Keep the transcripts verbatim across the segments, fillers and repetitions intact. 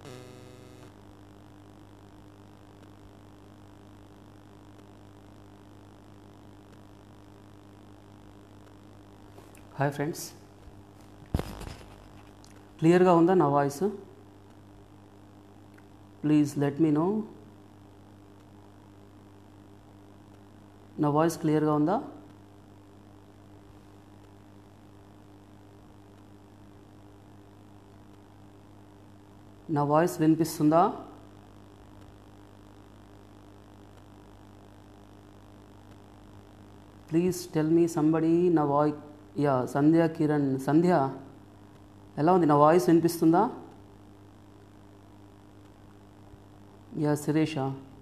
Hi friends, క్లియర్గా ఉందా నా voice? Please let me know. నా వాయిస్ క్లియర్గా ఉందా? నా వాయిస్ వినిపిస్తుందా? Please tell me somebody. నా వాయిస్ యా సంధ్య కిరణ్. సంధ్య ఎలా ఉంది? నా వాయిస్ వినిపిస్తుందా? యా శిరీష,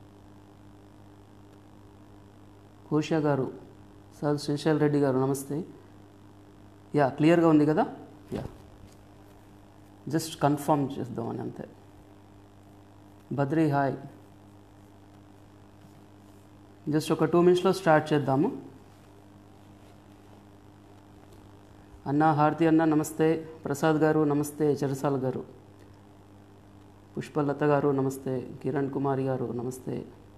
కోష గారు, సార్ శ్రీశైల్ రెడ్డి గారు నమస్తే. యా క్లియర్గా ఉంది కదా? యా జస్ట్ కన్ఫర్మ్ చేద్దామని అంతే. బద్రీ హాయ్. జస్ట్ ఒక టూ మినిట్స్లో స్టార్ట్ చేద్దాము. అన్న హారతి అన్న నమస్తే. ప్రసాద్ గారు నమస్తే. చెరసాల గారు, పుష్పలత గారు నమస్తే. కిరణ్ కుమారి గారు నమస్తే.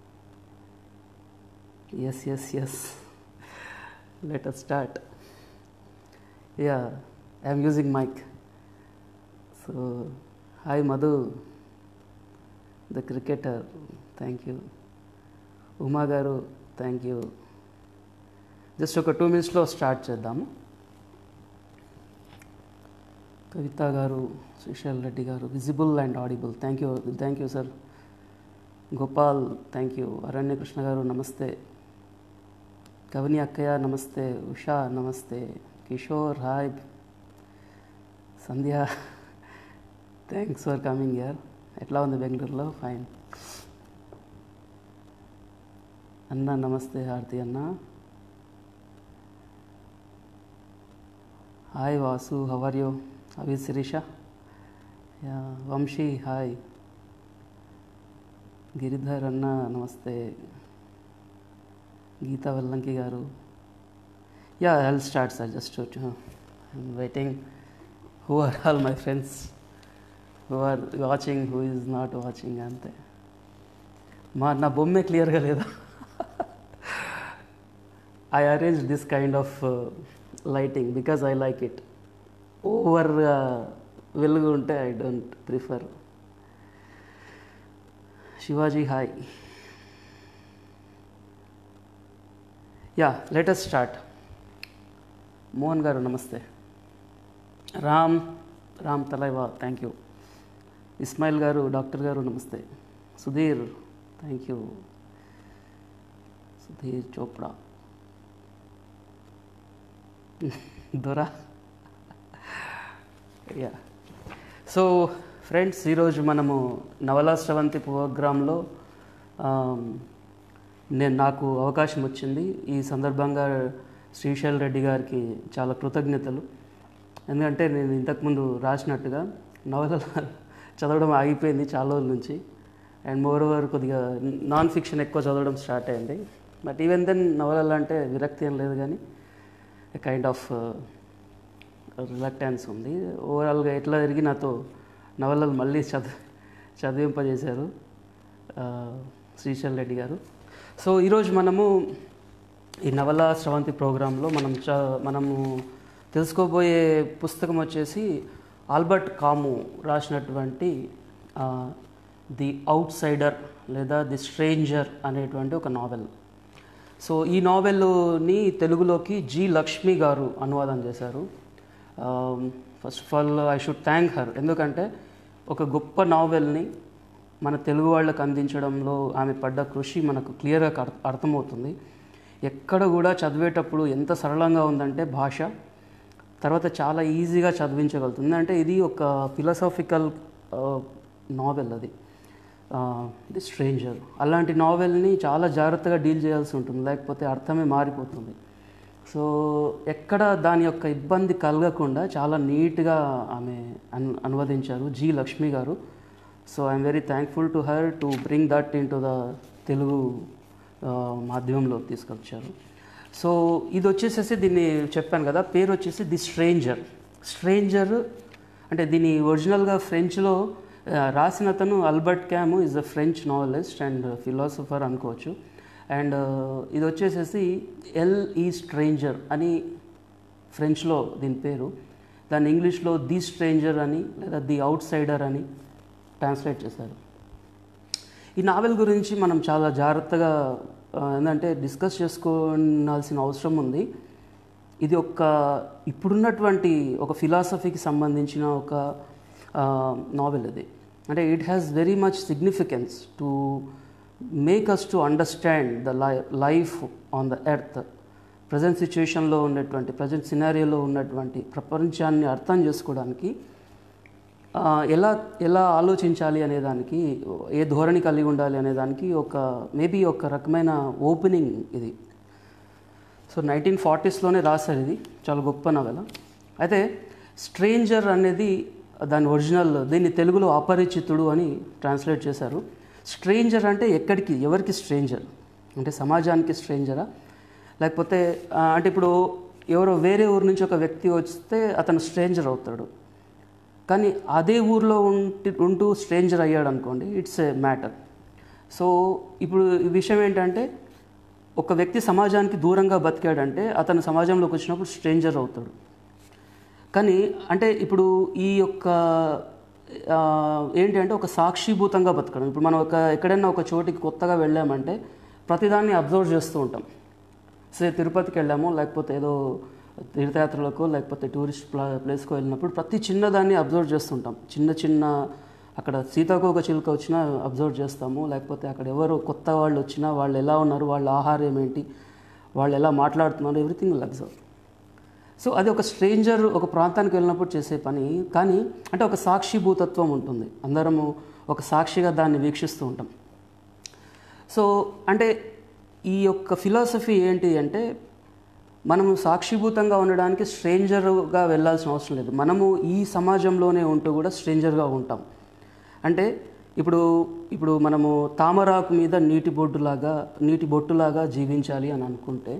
Yes yes yes let us start. Yeah I'm using mic. So hi Madhu the cricketer, thank you. Uma గారు థ్యాంక్ యూ. జస్ట్ ఒక టూ మినిట్స్లో స్టార్ట్ చేద్దాము. కవిత గారు, శ్రీశైల్ రెడ్డి గారు, visible and audible, thank you thank you sir. Gopal thank you. Aranya Krishna గారు నమస్తే. కవిని అక్కయ్య నమస్తే. ఉషా నమస్తే. Kishore hi. Sandhya thanks for coming here. ఎట్లా ఉంది బెంగళూరులో? ఫైన్. అన్న నమస్తే. హారతి అన్న hi. Vasu how are you? అవి శిరీష. Yeah Vamshi hi. గిరిధర్ అన్న నమస్తే. గీతా వెల్లంకి గారు. Yeah I'll start sir. Just I'm waiting who are all my friends who are watching, who is not watching అంతే. మా నా బొమ్మే క్లియర్గా లేదా? I arrange this kind of lighting because I like it. Over వెలుగు ఉంటే I don't prefer. Shivaji hi. Yeah let us start. Mohan గారు నమస్తే. రామ్ రామ్ తలైవా థ్యాంక్ యూ. ఇస్మాయిల్ గారు, డాక్టర్ గారు నమస్తే. Sudheer thank you. సుధీర్ చోప్డా. దొరా. యా సో ఫ్రెండ్స్, ఈరోజు మనము నవలా స్రవంతి ప్రోగ్రాంలో నేను నాకు అవకాశం వచ్చింది. ఈ సందర్భంగా శ్రీశైల్ రెడ్డి గారికి చాలా కృతజ్ఞతలు. ఎందుకంటే నేను ఇంతకుముందు రాసినట్టుగా నవల చదవడం ఆగిపోయింది చాలా రోజుల నుంచి. అండ్ మోర్ ఓవర్ కొద్దిగా నాన్ ఫిక్షన్ ఎక్కువ చదవడం స్టార్ట్ అయింది. బట్ ఈవెన్ దెన్ నవలలు అంటే విరక్తి ఏం లేదు, కానీ కైండ్ ఆఫ్ రిలక్టెన్స్ ఉంది. ఓవరాల్గా ఎట్లా తిరిగి నాతో నవలలు మళ్ళీ చదివి చదివింపజేశారు శ్రీశైల్ రెడ్డి గారు. సో ఈరోజు మనము ఈ నవలా స్రవంతి ప్రోగ్రాంలో మనం చ మనము తెలుసుకోబోయే పుస్తకం వచ్చేసి ఆల్బర్ట్ కాము రాసినటువంటి ది అవుట్ సైడర్ లేదా ది స్ట్రేంజర్ అనేటువంటి ఒక నావెల్. సో ఈ నావెల్ని తెలుగులోకి జి లక్ష్మి గారు అనువాదం చేశారు. First of all I should thank her. ఎందుకంటే ఒక గొప్ప నావెల్ని మన తెలుగు వాళ్ళకు అందించడంలో ఆమె పడ్డ కృషి మనకు క్లియర్గా అర్థమవుతుంది. ఎక్కడ కూడా చదివేటప్పుడు ఎంత సరళంగా ఉందంటే భాష, తర్వాత చాలా ఈజీగా చదివించగలుగుతుంది. అంటే ఇది ఒక ఫిలాసాఫికల్ నావెల్, అది ది స్ట్రేంజర్. అలాంటి నావెల్ని చాలా జాగ్రత్తగా డీల్ చేయాల్సి ఉంటుంది, లేకపోతే అర్థమే మారిపోతుంది. సో ఎక్కడ దాని యొక్క ఇబ్బంది కలగకుండా చాలా నీట్గా ఆమె అన్ అనువదించారు జి లక్ష్మి గారు. So I'm very thankful to her to bring that into the Telugu మాధ్యమంలో తీసుకొచ్చారు. సో ఇది వచ్చేసేసి దీన్ని చెప్పాను కదా, పేరు వచ్చేసి ది స్ట్రేంజర్. స్ట్రేంజర్ అంటే దీని ఒరిజినల్గా ఫ్రెంచ్లో రాసిన అతను Albert Camus is a French novelist and philosopher అనుకోవచ్చు. అండ్ ఇది వచ్చేసేసి ఎల్ ఈ స్ట్రేంజర్ అని ఫ్రెంచ్లో దీని పేరు, దాన్ని ఇంగ్లీష్లో ది స్ట్రేంజర్ అని లేదా ది అవుట్ సైడర్ అని ట్రాన్స్లేట్ చేశారు. ఈ నావెల్ గురించి మనం చాలా జాగ్రత్తగా ఏంటంటే డిస్కస్ చేసుకోవాల్సిన అవసరం ఉంది. ఇది ఒక ఇప్పుడున్నటువంటి ఒక ఫిలాసఫీకి సంబంధించిన ఒక నావెల్ ఇది. అంటే it has very much significance to make us to understand the life on the earth. Present సిచ్యుయేషన్లో ఉన్నటువంటి ప్రజెంట్ సినారియోలో ఉన్నటువంటి ప్రపంచాన్ని అర్థం చేసుకోవడానికి ఎలా ఎలా ఆలోచించాలి అనేదానికి, ఏ ధోరణి కలిగి ఉండాలి అనేదానికి ఒక మేబీ ఒక రకమైన ఓపెనింగ్ ఇది. సో నైన్టీన్ ఫార్టీస్లోనే రాశారు ఇది, చాలా గొప్ప నవల. అయితే స్ట్రేంజర్ అనేది దాని ఒరిజినల్, దీన్ని తెలుగులో అపరిచితుడు అని ట్రాన్స్లేట్ చేశారు. స్ట్రేంజర్ అంటే ఎక్కడికి, ఎవరికి స్ట్రేంజర్ అంటే సమాజానికి స్ట్రేంజరా, లేకపోతే అంటే ఇప్పుడు ఎవరో వేరే ఊరు నుంచి ఒక వ్యక్తి వస్తే అతను స్ట్రేంజర్ అవుతాడు, కానీ అదే ఊర్లో ఉంటి ఉంటూ స్ట్రేంజర్ అయ్యాడు అనుకోండి, ఇట్స్ ఏ మ్యాటర్. సో ఇప్పుడు ఈ విషయం ఏంటంటే ఒక వ్యక్తి సమాజానికి దూరంగా బతికాడంటే అతను సమాజంలోకి వచ్చినప్పుడు స్ట్రేంజర్ అవుతాడు. కానీ అంటే ఇప్పుడు ఈ యొక్క ఏంటి అంటే ఒక సాక్షిభూతంగా బతకడం. ఇప్పుడు మనం ఒక ఎక్కడైనా ఒక చోటికి కొత్తగా వెళ్ళామంటే ప్రతిదాన్ని అబ్జర్వ్ చేస్తూ ఉంటాం. సే తిరుపతికి వెళ్ళాము, లేకపోతే ఏదో తీర్థయాత్రలకు లేకపోతే టూరిస్ట్ ప్లా ప్లేస్కి వెళ్ళినప్పుడు ప్రతి చిన్నదాన్ని అబ్జర్వ్ చేస్తుంటాం. చిన్న చిన్న అక్కడ సీతాకోక చిలుక వచ్చినా అబ్జర్వ్ చేస్తాము, లేకపోతే అక్కడ ఎవరు కొత్త వాళ్ళు వచ్చినా వాళ్ళు ఎలా ఉన్నారు, వాళ్ళ ఆహారం ఏంటి, వాళ్ళు ఎలా మాట్లాడుతున్నారు, ఎవ్రీథింగ్ విల్ అబ్జర్వ్. సో అది ఒక స్ట్రేంజర్ ఒక ప్రాంతానికి వెళ్ళినప్పుడు చేసే పని. కానీ అంటే ఒక సాక్షిభూతత్వం ఉంటుంది, అందరము ఒక సాక్షిగా దాన్ని వీక్షిస్తూ ఉంటాం. సో అంటే ఈ యొక్క ఫిలాసఫీ ఏంటి అంటే మనము సాక్షిభూతంగా ఉండడానికి స్ట్రేంజర్గా వెళ్ళాల్సిన అవసరం లేదు. మనము ఈ సమాజంలోనే ఉంటూ కూడా స్ట్రేంజర్గా ఉంటాం. అంటే ఇప్పుడు ఇప్పుడు మనము తామరాకు మీద నీటి బొట్టులాగా నీటి బొట్టులాగా జీవించాలి అని అనుకుంటే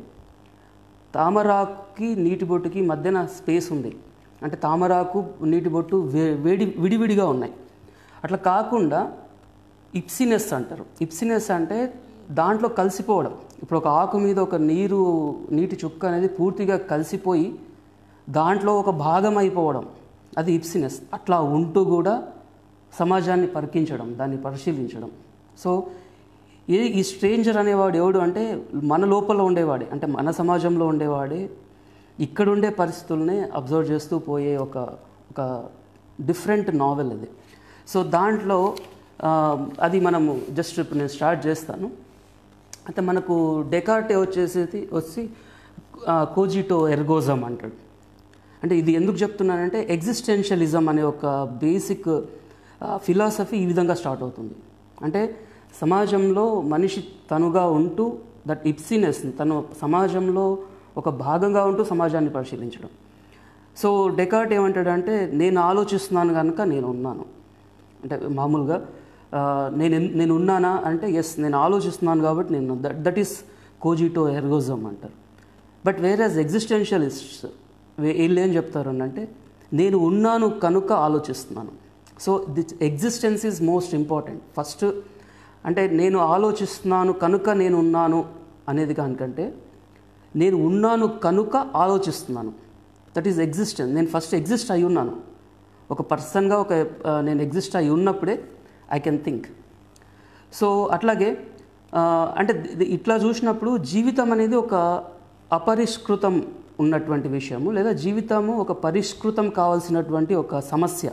తామరాకుకి నీటి బొట్టుకి మధ్యన స్పేస్ ఉంది. అంటే తామరాకు నీటి బొట్టు వే వేడి విడివిడిగా ఉన్నాయి. అట్లా కాకుండా ఇప్సినెస్ అంటారు. ఇప్సినెస్ అంటే దాంట్లో కలిసిపోవడం. ఇప్పుడు ఒక ఆకు మీద ఒక నీరు నీటి చుక్క అనేది పూర్తిగా కలిసిపోయి దాంట్లో ఒక భాగం అయిపోవడం, అది ఇప్సినెస్. అట్లా ఉంటూ కూడా సమాజాన్ని పరికించడం, దాన్ని పరిశీలించడం. సో ఏ ఈ స్ట్రేంజర్ అనేవాడు ఎవడు అంటే మన లోపల ఉండేవాడే, అంటే మన సమాజంలో ఉండేవాడే, ఇక్కడుండే పరిస్థితుల్ని అబ్జర్వ్ చేస్తూ పోయే ఒక ఒక డిఫరెంట్ నావెల్ ఇది. సో దాంట్లో అది మనము జస్ట్ ఇప్పుడు నేను స్టార్ట్ చేస్తాను. అయితే మనకు డెకార్టే వచ్చేసి వచ్చి కోజిటో ఎర్గోజం అంటాడు. అంటే ఇది ఎందుకు చెప్తున్నానంటే ఎగ్జిస్టెన్షియలిజం అనే ఒక బేసిక్ ఫిలాసఫీ ఈ విధంగా స్టార్ట్ అవుతుంది. అంటే సమాజంలో మనిషి తనుగా ఉంటూ దట్ ఇప్సినెస్, తను సమాజంలో ఒక భాగంగా ఉంటూ సమాజాన్ని పరిశీలించడం. సో డెకార్ట్ ఏమంటాడంటే నేను ఆలోచిస్తున్నాను కనుక నేను ఉన్నాను. అంటే మామూలుగా నేను నేను ఉన్నానా అంటే ఎస్ నేను ఆలోచిస్తున్నాను కాబట్టి నేను, దట్ దట్ ఈస్ కోజిటో ఎర్గోజం అంటారు. బట్ వేరేస్ ఎగ్జిస్టెన్షియలిస్ట్స్ వీళ్ళు ఏం చెప్తారు అంటే నేను ఉన్నాను కనుక ఆలోచిస్తున్నాను. So this existence is most important. First అంటే నేను ఆలోచిస్తున్నాను కనుక నేను ఉన్నాను అనేది దానికంటే నేను ఉన్నాను కనుక ఆలోచిస్తున్నాను, దట్ ఈజ్ ఎగ్జిస్టెన్స్. నేను ఫస్ట్ ఎగ్జిస్ట్ అయి ఉన్నాను, ఒక పర్సన్గా ఒక నేను ఎగ్జిస్ట్ అయి ఉన్నప్పుడే ఐ కెన్ థింక్. సో అట్లాగే అంటే ఇట్లా చూసినప్పుడు జీవితం అనేది ఒక అపరిష్కృతం ఉన్నటువంటి విషయము, లేదా జీవితము ఒక పరిష్కృతం కావాల్సినటువంటి ఒక సమస్య.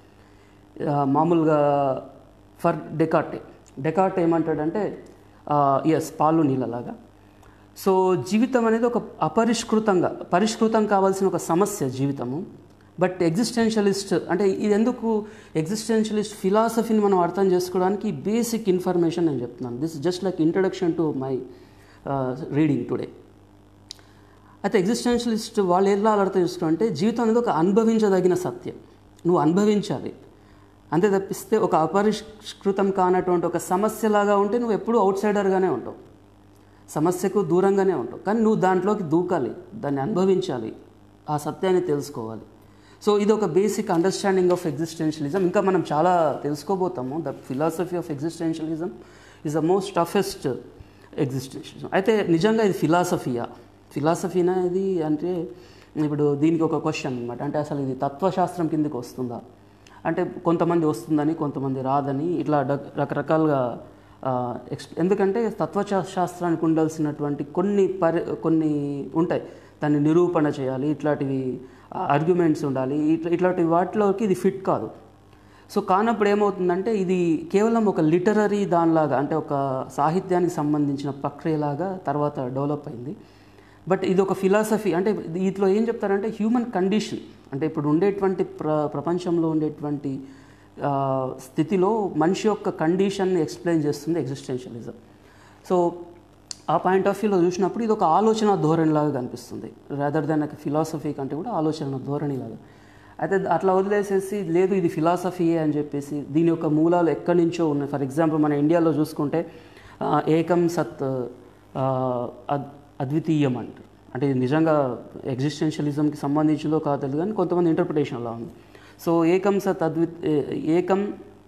మామూలుగా ఫర్ డెకార్టే డెకార్ట్ ఏమంటాడంటే ఎస్ పాలు నీళ్ళలాగా. సో జీవితం అనేది ఒక అపరిష్కృతంగా పరిష్కృతం కావాల్సిన ఒక సమస్య జీవితము. బట్ ఎగ్జిస్టెన్షియలిస్ట్ అంటే ఇది ఎందుకు ఎగ్జిస్టెన్షియలిస్ట్ ఫిలాసఫీని మనం అర్థం చేసుకోవడానికి బేసిక్ ఇన్ఫర్మేషన్ నేను చెప్తున్నాను. This just like introduction to my reading today. అయితే ఎగ్జిస్టెన్షియలిస్ట్ వాళ్ళు ఎలా అర్థం చేసుకుంటే జీవితం అనేది ఒక అనుభవించదగిన సత్యం, నువ్వు అనుభవించాలి అంతే తప్పిస్తే ఒక అపరిష్కృతం కానటువంటి ఒక సమస్యలాగా ఉంటే నువ్వు ఎప్పుడూ అవుట్ సైడర్గానే ఉంటావు, సమస్యకు దూరంగానే ఉంటావు. కానీ నువ్వు దాంట్లోకి దూకాలి, దాన్ని అనుభవించాలి, ఆ సత్యాన్ని తెలుసుకోవాలి. సో ఇది ఒక బేసిక్ అండర్స్టాండింగ్ ఆఫ్ ఎగ్జిస్టెన్షియలిజం. ఇంకా మనం చాలా తెలుసుకోబోతాము. The philosophy of existentialism is the most toughest existentialism. అయితే నిజంగా ఇది ఫిలాసఫీయా ఫిలాసఫీనా ఇది అంటే ఇప్పుడు దీనికి ఒక క్వశ్చన్ అనమాట. అంటే అసలు ఇది తత్వశాస్త్రం కిందకి వస్తుందా అంటే కొంతమంది వస్తుందని కొంతమంది రాదని ఇట్లా రకరకాలుగా ఎక్స్ ఎందుకంటే తత్వశాస్త్రానికి ఉండాల్సినటువంటి కొన్ని పరి కొన్ని ఉంటాయి. దాన్ని నిరూపణ చేయాలి, ఇట్లాంటివి ఆర్గ్యుమెంట్స్ ఉండాలి, ఇట్లా ఇట్లాంటి వాటిలోకి ఇది ఫిట్ కాదు. సో కానప్పుడు ఏమవుతుందంటే ఇది కేవలం ఒక లిటరరీ దానిలాగా అంటే ఒక సాహిత్యానికి సంబంధించిన ప్రక్రియలాగా తర్వాత డెవలప్ అయింది. బట్ ఇది ఒక ఫిలాసఫీ అంటే దీంట్లో ఏం చెప్తారంటే హ్యూమన్ కండిషన్ అంటే ఇప్పుడు ఉండేటువంటి ప్ర ప్రపంచంలో ఉండేటువంటి స్థితిలో మనిషి యొక్క కండిషన్ని ఎక్స్ప్లెయిన్ చేస్తుంది ఎగ్జిస్టెన్షియలిజం. సో ఆ పాయింట్ ఆఫ్ వ్యూలో చూసినప్పుడు ఇది ఒక ఆలోచన ధోరణిలాగా కనిపిస్తుంది, రాదర్ దాన్ ఒక ఫిలాసఫీ కంటే కూడా ఆలోచన ధోరణిలాగా. అయితే అట్లా వదిలేసేసి లేదు ఇది ఫిలాసఫీయే అని చెప్పేసి దీని యొక్క మూలాలు ఎక్కడి నుంచో ఉన్నాయి. ఫర్ ఎగ్జాంపుల్ మన ఇండియాలో చూసుకుంటే ఏకం సత్ అద్వితీయం అంటారు. అంటే ఇది నిజంగా ఎగ్జిస్టెన్షియలిజంకి సంబంధించిందో కాదు తెలియదు కానీ కొంతమంది ఇంటర్ప్రిటేషన్లా ఉంది. సో ఏకం సత్ అద్వి ఏకం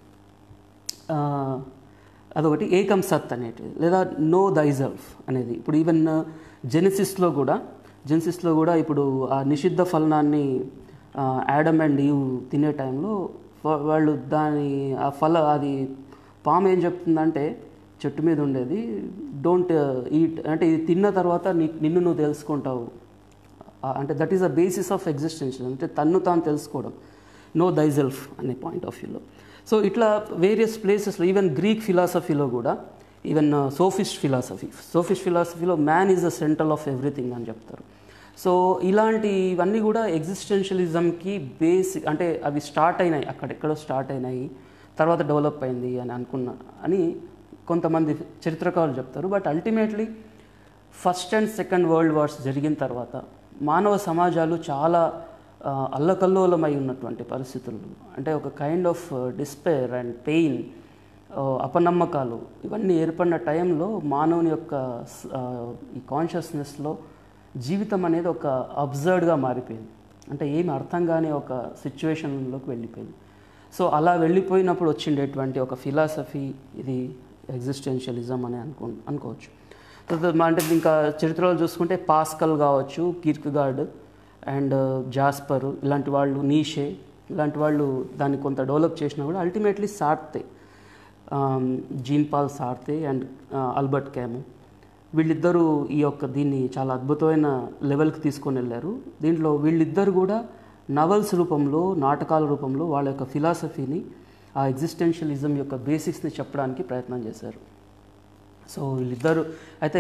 అదొకటి ఏకం సత్ అనేటిది లేదా నో దైసెల్ఫ్ అనేది. ఇప్పుడు ఈవెన్ జెనసిస్లో కూడా జెనసిస్లో కూడా ఇప్పుడు ఆ నిషిద్ధ ఫలనాన్ని యాడమ్ అండ్ ఈవ్ తినే టైంలో వాళ్ళు దాని ఆ ఫల అది పాము ఏం చెప్తుందంటే చెట్టు మీద ఉండేది డోంట్ ఈట్ అంటే ఇది తిన్న తర్వాత నీ నిన్ను నువ్వు తెలుసుకుంటావు అంటే that is the basis of existential అంటే తన్ను తాను తెలుసుకోవడం, నో దైసెల్ఫ్ అనే పాయింట్ ఆఫ్ వ్యూలో. సో ఇట్లా వేరియస్ ప్లేసెస్లో ఈవెన్ గ్రీక్ ఫిలాసఫీలో కూడా ఈవెన్ సోఫిస్ట్ ఫిలాసఫీ సోఫిస్ట్ ఫిలాసఫీలో man is the centre of everything అని చెప్తారు. సో ఇలాంటి ఇవన్నీ కూడా ఎగ్జిస్టెన్షియలిజంకి బేసిక్ అంటే అవి స్టార్ట్ అయినాయి అక్కడెక్కడో స్టార్ట్ అయినాయి తర్వాత డెవలప్ అయింది అని అనుకున్నా అని కొంతమంది చరిత్రకారులు చెప్తారు. But ultimately first and second world wars జరిగిన తర్వాత మానవ సమాజాలు చాలా అల్లకల్లోలమై ఉన్నటువంటి పరిస్థితులు అంటే ఒక kind of despair and pain అపనమ్మకాలు ఇవన్నీ ఏర్పడిన టైంలో మానవుని యొక్క ఈ కాన్షియస్నెస్లో జీవితం అనేది ఒక అబ్జర్డ్గా మారిపోయింది. అంటే ఏమి అర్థం కాని ఒక సిచ్యువేషన్లోకి వెళ్ళిపోయింది. సో అలా వెళ్ళిపోయినప్పుడు వచ్చిండేటువంటి ఒక ఫిలాసఫీ ఇది ఎగ్జిస్టెన్షియలిజం అని అనుకో అనుకోవచ్చు. అంటే ఇంకా చరిత్రలో చూసుకుంటే పాస్కల్ కావచ్చు, కీర్కెగార్డ్ అండ్ జాస్పర్ ఇలాంటి వాళ్ళు, నీషే ఇలాంటి వాళ్ళు దాన్ని కొంత డెవలప్ చేసినా కూడా ultimately Sartre Jean Paul Sartre and Albert Camus వీళ్ళిద్దరూ ఈ యొక్క దీన్ని చాలా అద్భుతమైన లెవెల్కి తీసుకొని వెళ్ళారు. దీంట్లో వీళ్ళిద్దరు కూడా నవల్స్ రూపంలో నాటకాల రూపంలో వాళ్ళ యొక్క ఫిలాసఫీని ఆ ఎగ్జిస్టెన్షియలిజం యొక్క బేసిక్స్ని చెప్పడానికి ప్రయత్నం చేశారు. సో వీళ్ళిద్దరు అయితే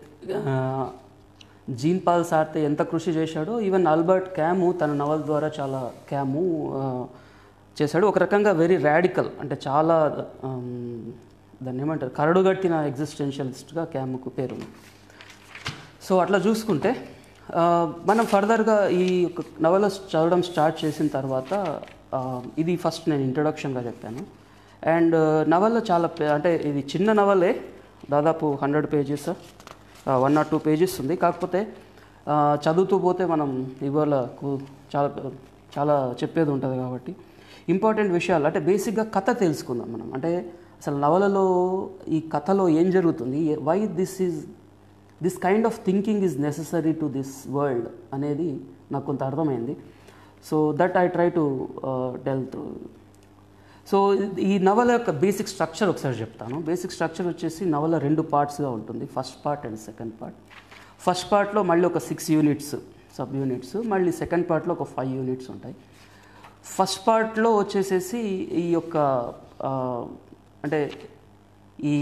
జీన్ పాల్ సార్తే ఎంత కృషి చేశాడో ఈవెన్ ఆల్బర్ట్ క్యాము తన నవల్ ద్వారా చాలా క్యాము చేశాడు. ఒక రకంగా వెరీ రాడికల్ అంటే చాలా దాన్ని ఏమంటారు కరడుగట్టిన ఎగ్జిస్టెన్షియలిస్ట్గా క్యాముకు పేరు. సో అట్లా చూసుకుంటే మనం ఫర్దర్గా ఈ నవల చదవడం స్టార్ట్ చేసిన తర్వాత ఇది ఫస్ట్ నేను ఇంట్రొడక్షన్గా చెప్పాను. అండ్ నవల చాలా అంటే ఇది చిన్న నవలే, దాదాపు hundred pages one not two pages ఉంది. కాకపోతే చదువుతూ పోతే మనం ఇవాళ చాలా చాలా చెప్పేది ఉంటుంది కాబట్టి ఇంపార్టెంట్ విషయాలు అంటే బేసిక్గా కథ తెలుసుకుందాం మనం. అంటే అసలు నవలలో ఈ కథలో ఏం జరుగుతుంది, why this is this kind of thinking is necessary to this world అనేది నాకు కొంత అర్థమైంది. So that I try to tell through. So ఈ నవల యొక్క బేసిక్ స్ట్రక్చర్ ఒకసారి చెప్తాను. బేసిక్ స్ట్రక్చర్ వచ్చేసి నవల రెండు పార్ట్స్గా ఉంటుంది, first part and second part. First పార్ట్లో మళ్ళీ ఒక సిక్స్ యూనిట్స్ సబ్ యూనిట్స్, మళ్ళీ సెకండ్ పార్ట్లో ఒక ఫైవ్ యూనిట్స్ ఉంటాయి. ఫస్ట్ పార్ట్లో వచ్చేసేసి ఈ యొక్క అంటే ఈ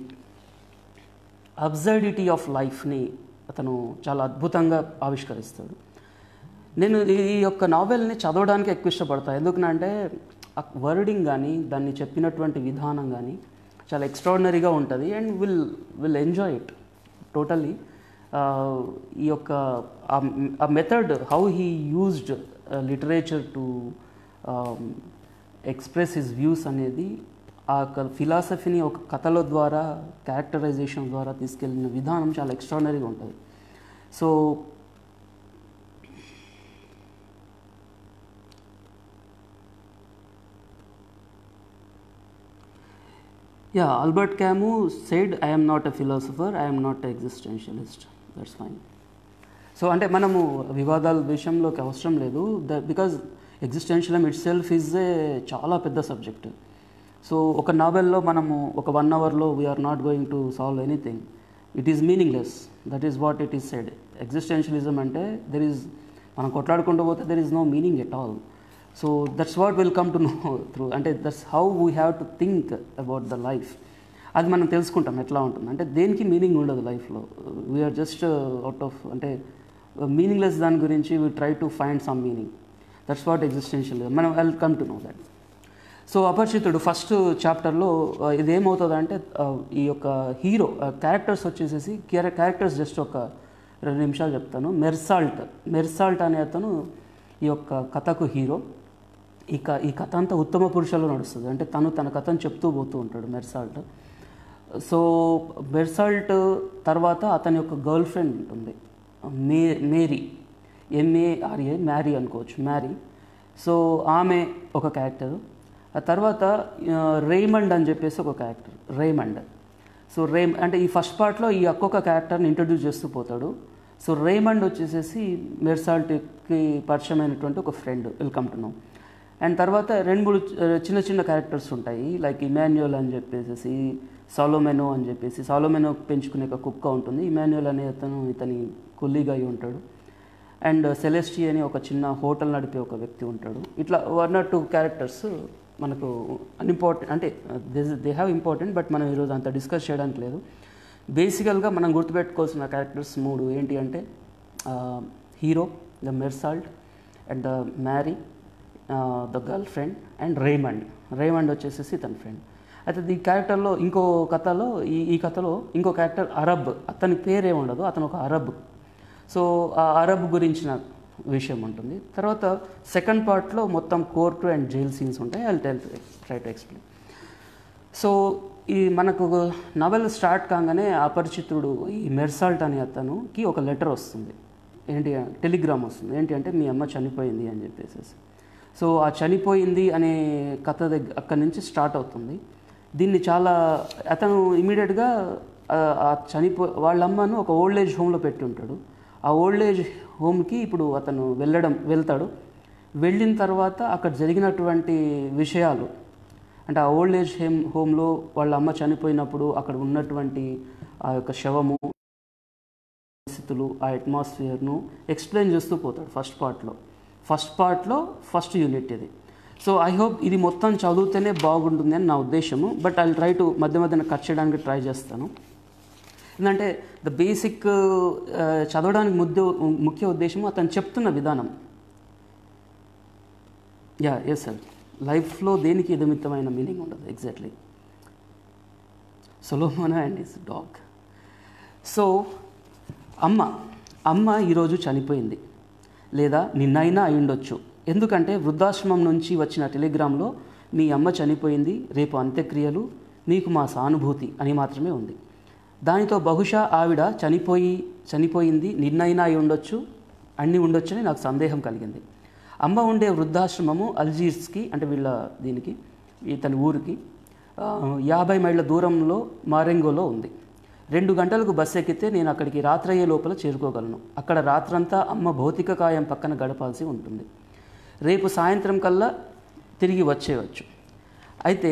అబ్సర్డిటీ ఆఫ్ లైఫ్ని అతను చాలా అద్భుతంగా ఆవిష్కరిస్తాడు. నేను ఈ యొక్క నావెల్ని చదవడానికి ఎక్కువ ఇష్టపడతాను. ఎందుకంటే ఆ వర్డింగ్ కానీ దాన్ని చెప్పినటువంటి విధానం కానీ చాలా ఎక్స్ట్రాడినరీగా ఉంటుంది and will will enjoy it totally. ఈ యొక్క ఆ method how he used literature to express his views అనేది ఆ యొక్క ఫిలాసఫీని ఒక కథల ద్వారా క్యారెక్టరైజేషన్ ద్వారా తీసుకెళ్ళిన విధానం చాలా ఎక్స్ట్రాడినరీగా ఉంటుంది. So Yeah, Albert Camus said, I am not a philosopher, I am not an existentialist. That's fine. So అంటే మనము వివాదాల విషయంలోకి అవసరం లేదు, the because existentialism it self is a చాలా పెద్ద సబ్జెక్ట్. సో ఒక నావెల్లో మనము ఒక వన్ అవర్లో we're not going to solve anything. It is meaningless. That is what it is said. Existentialism అంటే దెర్ ఈజ్ మనం కొట్లాడుకుంటూ పోతే there is no meaning at all. So that's what will come to know through, అంటే that's how we have to think about the life. అది మనం తెలుసుకుంటాం ఎట్లా ఉంటుంది. అంటే దేనికి మీనింగ్ ఉండదు లైఫ్లో. వీఆర్ జస్ట్ అవుట్ ఆఫ్ అంటే మీనింగ్లెస్ దాని గురించి we try to find some meaning. That's what existential. మనం we'll come to know that. So Aparichitudu first చాప్టర్లో ఇదేమవుతుందంటే ఈ యొక్క హీరో క్యారెక్టర్స్ వచ్చేసేసి క్యారెక్టర్స్ జస్ట్ ఒక రెండు నిమిషాలు చెప్తాను. మెర్సాల్ట్ మెర్సాల్ట్ అనే అతను ఈ యొక్క కథకు హీరో. ఈ క ఈ కథ అంతా ఉత్తమ పురుషుల్లో నడుస్తుంది. అంటే తను తన కథను చెప్తూ పోతూ ఉంటాడు మెర్సాల్ట్. సో మెర్సాల్ట్ తర్వాత అతని యొక్క గర్ల్ ఫ్రెండ్ ఉంటుంది మే మేరీ, ఎంఏఆర్ఏ, మ్యారీ అనుకోవచ్చు, మ్యారీ. సో ఆమె ఒక క్యారెక్టర్. ఆ తర్వాత రేమండ్ అని చెప్పేసి ఒక క్యారెక్టర్, రేమండ్. సో రే అంటే ఈ ఫస్ట్ పార్ట్లో ఈ ఒక్కొక్క క్యారెక్టర్ని ఇంట్రడ్యూస్ చేస్తూ పోతాడు. సో రేమండ్ వచ్చేసేసి మెర్సాల్ట్కి పరిచయం అయినటువంటి ఒక friend, welcome to know. And తర్వాత రెండు మూడు చిన్న చిన్న క్యారెక్టర్స్ ఉంటాయి, లైక్ ఇమాన్యుయల్ అని చెప్పేసి, సాలోమెనో అని చెప్పేసి. సాలోమెనో పెంచుకునే ఒక కుక్క ఉంటుంది. ఇమాన్యుయల్ అనే అతను ఇతని కొల్లీగా అయి ఉంటాడు. అండ్ సెలెస్టీ అని ఒక చిన్న హోటల్ నడిపే ఒక వ్యక్తి ఉంటాడు. ఇట్లా వన్ ఆర్ టూ క్యారెక్టర్స్ మనకు అన్ఇంపార్టెంట్, అంటే దే హ్యావ్ ఇంపార్టెంట్, బట్ మనం ఈరోజు అంత డిస్కస్ చేయడానికి లేదు. బేసికల్గా మనం గుర్తుపెట్టుకోవాల్సిన క్యారెక్టర్స్ మూడు ఏంటి అంటే hero, the Meursault, and the Mary, the girl friend, and Raymond. Raymond వచ్చేసేసి తన ఫ్రెండ్. అయితే ఈ క్యారెక్టర్లో ఇంకో కథలో ఈ ఈ కథలో ఇంకో క్యారెక్టర్ అరబ్. అతని పేరే ఉండదు, అతను ఒక అరబ్. సో ఆ అరబ్ గురించిన విషయం ఉంటుంది. తర్వాత సెకండ్ పార్ట్లో మొత్తం కోర్టు అండ్ జైల్ సీన్స్ ఉంటాయి. I tell try to explain. So ఈ మనకు నవెల్ స్టార్ట్ కాగానే అపరిచితుడు ఈ మెర్సాల్ట్ అనే అతనుకి ఒక లెటర్ వస్తుంది. ఏంటి, టెలిగ్రామ్ వస్తుంది. ఏంటి అంటే మీ అమ్మ చనిపోయింది అని చెప్పేసి. సో ఆ చనిపోయింది అనే కథ దగ్గర అక్కడి నుంచి స్టార్ట్ అవుతుంది. దీన్ని చాలా అతను ఇమీడియట్గా ఆ చనిపో వాళ్ళ అమ్మను ఒక ఓల్డ్ ఏజ్ హోమ్లో పెట్టి ఉంటాడు. ఆ ఓల్డ్ ఏజ్ హోమ్కి ఇప్పుడు అతను వెళ్ళడం వెళ్తాడు. వెళ్ళిన తర్వాత అక్కడ జరిగినటువంటి విషయాలు, అంటే ఆ ఓల్డ్ ఏజ్ హోమ్ హోమ్లో వాళ్ళ అమ్మ చనిపోయినప్పుడు అక్కడ ఉన్నటువంటి ఆ యొక్క శవము, పరిస్థితులు, ఆ అట్మాస్ఫియర్ను ఎక్స్ప్లెయిన్ చేస్తూ పోతాడు ఫస్ట్ పార్ట్లో. ఫస్ట్ పార్ట్లో ఫస్ట్ యూనిట్ ఇది. సో ఐ హోప్ ఇది మొత్తం చదివితేనే బాగుంటుంది అని నా ఉద్దేశము. బట్ ఐ ట్రై టు మధ్య మధ్యన కట్ చేయడానికి ట్రై చేస్తాను. ఎందుకంటే ద బేసిక్ చదవడానికి ముద్ద ముఖ్య ఉద్దేశము అతను చెప్తున్న విధానం. యా ఎస్ సార్, లైఫ్లో దేనికి నిమిత్తమైన మీనింగ్ ఉండదు. Exactly. Solomon and his dog. So అమ్మ అమ్మ ఈరోజు చనిపోయింది, లేదా నిన్నైనా అయి ఉండొచ్చు. ఎందుకంటే వృద్ధాశ్రమం నుంచి వచ్చిన టెలిగ్రామ్లో మీ అమ్మ చనిపోయింది, రేపు అంత్యక్రియలు, మీకు మా సానుభూతి అని మాత్రమే ఉంది. దానితో బహుశా ఆవిడ చనిపోయి చనిపోయింది నిన్నైనా అయి ఉండొచ్చు, అన్నీ ఉండొచ్చని నాకు సందేహం కలిగింది. అమ్మ ఉండే వృద్ధాశ్రమము అల్జీర్స్కి, అంటే వీళ్ళ దీనికి ఇతని ఊరికి యాభై మైళ్ళ దూరంలో మారెంగోలో ఉంది. రెండు గంటలకు బస్సు ఎక్కితే నేను అక్కడికి రాత్రయ్యే లోపల చేరుకోగలను. అక్కడ రాత్రంతా అమ్మ భౌతిక కాయం పక్కన గడపాల్సి ఉంటుంది. రేపు సాయంత్రం కల్లా తిరిగి వచ్చేయచ్చు. అయితే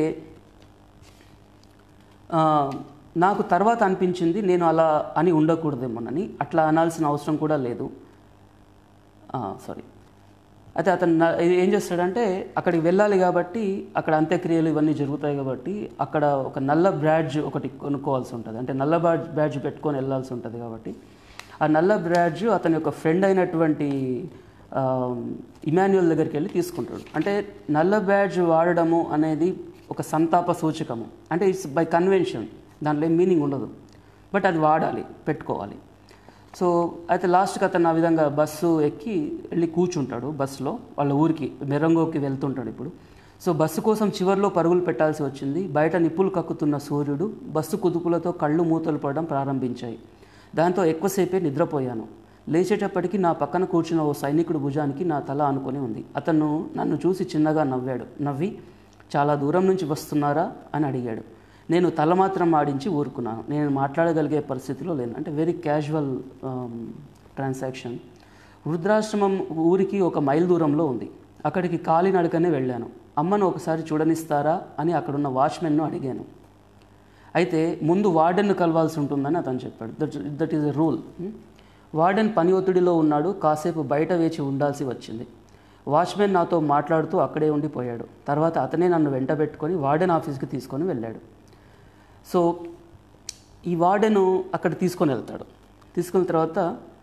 నాకు తర్వాత అనిపించింది నేను అలా అని ఉండకూడదేమోనని. అట్లా అనాల్సిన అవసరం కూడా లేదు. సారీ. అయితే అతను ఏం చేస్తాడంటే అక్కడికి వెళ్ళాలి కాబట్టి, అక్కడ అంత్యక్రియలు ఇవన్నీ జరుగుతాయి కాబట్టి అక్కడ ఒక నల్ల బ్యాడ్జ్ ఒకటి కొనుక్కోవాల్సి ఉంటుంది. అంటే నల్ల బ్యాడ్జ్ బ్యాడ్జ్ పెట్టుకొని వెళ్ళాల్సి ఉంటుంది కాబట్టి ఆ నల్ల బ్యాడ్జ్ అతని యొక్క ఫ్రెండ్ అయినటువంటి ఇమాన్యుయల్ దగ్గరికి వెళ్ళి తీసుకుంటాడు. అంటే నల్ల బ్యాడ్జ్ వాడడము అనేది ఒక సంతాప సూచకము. అంటే ఇట్స్ బై కన్వెన్షన్, దాంట్లో ఏం మీనింగ్ ఉండదు, బట్ అది వాడాలి, పెట్టుకోవాలి. సో అయితే లాస్ట్కి అతను ఆ విధంగా బస్సు ఎక్కి వెళ్ళి కూర్చుంటాడు బస్సులో. వాళ్ళ ఊరికి మెరంగోకి వెళ్తుంటాడు ఇప్పుడు. సో బస్సు కోసం చివరిలో పరుగులు పెట్టాల్సి వచ్చింది. బయట నిప్పులు కక్కుతున్న సూర్యుడు బస్సు కుదుపులతో కళ్ళు మూతలు పడడం ప్రారంభించాయి. దాంతో ఎక్కువసేపే నిద్రపోయాను. లేచేటప్పటికి నా పక్కన కూర్చున్న ఓ సైనికుడు భుజానికి నా తల ఆనుకొని ఉంది. అతను నన్ను చూసి చిన్నగా నవ్వాడు. నవ్వి చాలా దూరం నుంచి వస్తున్నారా అని అడిగాడు. నేను తల మాత్రం ఆడించి ఊరుకున్నాను. నేను మాట్లాడగలిగే పరిస్థితిలో లేను. అంటే వెరీ క్యాజువల్ ట్రాన్సాక్షన్. వృద్ధాశ్రమం ఊరికి ఒక మైల్ దూరంలో ఉంది. అక్కడికి కాలినడకనే వెళ్ళాను. అమ్మను ఒకసారి చూడనిస్తారా అని అక్కడున్న వాచ్మెన్ను అడిగాను. అయితే ముందు వార్డెన్ను కలవాల్సి ఉంటుందని అతను చెప్పాడు. That that is a rule. Warden పని ఒత్తిడిలో ఉన్నాడు. కాసేపు బయట వేచి ఉండాల్సి వచ్చింది. వాచ్మెన్ నాతో మాట్లాడుతూ అక్కడే ఉండిపోయాడు. తర్వాత అతనే నన్ను వెంటబెట్టుకొని వార్డెన్ ఆఫీస్కి తీసుకొని వెళ్ళాడు. సో ఈ వార్డెను అక్కడ తీసుకొని వెళ్తాడు. తీసుకున్న తర్వాత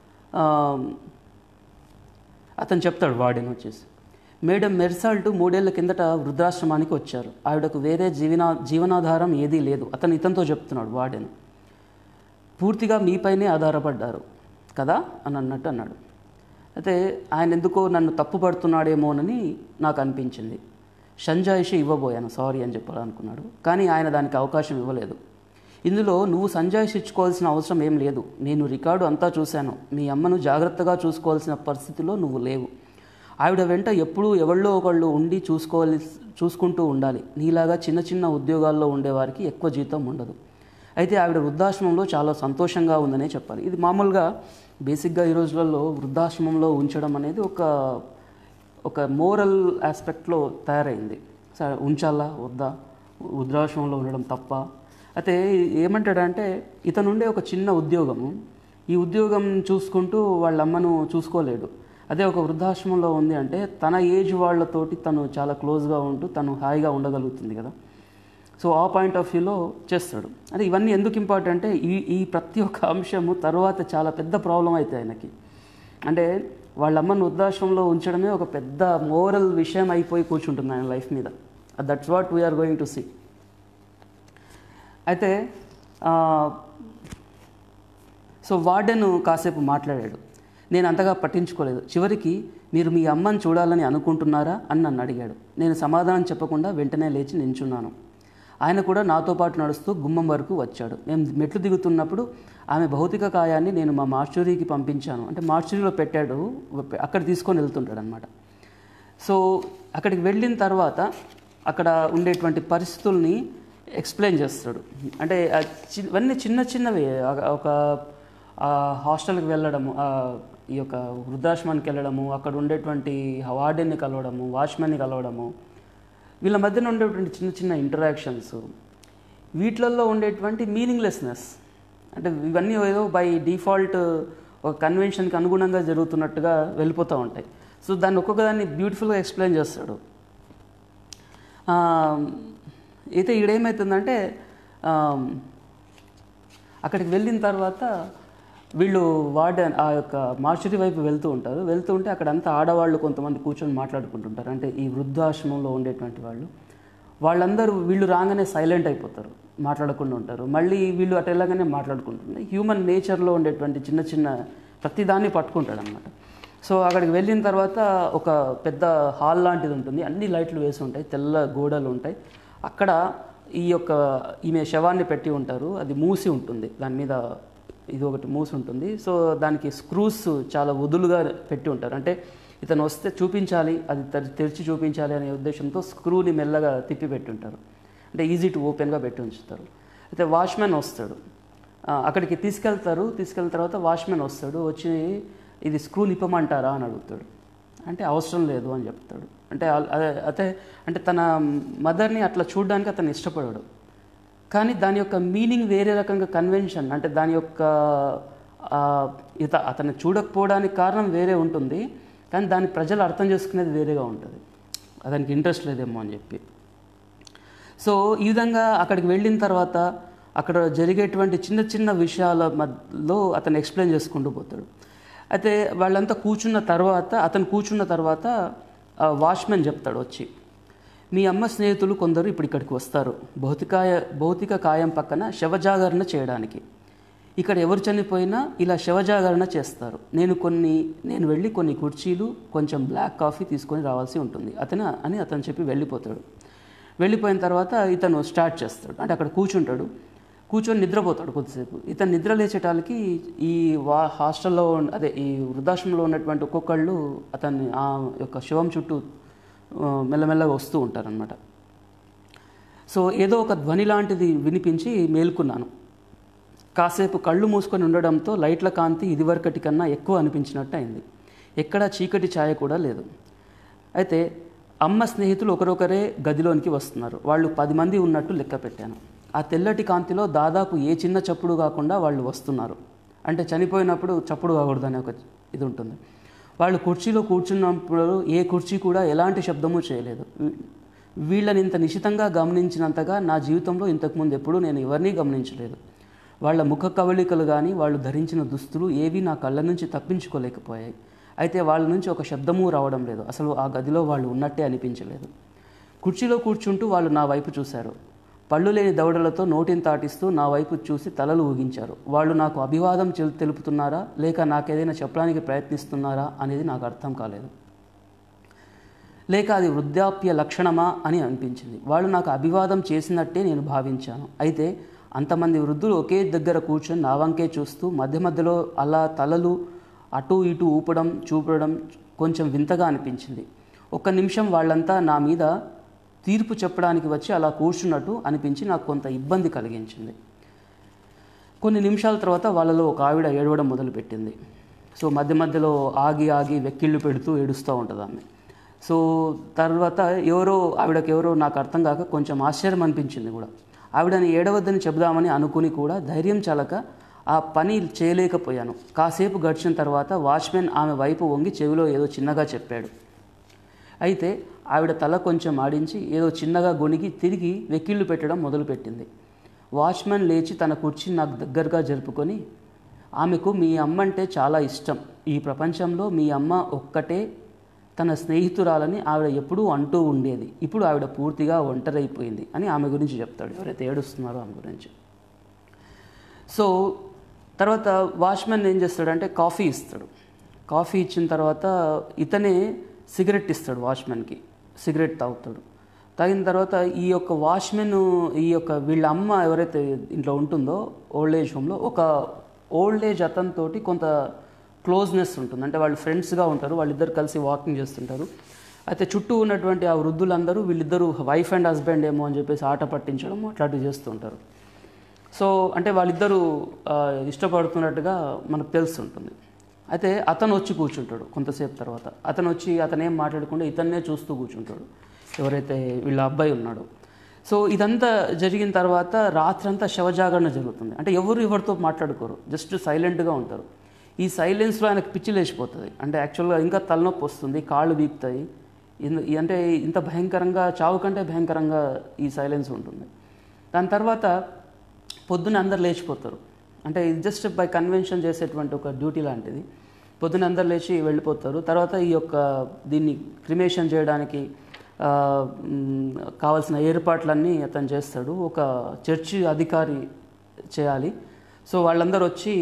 అతను చెప్తాడు, వార్డెన్ వచ్చేసి, మేడం మెర్సాల్ట్ మూడేళ్ల కిందట వృద్ధాశ్రమానికి వచ్చారు. ఆవిడకు వేరే జీవనా జీవనాధారం ఏదీ లేదు. అతను ఇతనితో చెప్తున్నాడు వార్డెన్. పూర్తిగా మీపైనే ఆధారపడ్డారు కదా అని అన్నట్టు అన్నాడు. అయితే ఆయన ఎందుకో నన్ను తప్పు పడుతున్నాడేమోనని నాకు అనిపించింది. సంజాయిషి ఇవ్వబోయాను, సారీ అని చెప్పాలనుకున్నాడు. కానీ ఆయన దానికి అవకాశం ఇవ్వలేదు. ఇందులో నువ్వు సంజాయిషి ఇచ్చుకోవాల్సిన అవసరం ఏం లేదు. నేను రికార్డు అంతా చూశాను. మీ అమ్మను జాగ్రత్తగా చూసుకోవాల్సిన పరిస్థితిలో నువ్వు లేవు. ఆవిడ వెంట ఎప్పుడూ ఎవళ్ళో ఒకళ్ళు ఉండి చూసుకోవాలి చూసుకుంటూ ఉండాలి. నీలాగా చిన్న చిన్న ఉద్యోగాల్లో ఉండేవారికి ఎక్కువ జీతం ఉండదు. అయితే ఆవిడ వృద్ధాశ్రమంలో చాలా సంతోషంగా ఉందనే చెప్పాలి. ఇది మామూలుగా బేసిక్గా ఈ రోజులలో వృద్ధాశ్రమంలో ఉంచడం అనేది ఒక ఒక మోరల్ ఆస్పెక్ట్లో తయారైంది. సరే, ఉంచాలా వద్దా, వృద్ధాశ్రమంలో ఉండడం తప్ప? అయితే ఏమంటాడంటే, ఇతనుండే ఒక చిన్న ఉద్యోగము, ఈ ఉద్యోగం చూసుకుంటూ వాళ్ళ అమ్మను చూసుకోలేడు. అదే ఒక వృద్ధాశ్రమంలో ఉంది అంటే తన ఏజ్ వాళ్ళతోటి తను చాలా క్లోజ్గా ఉంటూ తను హాయిగా ఉండగలుగుతుంది కదా. సో ఆ పాయింట్ ఆఫ్ వ్యూలో చేస్తాడు. అంటే ఇవన్నీ ఎందుకు ఇంపార్టెంట్ అంటే ఈ ఈ ప్రతి ఒక్క అంశము తర్వాత చాలా పెద్ద ప్రాబ్లం అవుతాయి ఆయనకి. అంటే వాళ్ళ అమ్మను వృద్ధాశ్రమంలో ఉంచడమే ఒక పెద్ద మోరల్ విషయం అయిపోయి కూర్చుంటుంది ఆయన లైఫ్ మీద. That's what we're going to see. అయితే సో వార్డెన్ కాసేపు మాట్లాడాడు. నేను అంతగా పట్టించుకోలేదు. చివరికి మీరు మీ అమ్మని చూడాలని అనుకుంటున్నారా అని నన్ను అడిగాడు. నేను సమాధానం చెప్పకుండా వెంటనే లేచి నించున్నాను. ఆయన కూడా నాతో పాటు నడుస్తూ గుమ్మం వరకు వచ్చాడు. మేము మెట్లు దిగుతున్నప్పుడు ఆమె భౌతిక కాయాన్ని నేను మా మార్చురీకి పంపించాను. అంటే మార్చురీలో పెట్టాడు, అక్కడ తీసుకొని వెళ్తుంటాడు అనమాట. సో అక్కడికి వెళ్ళిన తర్వాత అక్కడ ఉండేటువంటి పరిస్థితుల్ని ఎక్స్ప్లెయిన్ చేస్తాడు. అంటే ఇవన్నీ చిన్న చిన్నవి. ఒక హాస్టల్కి వెళ్ళడము, ఈ యొక్క వృద్ధాశ్రమానికి వెళ్ళడము, అక్కడ ఉండేటువంటి వార్డెన్ని కలవడము, వాచ్మెన్ని కలవడము, వీళ్ళ మధ్యన ఉండేటువంటి చిన్న చిన్న ఇంటరాక్షన్స్, వీటిలలో ఉండేటువంటి మీనింగ్లెస్నెస్. అంటే ఇవన్నీ ఏదో బై డిఫాల్ట్ ఒక కన్వెన్షన్కి అనుగుణంగా జరుగుతున్నట్టుగా వెళ్ళిపోతూ ఉంటాయి. సో దాన్ని ఒక్కొక్క దాన్ని బ్యూటిఫుల్గా ఎక్స్ప్లెయిన్ చేస్తాడు. అయితే ఈడేమవుతుందంటే అక్కడికి వెళ్ళిన తర్వాత వీళ్ళు వార్డెన్ ఆ యొక్క మార్చురీ వైపు వెళ్తూ ఉంటారు. వెళ్తూ ఉంటే అక్కడ అంతా ఆడవాళ్ళు కొంతమంది కూర్చొని మాట్లాడుకుంటుంటారు. అంటే ఈ వృద్ధాశ్రమంలో ఉండేటువంటి వాళ్ళు వాళ్ళందరూ వీళ్ళు రాగానే సైలెంట్ అయిపోతారు, మాట్లాడకుండా ఉంటారు. మళ్ళీ వీళ్ళు అటు వెళ్ళగానే మాట్లాడుకుంటున్నారు. హ్యూమన్ నేచర్లో ఉండేటువంటి చిన్న చిన్న ప్రతిదాన్ని పట్టుకుంటాడు అన్నమాట. సో అక్కడికి వెళ్ళిన తర్వాత ఒక పెద్ద హాల్ లాంటిది ఉంటుంది. అన్ని లైట్లు వేసి ఉంటాయి, తెల్ల గోడలు ఉంటాయి. అక్కడ ఈ యొక్క ఈమె శవాన్ని పెట్టి ఉంటారు. అది మూసి ఉంటుంది, దాని మీద ఇది ఒకటి మూసి ఉంటుంది. సో దానికి స్క్రూస్ చాలా వదులుగా పెట్టి ఉంటారు. అంటే ఇతను వస్తే చూపించాలి, అది తెరిచి చూపించాలి అనే ఉద్దేశంతో స్క్రూని మెల్లగా తిప్పి పెట్టి ఉంటారు. అంటే ఈజీ టు ఓపెన్గా పెట్టి ఉంచుతారు. అయితే వాచ్మెన్ వస్తాడు, అక్కడికి తీసుకెళ్తారు. తీసుకెళ్ళిన తర్వాత వాచ్మెన్ వస్తాడు, వచ్చి ఇది స్క్రూ నిప్పమంటారా అని అడుగుతాడు. అంటే అవసరం లేదు అని చెప్తాడు. అంటే అదే అంటే తన మదర్ని అట్లా చూడడానికి అతను ఇష్టపడాడు. కానీ దాని యొక్క మీనింగ్ వేరే రకంగా కన్వెన్షన్, అంటే దాని యొక్క ఇత అతను చూడకపోవడానికి కారణం వేరే ఉంటుంది. కానీ దాన్ని ప్రజలు అర్థం చేసుకునేది వేరేగా ఉంటుంది. అతనికి ఇంట్రెస్ట్ లేదేమో అని చెప్పి. సో ఈ విధంగా అక్కడికి వెళ్ళిన తర్వాత అక్కడ జరిగేటువంటి చిన్న చిన్న విషయాల మధ్యలో అతను ఎక్స్ప్లెయిన్ చేసుకుంటూ పోతాడు. అయితే వాళ్ళంతా కూర్చున్న తర్వాత అతను కూర్చున్న తర్వాత వాచ్మెన్ చెప్తాడు వచ్చి, మీ అమ్మ స్నేహితులు కొందరు ఇప్పుడు ఇక్కడికి వస్తారు భౌతికాయ భౌతిక కాయం పక్కన శవజాగరణ చేయడానికి. ఇక్కడ ఎవరు చనిపోయినా ఇలా శవజాగరణ చేస్తారు. నేను కొన్ని నేను వెళ్ళి కొన్ని కుర్చీలు కొంచెం బ్లాక్ కాఫీ తీసుకొని రావాల్సి ఉంటుంది అతను అని అతను చెప్పి వెళ్ళిపోతాడు. వెళ్ళిపోయిన తర్వాత ఇతను స్టార్ట్ చేస్తాడు. అంటే అక్కడ కూర్చుంటాడు, కూర్చొని నిద్రపోతాడు కొద్దిసేపు. ఇతను నిద్ర లేచేటానికి ఈ వా హాస్టల్లో అదే ఈ వృద్ధాశ్రమంలో ఉన్నటువంటి ఒక్కొక్కళ్ళు అతన్ని ఆ యొక్క శవం చుట్టూ మెల్లమెల్లగా వస్తూ ఉంటారనమాట. సో ఏదో ఒక ధ్వని లాంటిది వినిపించి మేల్కున్నాను. కాసేపు కళ్ళు మూసుకొని ఉండడంతో లైట్ల కాంతి ఇదివరకటి కన్నా ఎక్కువ అనిపించినట్టు అయింది. ఎక్కడా చీకటి ఛాయ కూడా లేదు. అయితే అమ్మ స్నేహితులు ఒకరొకరే గదిలోనికి వస్తున్నారు. వాళ్ళు పది మంది ఉన్నట్టు లెక్క పెట్టాను. ఆ తెల్లటి కాంతిలో దాదాపు ఏ చిన్న చప్పుడు కాకుండా వాళ్ళు వస్తున్నారు. అంటే చనిపోయినప్పుడు చప్పుడు కాకూడదని ఒక ఇది ఉంటుంది. వాళ్ళు కుర్చీలో కూర్చున్నప్పుడు ఏ కుర్చీ కూడా ఎలాంటి శబ్దము చేయలేదు. వీళ్ళని ఇంత నిశితంగా గమనించినంతగా నా జీవితంలో ఇంతకుముందు ఎప్పుడూ నేను ఎవరినీ గమనించలేదు. వాళ్ళ ముఖ కవళికలు కానీ వాళ్ళు ధరించిన దుస్తులు ఏవి నా కళ్ళ నుంచి తప్పించుకోలేకపోయాయి. అయితే వాళ్ళ నుంచి ఒక శబ్దమూ రావడం లేదు. అసలు ఆ గదిలో వాళ్ళు ఉన్నట్టే అనిపించలేదు. కుర్చీలో కూర్చుంటూ వాళ్ళు నా వైపు చూశారు. పళ్ళు లేని దవడలతో నోటిని తాటిస్తూ నా వైపు చూసి తలలు ఊగించారు. వాళ్ళు నాకు అభివాదం తెలుపుతున్నారా లేక నాకేదైనా చెప్పడానికి ప్రయత్నిస్తున్నారా అనేది నాకు అర్థం కాలేదు. లేక అది వృద్ధాప్య లక్షణమా అని అనిపించింది. వాళ్ళు నాకు అభివాదం చేసినట్టే నేను భావించాను. అయితే అంతమంది వృద్ధులు ఒకే దగ్గర కూర్చొని నా వంకే చూస్తూ మధ్య మధ్యలో అలా తలలు అటు ఇటు ఊపడం చూపడం కొంచెం వింతగా అనిపించింది. ఒక్క నిమిషం వాళ్ళంతా నా మీద తీర్పు చెప్పడానికి వచ్చి అలా కూర్చున్నట్టు అనిపించి నాకు కొంత ఇబ్బంది కలిగించింది. కొన్ని నిమిషాల తర్వాత వాళ్ళలో ఒక ఆవిడ ఏడవడం మొదలుపెట్టింది. సో మధ్య మధ్యలో ఆగి ఆగి వెక్కిళ్ళు పెడుతూ ఏడుస్తూ ఉంటుంది ఆమె. సో తర్వాత ఎవరో ఆవిడకి ఎవరో నాకు అర్థం కాక కొంచెం ఆశ్చర్యం అనిపించింది కూడా. ఆవిడని ఏడవద్దని చెబుదామని అనుకుని కూడా ధైర్యం చాలక ఆ పని చేయలేకపోయాను. కాసేపు గడిచిన తర్వాత వాచ్మెన్ ఆమె వైపు వంగి చెవిలో ఏదో చిన్నగా చెప్పాడు. అయితే ఆవిడ తల కొంచెం ఆడించి ఏదో చిన్నగా గొణిగి తిరిగి వెక్కిళ్ళు పెట్టడం మొదలుపెట్టింది. వాచ్మెన్ లేచి తన కుర్చీని నాకు దగ్గరగా జరుపుకొని, ఆమెకు మీ అమ్మ అంటే చాలా ఇష్టం. ఈ ప్రపంచంలో మీ అమ్మ ఒక్కటే తన స్నేహితురాలని ఆవిడ ఎప్పుడూ అంటూ ఉండేది. ఇప్పుడు ఆవిడ పూర్తిగా ఒంటరైపోయింది అని ఆమె గురించి చెప్తాడు, ఎవరైతే ఏడుస్తున్నారో ఆమె గురించి. సో తర్వాత వాచ్మెన్ ఏం చేస్తాడంటే కాఫీ ఇస్తాడు. కాఫీ ఇచ్చిన తర్వాత ఇతనే సిగరెట్ ఇస్తాడు వాచ్మెన్కి. సిగరెట్ తాగుతాడు. తాగిన తర్వాత ఈ యొక్క వాచ్మెన్ ఈ యొక్క వీళ్ళ అమ్మ ఎవరైతే ఇంట్లో ఉంటుందో ఓల్డ్ ఏజ్ హోమ్లో ఒక ఓల్డ్ ఏజ్ అతనితోటి కొంత క్లోజ్నెస్ ఉంటుంది. అంటే వాళ్ళు ఫ్రెండ్స్గా ఉంటారు. వాళ్ళిద్దరు కలిసి వాకింగ్ చేస్తుంటారు. అయితే చుట్టూ ఉన్నటువంటి ఆ వృద్ధులందరూ వీళ్ళిద్దరూ వైఫ్ అండ్ హస్బెండ్ ఏమో అని చెప్పేసి ఆట పట్టించడం అట్లాంటివి చేస్తుంటారు. సో అంటే వాళ్ళిద్దరూ ఇష్టపడుతున్నట్టుగా మనకు తెలుస్తుంటుంది. అయితే అతను వచ్చి కూర్చుంటాడు. కొంతసేపు తర్వాత అతను వచ్చి అతను ఏం మాట్లాడకుండా ఇతన్నే చూస్తూ కూర్చుంటాడు, ఎవరైతే వీళ్ళ అబ్బాయి ఉన్నాడో. సో ఇదంతా జరిగిన తర్వాత రాత్రంతా శవజాగరణ జరుగుతుంది. అంటే ఎవరు ఎవరితో మాట్లాడుకోరు, జస్ట్ సైలెంట్గా ఉంటారు. ఈ సైలెన్స్లో ఆయనకు పిచ్చి లేచిపోతుంది. అంటే యాక్చువల్గా ఇంకా తలనొప్పి వస్తుంది, కాళ్ళు వీపుతాయి. అంటే ఇంత భయంకరంగా, చావు కంటే భయంకరంగా ఈ సైలెన్స్ ఉంటుంది. దాని తర్వాత పొద్దున్న అందరు లేచిపోతారు. అంటే ఇది జస్ట్ బై కన్వెన్షన్ చేసేటువంటి ఒక డ్యూటీ లాంటిది. పొద్దున్న అందరు లేచి వెళ్ళిపోతారు. తర్వాత ఈ యొక్క దీన్ని క్రిమేషన్ చేయడానికి కావాల్సిన ఏర్పాట్లన్నీ అతను చేస్తాడు. ఒక చర్చి అధికారి చేయాలి. సో వాళ్ళందరూ వచ్చి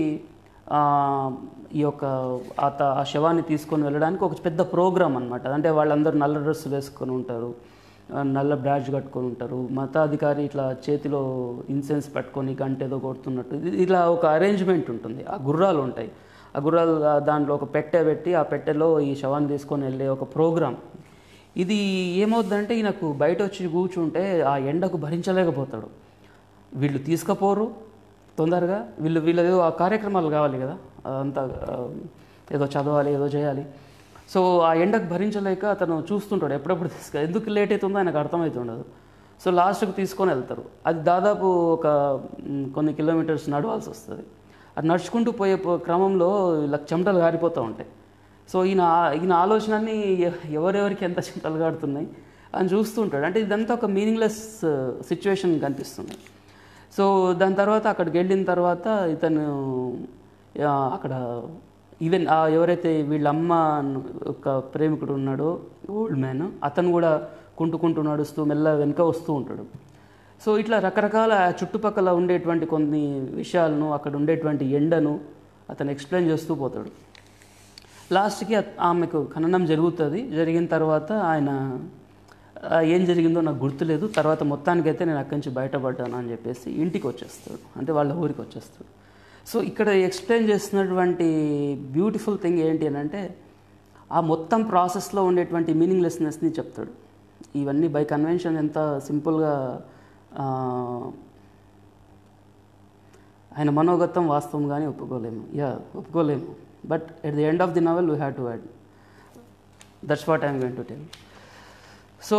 ఈ యొక్క అత ఆ శవాన్ని తీసుకొని వెళ్ళడానికి ఒక పెద్ద ప్రోగ్రామ్ అనమాట. అంటే వాళ్ళందరూ నల్ల డ్రెస్సులు వేసుకొని ఉంటారు, నల్ల బ్యాడ్జ్ కట్టుకొని ఉంటారు. మతాధికారి ఇట్లా చేతిలో ఇన్సెన్స్ పట్టుకొని గంట ఏదో కొడుతున్నట్టు ఇలా ఒక అరేంజ్మెంట్ ఉంటుంది. ఆ గుర్రాలు ఉంటాయి. ఆ గుర్రాలు దాంట్లో ఒక పెట్టె పెట్టి ఆ పెట్టెలో ఈ శవాన్ని తీసుకొని వెళ్ళే ఒక ప్రోగ్రాం. ఇది ఏమవుతుందంటే ఈయనకు బయట వచ్చి కూర్చుంటే ఆ ఎండకు భరించలేకపోతాడు. వీళ్ళు తీసుకుపోరు తొందరగా, వీళ్ళు వీళ్ళు ఏదో ఆ కార్యక్రమాలు కావాలి కదా, అంతా ఏదో చదవాలి, ఏదో చేయాలి. సో ఆ ఎండకు భరించలేక అతను చూస్తుంటాడు ఎప్పుడప్పుడు తీసుకు ఎందుకు లేట్ అవుతుందో ఆయనకు అర్థమవుతుండదు. సో లాస్ట్కి తీసుకొని వెళ్తారు. అది దాదాపు ఒక కొన్ని కిలోమీటర్స్ నడవాల్సి వస్తుంది. అది నడుచుకుంటూ పోయే క్రమంలో ఇలా చెమటలు గారిపోతూ ఉంటాయి. సో ఈయన ఈయన ఆలోచనని ఎవరెవరికి ఎంత చెమటలు గాడుతున్నాయి అని చూస్తుంటాడు. అంటే ఇదంతా ఒక మీనింగ్లెస్ సిచ్యువేషన్ కనిపిస్తుంది. సో దాని తర్వాత అక్కడికి వెళ్ళిన తర్వాత ఇతను అక్కడ ఈవెన్ ఎవరైతే వీళ్ళ అమ్మ ఒక ప్రేమికుడు ఉన్నాడో ఓల్డ్ మ్యాన్, అతను కూడా కుంటుకుంటూ నడుస్తూ మెల్ల వెనుక వస్తూ ఉంటాడు. సో ఇట్లా రకరకాల చుట్టుపక్కల ఉండేటువంటి కొన్ని విషయాలను, అక్కడ ఉండేటువంటి ఎండను అతను ఎక్స్ప్లెయిన్ చేస్తూ పోతాడు. లాస్ట్కి ఆమెకు ఖననం జరుగుతుంది. జరిగిన తర్వాత ఆయన ఏం జరిగిందో నాకు గుర్తులేదు. తర్వాత మొత్తానికైతే నేను అక్కడి నుంచి బయటపడ్డాను అని చెప్పేసి ఇంటికి వచ్చేస్తాడు, అంటే వాళ్ళ ఊరికి వచ్చేస్తాడు. సో ఇక్కడ ఎక్స్ప్లెయిన్ చేస్తున్నటువంటి బ్యూటిఫుల్ థింగ్ ఏంటి అని అంటే ఆ మొత్తం ప్రాసెస్లో ఉండేటువంటి మీనింగ్లెస్నెస్ని చెప్తాడు. ఇవన్నీ బై కన్వెన్షన్ ఎంత సింపుల్గా ఆయన మనోగతం వాస్తవం కానీ ఒప్పుకోలేము. యా ఒప్పుకోలేము. But at the end of the novel we have to add. That's what I'm going to tell. So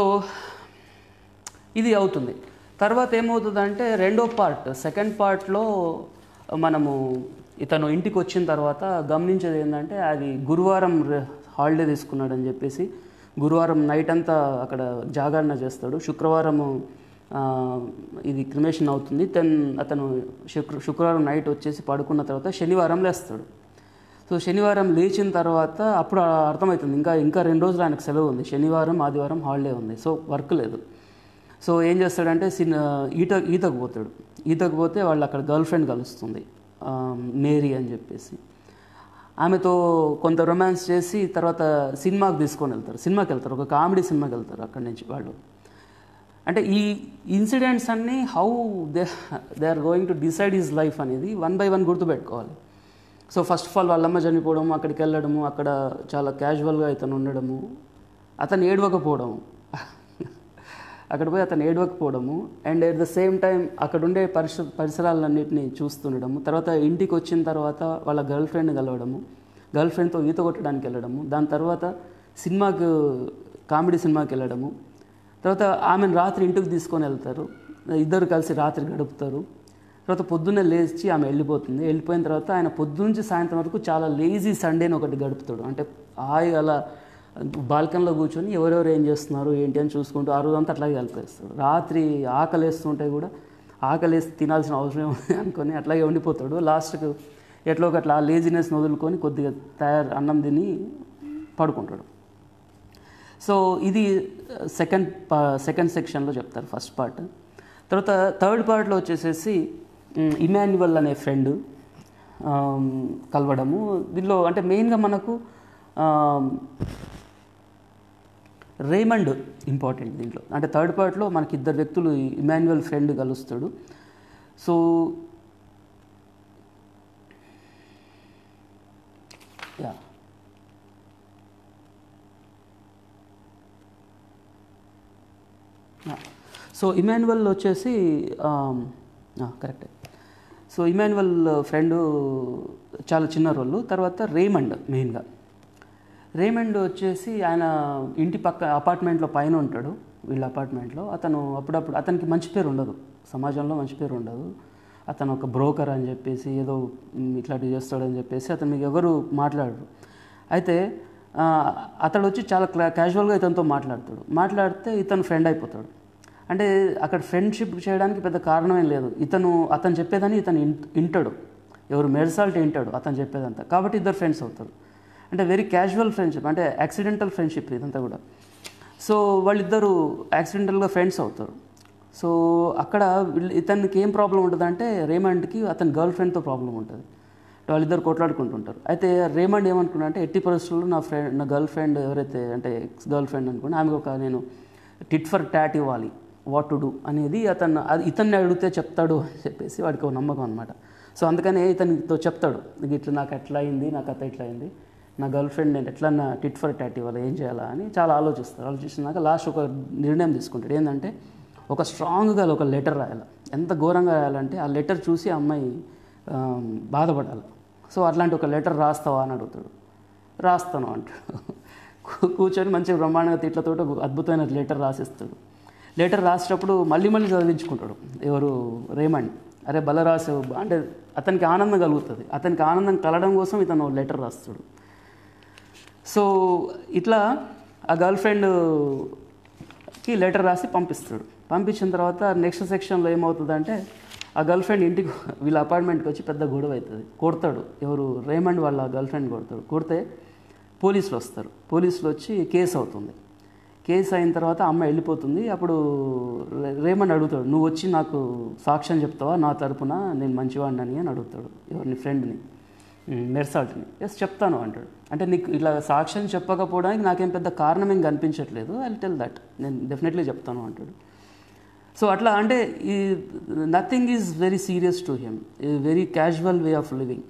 ఇది అవుతుంది. తర్వాత ఏమవుతుందంటే రెండో పార్ట్, సెకండ్ పార్ట్లో మనము ఇతను ఇంటికి వచ్చిన తర్వాత గమనించేది ఏంటంటే అది గురువారం హాలిడే తీసుకున్నాడని చెప్పేసి గురువారం నైట్ అంతా అక్కడ జాగరణ చేస్తాడు. శుక్రవారము ఇది క్రిమేషన్ అవుతుంది. దెన్ అతను శుక్ర శుక్రవారం నైట్ వచ్చేసి పడుకున్న తర్వాత శనివారం లేస్తాడు. సో శనివారం లేచిన తర్వాత అప్పుడు అర్థమవుతుంది ఇంకా ఇంకా రెండు రోజులు ఆయనకు సెలవు ఉంది. శనివారం ఆదివారం హాలిడే ఉంది. సో వర్క్ లేదు. సో ఏం చేస్తాడంటే సిన్ ఈత ఈతకు పోతాడు. ఈతకు పోతే వాళ్ళు అక్కడ గర్ల్ ఫ్రెండ్ కలుస్తుంది, మేరీ అని చెప్పేసి. ఆమెతో కొంత రొమాన్స్ చేసి తర్వాత సినిమాకి తీసుకొని వెళ్తారు. సినిమాకి వెళ్తారు, ఒక కామెడీ సినిమాకి వెళ్తారు అక్కడి నుంచి వాళ్ళు. అంటే ఈ ఇన్సిడెంట్స్ అన్నీ how they they are going to decide his life అనేది వన్ బై వన్ గుర్తుపెట్టుకోవాలి. సో ఫస్ట్ ఆఫ్ ఆల్ వాళ్ళమ్మ చనిపోవడము, అక్కడికి వెళ్ళడము, అక్కడ చాలా క్యాజువల్గా ఇతను ఉండడము, అతను ఏడవకపోవడము, అక్కడ పోయి అతను ఏడవకపోవడము, and at the same time అక్కడ ఉండే పరిస పరిసరాలన్నింటినీ చూస్తుండడము. తర్వాత ఇంటికి వచ్చిన తర్వాత వాళ్ళ గర్ల్ ఫ్రెండ్ని కలవడము, గర్ల్ ఫ్రెండ్తో ఈత కొట్టడానికి వెళ్ళడము, దాని తర్వాత సినిమాకు కామెడీ సినిమాకి వెళ్ళడము, తర్వాత ఆమెను రాత్రి ఇంటికి తీసుకొని వెళ్తారు. ఇద్దరు కలిసి రాత్రి గడుపుతారు. తర్వాత పొద్దున్నే లేచి ఆమె వెళ్ళిపోతుంది. వెళ్ళిపోయిన తర్వాత ఆయన పొద్దున్నుంచి సాయంత్రం వరకు చాలా లేజీ సండేని ఒకటి గడుపుతాడు. అంటే హాయిగా అలా బాల్కనీలో కూర్చొని ఎవరెవరు ఏం చేస్తున్నారు ఏంటి అని చూసుకుంటూ ఆ రోజంతా అట్లాగే కలిపేస్తాడు. రాత్రి ఆకలి వేస్తుంటే కూడా ఆకలి వేసి తినాల్సిన అవసరం ఉంది అనుకొని అట్లాగే ఉండిపోతాడు. లాస్ట్కు ఎట్లా ఒక అట్లా ఆ లేజినెస్ని వదులుకొని కొద్దిగా తయారు అన్నం తిని పడుకుంటాడు. సో ఇది సెకండ్ పా సెకండ్ సెక్షన్లో చెప్తారు ఫస్ట్ పార్ట్. తర్వాత థర్డ్ పార్ట్లో వచ్చేసేసి ఇమాన్యువల్ అనే ఫ్రెండ్ కలవడము. దీనిలో అంటే మెయిన్గా మనకు రేమండ్ ఇంపార్టెంట్ దీంట్లో. అంటే థర్డ్ పార్ట్లో మనకి ఇద్దరు వ్యక్తులు ఇమాన్యువల్ ఫ్రెండ్ కలుస్తాడు. సో యా సో ఇమాన్యువల్ వచ్చేసి కరెక్టే. సో ఇమాన్యువల్ ఫ్రెండు చాలా చిన్న రోల్. తర్వాత రేమండ్ మెయిన్గా రేమండ్ వచ్చేసి ఆయన ఇంటి పక్క అపార్ట్మెంట్లో పైన ఉంటాడు, వీళ్ళ అపార్ట్మెంట్లో. అతను అప్పుడప్పుడు అతనికి మంచి పేరు ఉండదు, సమాజంలో మంచి పేరు ఉండదు. అతను ఒక బ్రోకర్ అని చెప్పేసి ఏదో ఇట్లాంటివి చేస్తాడని చెప్పేసి అతను మీకు ఎవరు మాట్లాడరు. అయితే అతడు వచ్చి చాలా క్యాజువల్గా ఇతనితో మాట్లాడతాడు. మాట్లాడితే ఇతను ఫ్రెండ్ అయిపోతాడు. అంటే అక్కడ ఫ్రెండ్షిప్ చేయడానికి పెద్ద కారణమేం లేదు. ఇతను అతను చెప్పేదని ఇతను వింటాడు, ఎవరు మెర్సాల్ట్ వింటాడు అతను చెప్పేదంతా. కాబట్టి ఇద్దరు ఫ్రెండ్స్ అవుతారు. అంటే వెరీ క్యాజువల్ ఫ్రెండ్షిప్, అంటే యాక్సిడెంటల్ ఫ్రెండ్షిప్ ఇదంతా కూడా. సో వాళ్ళిద్దరూ యాక్సిడెంటల్గా ఫ్రెండ్స్ అవుతారు. సో అక్కడ ఇతనికి ఏం ప్రాబ్లం ఉంటుంది అంటే రేమండ్కి అతని గర్ల్ ఫ్రెండ్తో ప్రాబ్లం ఉంటుంది. వాళ్ళిద్దరు కొట్లాడుకుంటుంటారు. అయితే రేమండ్ ఏమనుకున్నా అంటే ఎట్టి పరిస్థితుల్లో నా ఫ్రెండ్ నా గర్ల్ ఫ్రెండ్ ఎవరైతే అంటే ఎక్స్ గర్ల్ ఫ్రెండ్ అనుకుని ఆమెకు ఒక నేను టిట్ ఫర్ టాట్ ఇవ్వాలి, వాట్ టు డూ అనేది అతను అది ఇతన్ని అడిగితే చెప్తాడు అని చెప్పేసి వాడికి ఒక నమ్మకం అనమాట. సో అందుకనే ఇతనితో చెప్తాడు, ఇట్లా నాకు ఎట్లా అయింది, నాకు అత్త ఎట్లా అయింది, నా గర్ల్ ఫ్రెండ్ నేను ఎట్లా నా టిట్ ఫర్ టాట్ ఇవ్వాలి, ఏం చేయాలా అని చాలా ఆలోచిస్తారు. ఆలోచించినాక లాస్ట్ ఒక నిర్ణయం తీసుకుంటాడు. ఏంటంటే ఒక స్ట్రాంగ్గా ఒక లెటర్ రాయాలి. ఎంత ఘోరంగా రాయాలంటే ఆ లెటర్ చూసి ఆ అమ్మాయి బాధపడాలి. సో అట్లాంటి ఒక లెటర్ రాస్తావా అని అడుగుతాడు. రాస్తాను అంటాడు. కూర్చొని మంచిగా బ్రహ్మాండంగా తిట్లతో అద్భుతమైన లెటర్ రాసిస్తాడు. లెటర్ రాసేటప్పుడు మళ్ళీ మళ్ళీ చదివించుకుంటాడు ఎవరు రేమండ్. అరే బల రాసావు అంటే అతనికి ఆనందం కలుగుతుంది. అతనికి ఆనందం కలగడం కోసం ఇతను లెటర్ రాస్తాడు. సో ఇట్లా ఆ గర్ల్ ఫ్రెండ్కి లెటర్ రాసి పంపిస్తాడు. పంపించిన తర్వాత నెక్స్ట్ సెక్షన్లో ఏమవుతుందంటే ఆ గర్ల్ ఫ్రెండ్ ఇంటికి వీళ్ళ అపార్ట్మెంట్కి వచ్చి పెద్ద గొడవ అవుతుంది. కొడతాడు ఎవరు రేమండ్ వాళ్ళ గర్ల్ ఫ్రెండ్ కొడతాడు. కొడితే పోలీసులు వస్తారు. పోలీసులు వచ్చి కేసు అవుతుంది. కేసు అయిన తర్వాత అమ్మ వెళ్ళిపోతుంది. అప్పుడు రేమండ్ అడుగుతాడు, నువ్వు వచ్చి నాకు సాక్ష్యం చెప్తావా నా తరపున నేను మంచివాడిని అని అడుగుతాడు ఎవరిని ఫ్రెండ్ని, మెర్సాల్ట్ని. ఎస్ చెప్తాను అంటాడు. అంటే నీకు ఇలా సాక్ష్యం చెప్పకపోవడానికి నాకేం పెద్ద కారణం ఏం కనిపించట్లేదు, ఐ టెల్ దట్, నేను డెఫినెట్లీ చెప్తాను అంటాడు. సో అట్లా అంటే ఈ nothing is very serious to him, very casual way of living.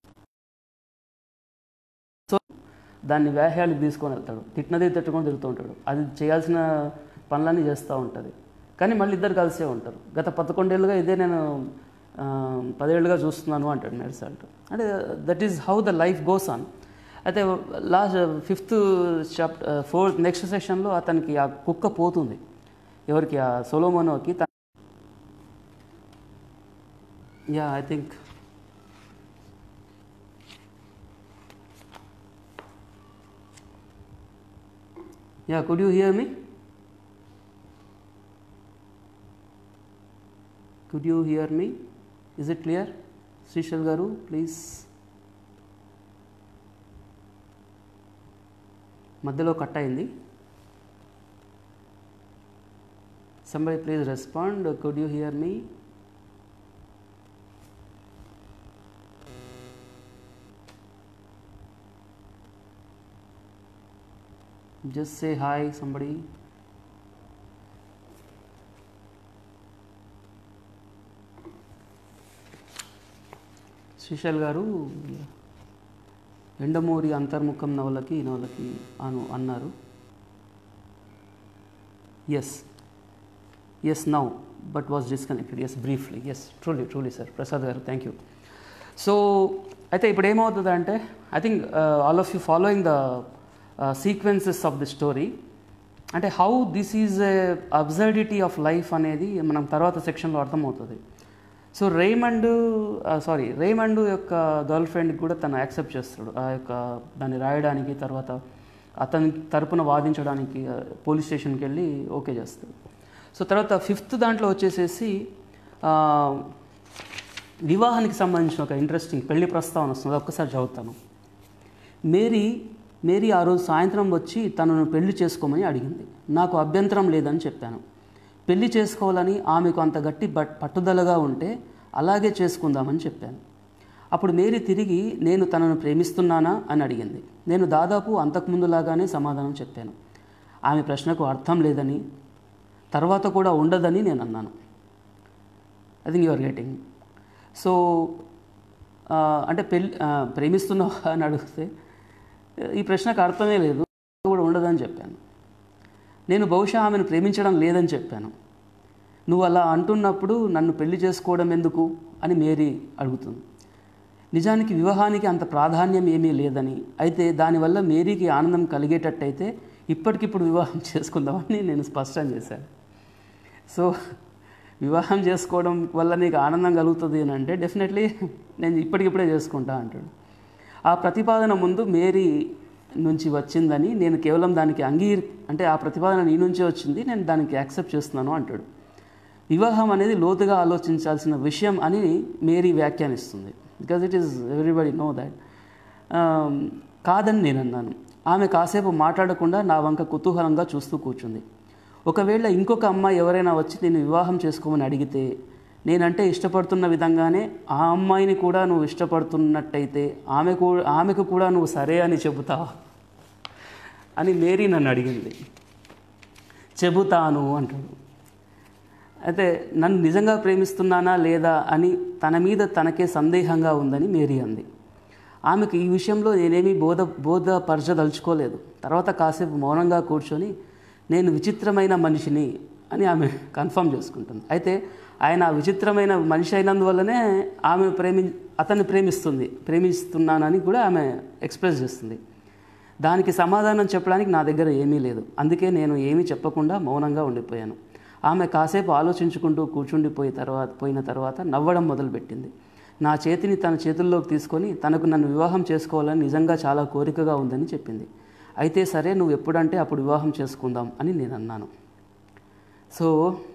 So దాన్ని వ్యాహ్యాలకు తీసుకొని వెళ్తాడు. తిట్టినదే తిట్టుకొని తిరుగుతూ ఉంటాడు. అది చేయాల్సిన పనులన్నీ చేస్తూ ఉంటుంది. కానీ మళ్ళీ ఇద్దరు కలిసే ఉంటారు. గత పదకొండేళ్ళుగా ఇదే నేను పదేళ్ళుగా చూస్తున్నాను అంటాడు మెర్సాల్ట్. అంటే that is how the life goes on. అయితే last fifth chapter fourth next సెషన్లో అతనికి ఆ కుక్క పోతుంది, ఎవరికి, ఆ సొలొమోనుకి. Yeah I think yeah could you hear me? Could you hear me? Is it clear? Srishail garu please. మధ్యలో కట్ అయింది. somebody please respond. Could you hear me? Just say hi somebody. Srishail గారు ఎండమూరి అంతర్ముఖం నవలకి నవలకి అను అన్నారు. Yes yes now but was disconnected. Yes briefly. Yes truly truly sir Prasad garu, thank you. So అయితే ఇప్పుడు ఏమవుతుంది అంటే I think all of you following the sequences of the story, అంటే how this is a absurdity of life అనేది మనం తర్వాత సెక్షన్లో అర్థమవుతుంది. సో రేమండ్ సారీ రేమండ్ యొక్క గర్ల్ ఫ్రెండ్కి కూడా తను యాక్సెప్ట్ చేస్తాడు ఆ యొక్క దాన్ని రాయడానికి, తర్వాత అతని తరపున వాదించడానికి పోలీస్ స్టేషన్కి వెళ్ళి ఓకే చేస్తాడు. సో తర్వాత ఫిఫ్త్ దాంట్లో వచ్చేసేసి వివాహానికి సంబంధించిన ఒక ఇంట్రెస్టింగ్ పెళ్లి ప్రస్తావన వస్తుంది. ఒక్కసారి చదువుతాను. మేరీ మేరీ ఆ రోజు సాయంత్రం వచ్చి తనను పెళ్లి చేసుకోమని అడిగింది. నాకు అభ్యంతరం లేదని చెప్పాను. పెళ్లి చేసుకోవాలని ఆమెకు అంత గట్టి పట్టుదలగా ఉంటే అలాగే చేసుకుందామని చెప్పాను. అప్పుడు మేరీ తిరిగి నేను తనను ప్రేమిస్తున్నానా అని అడిగింది. నేను దాదాపు అంతకుముందులాగానే సమాధానం చెప్పాను. ఆమె ప్రశ్నకు అర్థం లేదని, తర్వాత కూడా ఉండదని నేను అన్నాను. I think you are getting. So అంటే పెళ్ళి ప్రేమిస్తున్నావా అని అడిగితే ఈ ప్రశ్నకు అర్థమే లేదు, కూడా ఉండదని చెప్పాను. నేను బహుశా ఆమెను ప్రేమించడం లేదని చెప్పాను. నువ్వు అలా అంటున్నప్పుడు నన్ను పెళ్లి చేసుకోవడం ఎందుకు అని మేరీ అడుగుతుంది. నిజానికి వివాహానికి అంత ప్రాధాన్యం ఏమీ లేదని, అయితే దానివల్ల మేరీకి ఆనందం కలిగేటట్టయితే ఇప్పటికిప్పుడు వివాహం చేసుకుందామని నేను స్పష్టం చేశాను. సో వివాహం చేసుకోవడం వల్ల నీకు ఆనందం కలుగుతుంది అని అంటే డెఫినెట్లీ నేను ఇప్పటికిప్పుడే చేసుకుంటా అంటాడు. ఆ ప్రతిపాదన ముందు మేరీ నుంచి వచ్చిందని, నేను కేవలం దానికి అంగీర్ అంటే ఆ ప్రతిపాదన నీ నుంచే వచ్చింది, నేను దానికి యాక్సెప్ట్ చేస్తున్నాను అంటాడు. వివాహం అనేది లోతుగా ఆలోచించాల్సిన విషయం అని మేరీ వ్యాఖ్యానిస్తుంది. Because it is everybody know that. కాదని నేను అన్నాను. ఆమె కాసేపు మాట్లాడకుండా నా వంక కుతూహలంగా చూస్తూ కూర్చుంది. ఒకవేళ ఇంకొక అమ్మాయి ఎవరైనా వచ్చి నేను వివాహం చేసుకోమని అడిగితే, నేనంటే ఇష్టపడుతున్న విధంగానే ఆ అమ్మాయిని కూడా నువ్వు ఇష్టపడుతున్నట్టయితే ఆమె కూడా ఆమెకు కూడా నువ్వు సరే అని చెబుతావా అని మేరీ నన్ను అడిగింది. చెబుతాను అంటాడు. అయితే నన్ను నిజంగా ప్రేమిస్తున్నానా లేదా అని తన మీద తనకే సందేహంగా ఉందని మేరీ అంది. ఆమెకు ఈ విషయంలో నేనేమీ బోధ బోధపరచదలుచుకోలేదు. తర్వాత కాసేపు మౌనంగా కూర్చొని నేను విచిత్రమైన మనిషిని అని ఆమె కన్ఫర్మ్ చేసుకుంటుంది. అయితే ఆయన విచిత్రమైన మనిషి అయినందువల్లనే ఆమె ప్రేమి అతన్ని ప్రేమిస్తుంది ప్రేమిస్తున్నానని కూడా ఆమె ఎక్స్ప్రెస్ చేస్తుంది. దానికి సమాధానం చెప్పడానికి నా దగ్గర ఏమీ లేదు. అందుకే నేను ఏమీ చెప్పకుండా మౌనంగా ఉండిపోయాను. ఆమె కాసేపు ఆలోచించుకుంటూ కూర్చుండిపోయి తర్వాత పోయిన తర్వాత నవ్వడం మొదలుపెట్టింది. నా చేతిని తన చేతుల్లోకి తీసుకొని తనకు నన్ను వివాహం చేసుకోవాలని నిజంగా చాలా కోరికగా ఉందని చెప్పింది. అయితే సరే, నువ్వు ఎప్పుడంటే అప్పుడు వివాహం చేసుకుందాం అని నేను అన్నాను. సో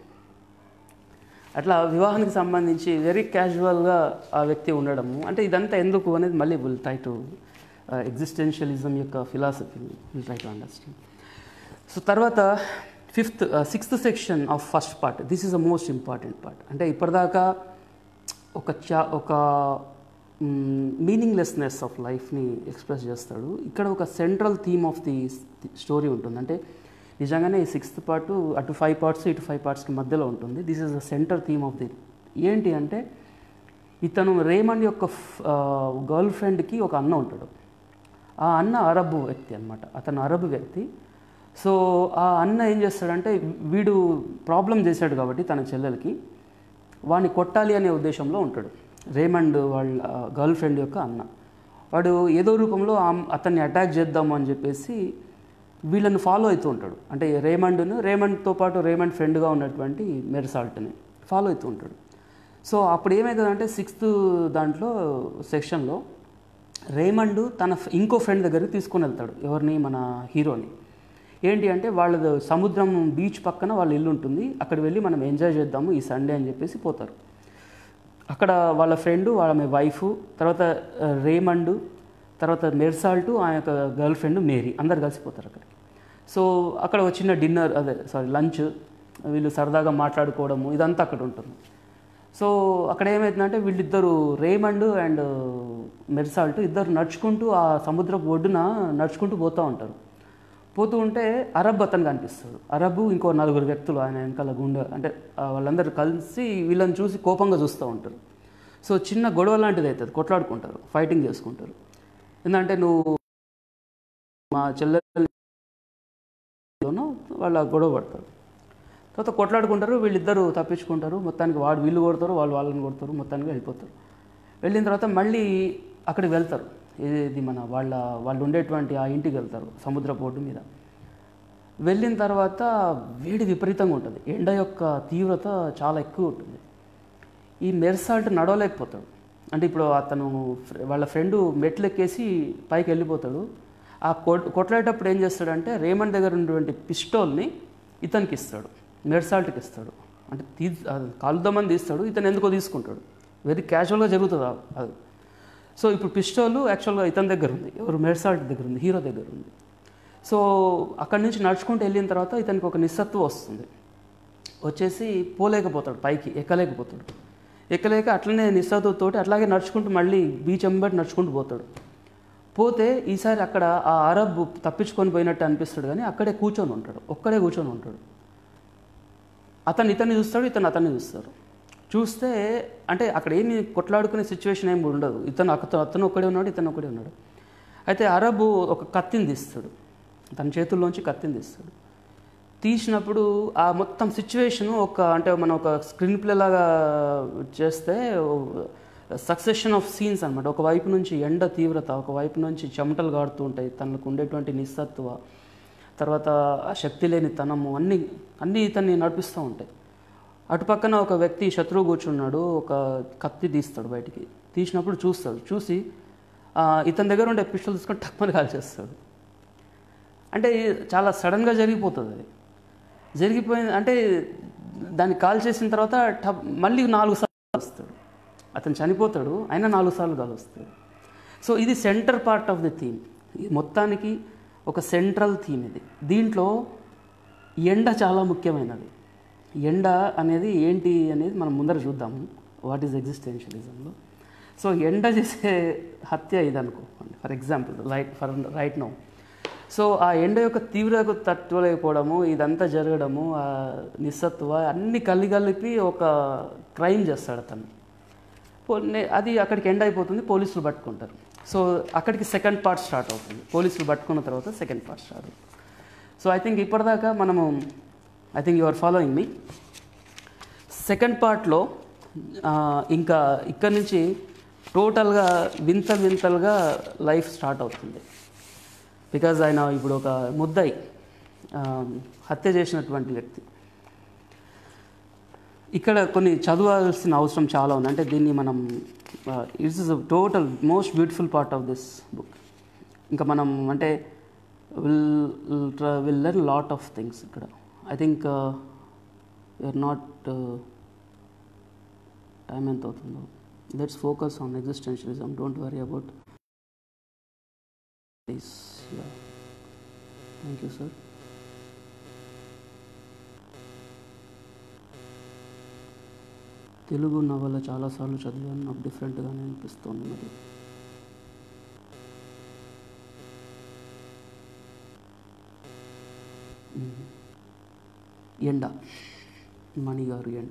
అట్లా వివాహానికి సంబంధించి వెరీ క్యాజువల్గా ఆ వ్యక్తి ఉండడము, అంటే ఇదంతా ఎందుకు అనేది మళ్ళీ విల్ ట్రై టు ఎగ్జిస్టెన్షియలిజం యొక్క philosophy will try to understand. So తర్వాత fifth sixth section of first part, this is the most important part. అంటే ఇప్పటిదాకా ఒక చా ఒక మీనింగ్లెస్నెస్ ఆఫ్ లైఫ్ని ఎక్స్ప్రెస్ చేస్తాడు. ఇక్కడ ఒక central theme of the story ఉంటుంది. అంటే నిజంగానే ఈ సిక్స్త్ పార్ట్ అటు ఫైవ్ పార్ట్స్ ఇటు ఫైవ్ పార్ట్స్కి మధ్యలో ఉంటుంది. This is the centre theme of the. ఏంటి అంటే ఇతను రేమండ్ యొక్క గర్ల్ ఫ్రెండ్కి ఒక అన్న ఉంటాడు. ఆ అన్న అరబ్ వ్యక్తి అనమాట. అతను అరబ్ వ్యక్తి. సో ఆ అన్న ఏం చేస్తాడంటే వీడు ప్రాబ్లం చేశాడు కాబట్టి తన చెల్లెలకి వాడిని కొట్టాలి అనే ఉద్దేశంలో ఉంటాడు. రేమండ్ వాళ్ళ గర్ల్ ఫ్రెండ్ యొక్క అన్న వాడు ఏదో రూపంలో అతన్ని అటాక్ చేద్దాము అని చెప్పేసి వీళ్ళని ఫాలో అవుతూ ఉంటాడు. అంటే రేమండ్ను రేమండ్తో పాటు రేమండ్ ఫ్రెండ్గా ఉన్నటువంటి మెర్సాల్ట్ని ఫాలో అవుతూ ఉంటాడు. సో అప్పుడు ఏమవుతుందంటే సిక్స్త్ దాంట్లో సెక్షన్లో రేమండ్ తన ఇంకో ఫ్రెండ్ దగ్గరికి తీసుకొని వెళ్తాడు. ఎవరిని? మన హీరోని. ఏంటి అంటే వాళ్ళ సముద్రం బీచ్ పక్కన వాళ్ళ ఇల్లు ఉంటుంది, అక్కడ వెళ్ళి మనం ఎంజాయ్ చేద్దాము ఈ సండే అని చెప్పేసి పోతారు. అక్కడ వాళ్ళ ఫ్రెండు, వాళ్ళ వైఫ్, తర్వాత రేమండ్, తర్వాత మెర్సాల్ట్, ఆ యొక్క గర్ల్ ఫ్రెండ్ మేరీ అందరు కలిసిపోతారు అక్కడికి. సో అక్కడ ఒక చిన్న డిన్నర్, అదే సారీ లంచ్, వీళ్ళు సరదాగా మాట్లాడుకోవడము ఇదంతా అక్కడ ఉంటుంది. సో అక్కడ ఏమవుతుందంటే వీళ్ళిద్దరు రేమండ్ అండ్ మెర్సాల్ట్ ఇద్దరు నడుచుకుంటూ ఆ సముద్రపు ఒడ్డున నడుచుకుంటూ పోతూ ఉంటారు. పోతూ ఉంటే అరబ్ అతను కనిపిస్తాడు. అరబ్ ఇంకో నలుగురు వ్యక్తులు ఆయన వెనకాల గుండె, అంటే వాళ్ళందరూ కలిసి వీళ్ళని చూసి కోపంగా చూస్తూ ఉంటారు. సో చిన్న గొడవ లాంటిది అవుతుంది, కొట్లాడుకుంటారు, ఫైటింగ్ చేసుకుంటారు. ఎందుకంటే నువ్వు మా చెల్లెలోనూ వాళ్ళ గొడవ పడతారు. తర్వాత కొట్లాడుకుంటారు, వీళ్ళిద్దరూ తప్పించుకుంటారు. మొత్తానికి వాడు వీళ్ళు కొడతారు, వాళ్ళు వాళ్ళని కొడతారు, మొత్తానికి వెళ్ళిపోతారు. వెళ్ళిన తర్వాత మళ్ళీ అక్కడికి వెళ్తారు. ఇది మన వాళ్ళ వాళ్ళు ఉండేటువంటి ఆ ఇంటికి వెళ్తారు సముద్రపు ఒడ్డు మీద. వెళ్ళిన తర్వాత వేడి విపరీతంగా ఉంటుంది, ఎండ యొక్క తీవ్రత చాలా ఎక్కువ ఉంటుంది. ఈ మెర్సాల్ట్ నడవలేకపోతాడు. అంటే ఇప్పుడు అతను వాళ్ళ ఫ్రెండు మెట్లు ఎక్కేసి పైకి వెళ్ళిపోతాడు. ఆ కొట్లాడేటప్పుడు ఏం చేస్తాడంటే రేమండ్ దగ్గర ఉన్నటువంటి పిస్టోల్ని ఇతనికి ఇస్తాడు, మెర్సాల్ట్కి ఇస్తాడు. అంటే తీ కాలుద్దామని తీస్తాడు, ఇతను ఎందుకో తీసుకుంటాడు. వెరీ క్యాజువల్గా జరుగుతుంది అది. సో ఇప్పుడు పిస్టోలు యాక్చువల్గా ఇతని దగ్గర ఉంది, ఎవరు? మెర్సాల్ట్ దగ్గర ఉంది, హీరో దగ్గర ఉంది. సో అక్కడి నుంచి నడుచుకుంటూ వెళ్ళిన తర్వాత ఇతనికి ఒక నిస్సత్వం వస్తుంది. వచ్చేసి పోలేకపోతాడు, పైకి ఎక్కలేకపోతాడు. ఎక్కలేక అట్లనే నిస్సత్వంతో అట్లాగే నడుచుకుంటూ మళ్ళీ బీచ్ ఎంబటి నడుచుకుంటూ పోతాడు. పోతే ఈసారి అక్కడ ఆ అరబ్ తప్పించుకొని పోయినట్టు అనిపిస్తాడు, కానీ అక్కడే కూర్చొని ఉంటాడు, ఒక్కడే కూర్చొని ఉంటాడు. అతను ఇతన్ని చూస్తాడు, ఇతను అతన్ని చూస్తారు. చూస్తే అంటే అక్కడ ఏమి కొట్లాడుకునే సిచ్యువేషన్ ఏమి ఉండదు. ఇతను అతను అతను ఒక్కడే ఉన్నాడు, ఇతను ఒక్కడే ఉన్నాడు. అయితే అరబు ఒక కత్తిని తీస్తాడు, తన చేతుల్లోంచి కత్తిని తీస్తాడు. తీసినప్పుడు ఆ మొత్తం సిచ్యువేషను ఒక అంటే మనం ఒక స్క్రీన్ ప్లే లాగా చేస్తే సక్సెషన్ ఆఫ్ సీన్స్ అనమాట. ఒకవైపు నుంచి ఎండ తీవ్రత, ఒకవైపు నుంచి చెమటలు గాడుతూ ఉంటాయి, తనకు ఉండేటువంటి నిస్సత్వ, తర్వాత ఆ శక్తి లేని తనము, అన్నీ అన్నీ ఇతన్ని నడిపిస్తూ ఉంటాయి. అటుపక్కన ఒక వ్యక్తి శత్రువు కూర్చున్నాడు, ఒక కత్తి తీస్తాడు బయటికి. తీసినప్పుడు చూస్తాడు, చూసి ఇతని దగ్గర ఉండే పిస్టల్ తీసుకొని టక్మని కాల్ చేస్తాడు. అంటే చాలా సడన్గా జరిగిపోతుంది అది. జరిగిపోయింది అంటే దాన్ని కాల్ చేసిన తర్వాత టప్ మళ్ళీ నాలుగు సార్లు వస్తాడు, అతను చనిపోతాడు, అయినా నాలుగు సార్లు కాల్ వస్తాడు. సో ఇది centre part of the theme. మొత్తానికి ఒక సెంట్రల్ థీమ్ ఇది. దీంట్లో ఎండ చాలా ముఖ్యమైనది. ఎండ అనేది ఏంటి అనేది మనం ముందర చూద్దాము, వాట్ ఈజ్ ఎగ్జిస్టెన్షియలిజంలో. సో ఎండ చేసే హత్య ఇది అనుకోండి, for example right for right now. So ఆ ఎండ యొక్క తీవ్రతకు తట్టుకోలేకపోవడము, ఇదంతా జరగడము, ఆ నిస్సత్వ అన్నీ కలిగలిపి ఒక క్రైమ్ చేస్తాడు అతను. అది అక్కడికి ఎండ్ అయిపోతుంది, పోలీసులు పట్టుకుంటారు. సో అక్కడికి సెకండ్ పార్ట్ స్టార్ట్ అవుతుంది. పోలీసులు పట్టుకున్న తర్వాత సెకండ్ పార్ట్ స్టార్ట్ అవుతుంది. సో ఐ థింక్ ఇప్పటిదాకా మనము I think you are following me. Second పార్ట్లో ఇంకా ఇక్కడ నుంచి టోటల్గా వింతలు వింతలుగా లైఫ్ స్టార్ట్ అవుతుంది. బికాజ్ ఆయన ఇప్పుడు ఒక ముద్దాయి, హత్య చేసినటువంటి వ్యక్తి. ఇక్కడ కొన్ని చదవాల్సిన అవసరం చాలా ఉంది. అంటే దీన్ని మనం it's is total most beautiful part of this book. ఇంకా మనం అంటే will will learn lot of things ఇక్కడ. I think you're not time ఎంత అవుతుందో. Let's focus on existentialism, don't worry about this. Thank you sir. Telugu నవల చాలాసార్లు చదివాను, నాకు డిఫరెంట్గానే అనిపిస్తుంది. మరి ఎండ, మణిగారు ఎండ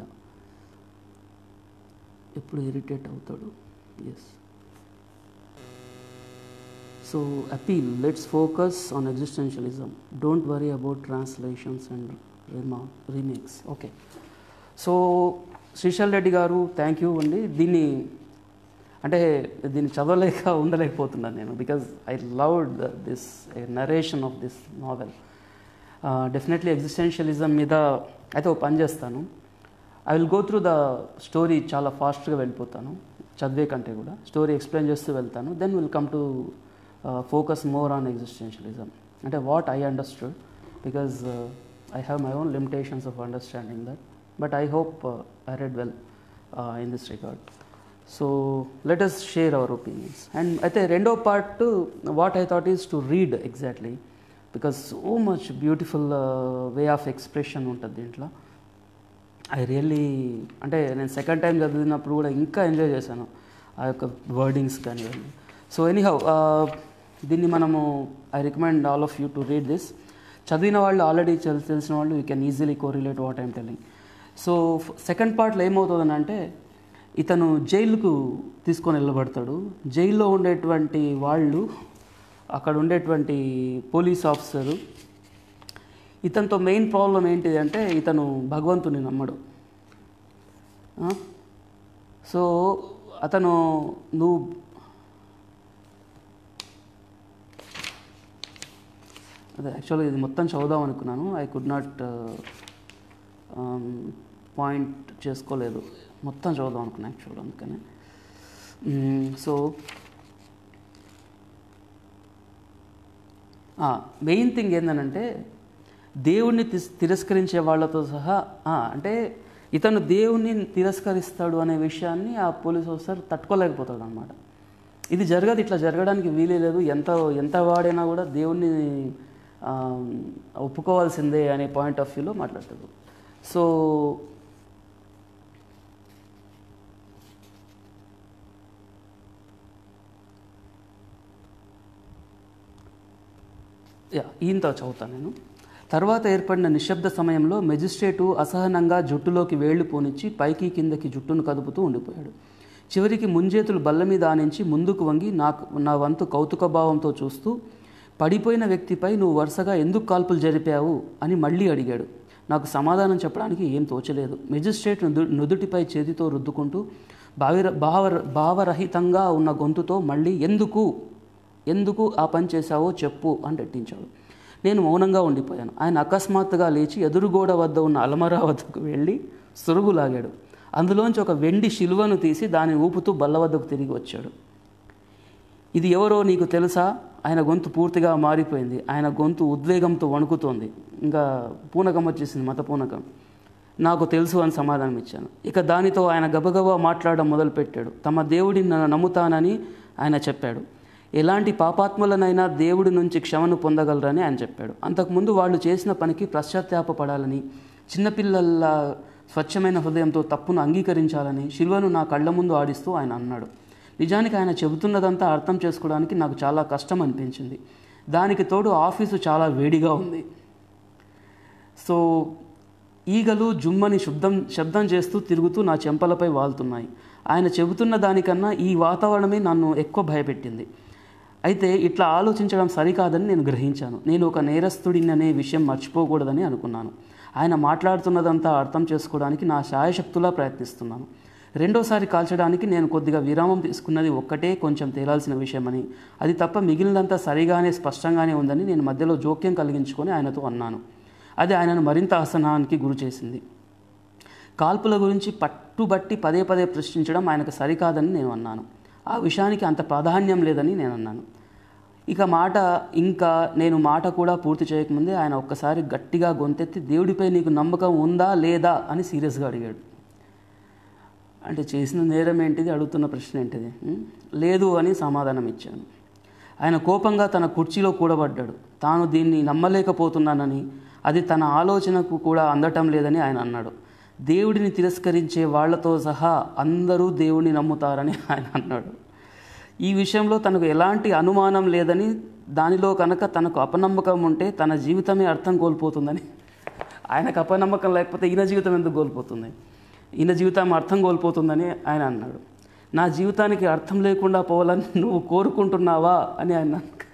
ఎప్పుడు ఇరిటేట్ అవుతాడు. Yes, so appeal, let's focus on existentialism, don't worry about translations and re remakes. Okay, so Srishail Reddy garu thank you అండి. దీన్ని అంటే దీన్ని చదవలేక ఉండలేకపోతున్నాను నేను, because I loved this narration of this novel. Definitely existentialism మీద అయితే ఒక పని చేస్తాను. I will go through the story, చాలా ఫాస్ట్గా వెళ్ళిపోతాను చదివే కంటే కూడా. స్టోరీ ఎక్స్ప్లెయిన్ చేస్తూ వెళ్తాను. Then will come to focus more on existentialism, అంటే what I understood, because I have my own limitations of understanding that, but I hope I read well in this regard. So let us share our opinions. And అయితే రెండో part what I thought is to read exactly, because so much beautiful way of expression ఉంటుంది దీంట్లో. I really అంటే నేను second time చదివినప్పుడు కూడా ఇంకా enjoy చేశాను ఆ యొక్క వర్డింగ్స్ కానివ్వండి. సో ఎనీహౌ దీన్ని మనము I recommend all of you to read this. చదివిన వాళ్ళు, ఆల్రెడీ తెలిసిన వాళ్ళు, you can easily correlate what I'm telling. So second పార్ట్లో ఏమవుతుందని అంటే, ఇతను జైలుకు తీసుకొని వెళ్ళబడతాడు. జైల్లో ఉండేటువంటి వాళ్ళు, అక్కడ ఉండేటువంటి పోలీస్ ఆఫీసరు ఇతనితో మెయిన్ ప్రాబ్లం ఏంటిది అంటే, ఇతను భగవంతుని నమ్మడు. సో అతను నువ్వు అదే యాక్చువల్గా ఇది మొత్తం చదువుదాం అనుకున్నాను, ఐ కుడ్ నాట్ పాయింట్ చేసుకోలేదు, మొత్తం చదువుదాం అనుకున్నాను యాక్చువల్గా, అందుకని. సో మెయిన్ థింగ్ ఏంటంటే, దేవుణ్ణి తిరస్కరించే వాళ్ళతో సహా అంటే ఇతను దేవుణ్ణి తిరస్కరిస్తాడు అనే విషయాన్ని ఆ పోలీస్ ఆఫీసర్ తట్టుకోలేకపోతాడు అనమాట. ఇది జరగదు, ఇట్లా జరగడానికి వీలే లేదు, ఎంత ఎంత వాడైనా కూడా దేవుణ్ణి ఒప్పుకోవాల్సిందే అనే పాయింట్ ఆఫ్ వ్యూలో మాట్లాడతాడు. సో యా ఈయనతో చదువుతాను నేను. తర్వాత ఏర్పడిన నిశ్శబ్ద సమయంలో మెజిస్ట్రేటు అసహనంగా జుట్టులోకి వేళ్లు పోనిచ్చి పైకి కిందకి జుట్టును కదుపుతూ ఉండిపోయాడు. చివరికి ముంజేతులు బల్ల మీద ఆనించి ముందుకు వంగి నాకు నా వంతు కౌతుకభావంతో చూస్తూ, పడిపోయిన వ్యక్తిపై నువ్వు వరుసగా ఎందుకు కాల్పులు జరిపావు అని మళ్ళీ అడిగాడు. నాకు సమాధానం చెప్పడానికి ఏం తోచలేదు. మెజిస్ట్రేట్ నుదు నుదుటిపై చేతితో రుద్దుకుంటూ భావిర భావ భావరహితంగా ఉన్న గొంతుతో మళ్ళీ ఎందుకు ఎందుకు ఆ పని చేశావో చెప్పు అని రెట్టించాడు. నేను మౌనంగా ఉండిపోయాను. ఆయన అకస్మాత్తుగా లేచి ఎదురుగోడ వద్ద ఉన్న అలమరా వద్దకు వెళ్ళి సురుగు లాగాడు. అందులోంచి ఒక వెండి శిలువను తీసి దాన్ని ఊపుతూ బల్ల వద్దకు తిరిగి వచ్చాడు. ఇది ఎవరో నీకు తెలుసా? ఆయన గొంతు పూర్తిగా మారిపోయింది. ఆయన గొంతు ఉద్వేగంతో వణుకుతోంది. ఇంకా పూనకం వచ్చేసింది, మత పూనకం. నాకు తెలుసు అని సమాధానం ఇచ్చాను. ఇక దానితో ఆయన గబగబా మాట్లాడడం మొదలుపెట్టాడు. తమ దేవుడిని నన్ను నమ్ముతానని ఆయన చెప్పాడు. ఎలాంటి పాపాత్ములనైనా దేవుడి నుంచి క్షమను పొందగలరని ఆయన చెప్పాడు. అంతకుముందు వాళ్ళు చేసిన పనికి పశ్చాత్తాపపడాలని, చిన్నపిల్లల స్వచ్ఛమైన హృదయంతో తప్పును అంగీకరించాలని శిలువను నా కళ్ళ ముందు ఆడిస్తూ ఆయన అన్నాడు. నిజానికి ఆయన చెబుతున్నదంతా అర్థం చేసుకోవడానికి నాకు చాలా కష్టం అనిపించింది. దానికి తోడు ఆఫీసు చాలా వేడిగా ఉంది. సో ఈగలు జుమ్మని శబ్దం శబ్దం చేస్తూ తిరుగుతూ నా చెంపలపై వాలుతున్నాయి. ఆయన చెబుతున్న దానికన్నా ఈ వాతావరణమే నన్ను ఎక్కువ భయపెట్టింది. అయితే ఇట్లా ఆలోచించడం సరికాదని నేను గ్రహించాను. నేను ఒక నేరస్తుడిని అనే విషయం మర్చిపోకూడదని అనుకున్నాను. ఆయన మాట్లాడుతున్నదంతా అర్థం చేసుకోవడానికి నా శాయశక్తులా ప్రయత్నిస్తున్నాను. రెండోసారి కాల్చడానికి నేను కొద్దిగా విరామం తీసుకున్నది ఒక్కటే కొంచెం తేలాల్సిన విషయమని, అది తప్ప మిగిలినంతా సరిగానే స్పష్టంగానే ఉందని నేను మధ్యలో జోక్యం కలిగించుకొని ఆయనతో అన్నాను. అది ఆయనను మరింత అసహనానికి గురి చేసింది. కాల్పుల గురించి పట్టుబట్టి పదే పదే ప్రశ్నించడం ఆయనకు సరికాదని నేను అన్నాను. ఆ విషయానికి అంత ప్రాధాన్యం లేదని నేను అన్నాను. ఇక మాట ఇంకా నేను మాట కూడా పూర్తి చేయకముందే ఆయన ఒక్కసారి గట్టిగా గొంతెత్తి, దేవుడిపై నీకు నమ్మకం ఉందా లేదా అని సీరియస్గా అడిగాడు. అంటే చేసిన నేరం ఏంటిది, అడుగుతున్న ప్రశ్న ఏంటిది? లేదు అని సమాధానం ఇచ్చాను. ఆయన కోపంగా తన కుర్చీలో కూడబడ్డాడు. తాను దీన్ని నమ్మలేకపోతున్నానని, అది తన ఆలోచనకు కూడా అందటం లేదని ఆయన అన్నాడు. దేవుడిని తిరస్కరించే వాళ్లతో సహా అందరూ దేవుడిని నమ్ముతారని ఆయన అన్నాడు. ఈ విషయంలో తనకు ఎలాంటి అనుమానం లేదని, దానిలో కనుక తనకు అపనమ్మకం ఉంటే తన జీవితమే అర్థం కోల్పోతుందని, ఆయనకు అపనమ్మకం లేకపోతే ఈయన జీవితం ఎందుకు కోల్పోతుంది, ఈయన జీవితం అర్థం కోల్పోతుందని ఆయన అన్నాడు. నా జీవితానికి అర్థం లేకుండా పోవాలని నువ్వు కోరుకుంటున్నావా అని ఆయన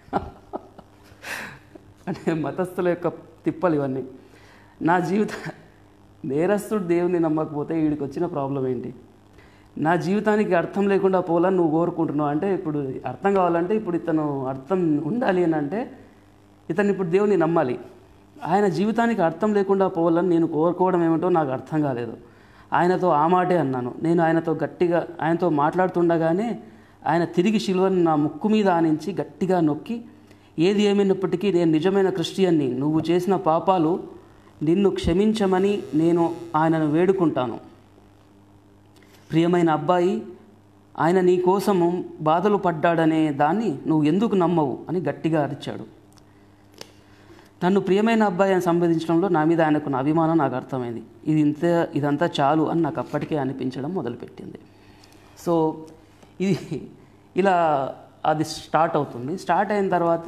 అంటే మతస్థుల యొక్క తిప్పలు ఇవన్నీ. నా జీవిత నేరస్తుడు దేవుని నమ్మకపోతే వీడికి వచ్చిన ప్రాబ్లం ఏంటి? నా జీవితానికి అర్థం లేకుండా పోవాలని నువ్వు కోరుకుంటున్నావు అంటే ఇప్పుడు అర్థం కావాలంటే ఇప్పుడు ఇతను అర్థం ఉండాలి అని అంటే ఇతను ఇప్పుడు దేవుని నమ్మాలి. ఆయన జీవితానికి అర్థం లేకుండా పోవాలని నేను కోరుకోవడం ఏమిటో నాకు అర్థం కాలేదు. ఆయనతో ఆ మాటే అన్నాను. నేను ఆయనతో గట్టిగా ఆయనతో మాట్లాడుతుండగానే ఆయన తిరిగి శిలువను నా ముక్కు మీద ఆనించి గట్టిగా నొక్కి, ఏది ఏమైనప్పటికీ నేను నిజమైన క్రిస్టియన్ని, నువ్వు చేసిన పాపాలు నిన్ను క్షమించమని నేను ఆయనను వేడుకుంటాను. ప్రియమైన అబ్బాయి, ఆయన నీ కోసము బాధలు పడ్డాడనే దాన్ని నువ్వు ఎందుకు నమ్మవు అని గట్టిగా అరిచాడు. నన్ను ప్రియమైన అబ్బాయి అని సంబోధించడంలో నా మీద ఆయనకున్న అభిమానం నాకు అర్థమైంది. ఇది ఇంత ఇదంతా చాలు అని నాకు అప్పటికే అనిపించడం మొదలుపెట్టింది. సో ఇది ఇలా అది స్టార్ట్ అవుతుంది. స్టార్ట్ అయిన తర్వాత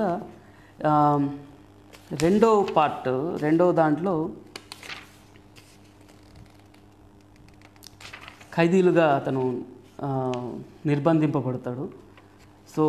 రెండో పార్ట్ రెండో దాంట్లో ఖైదీలుగా అతను నిర్బంధింపబడతాడు. సో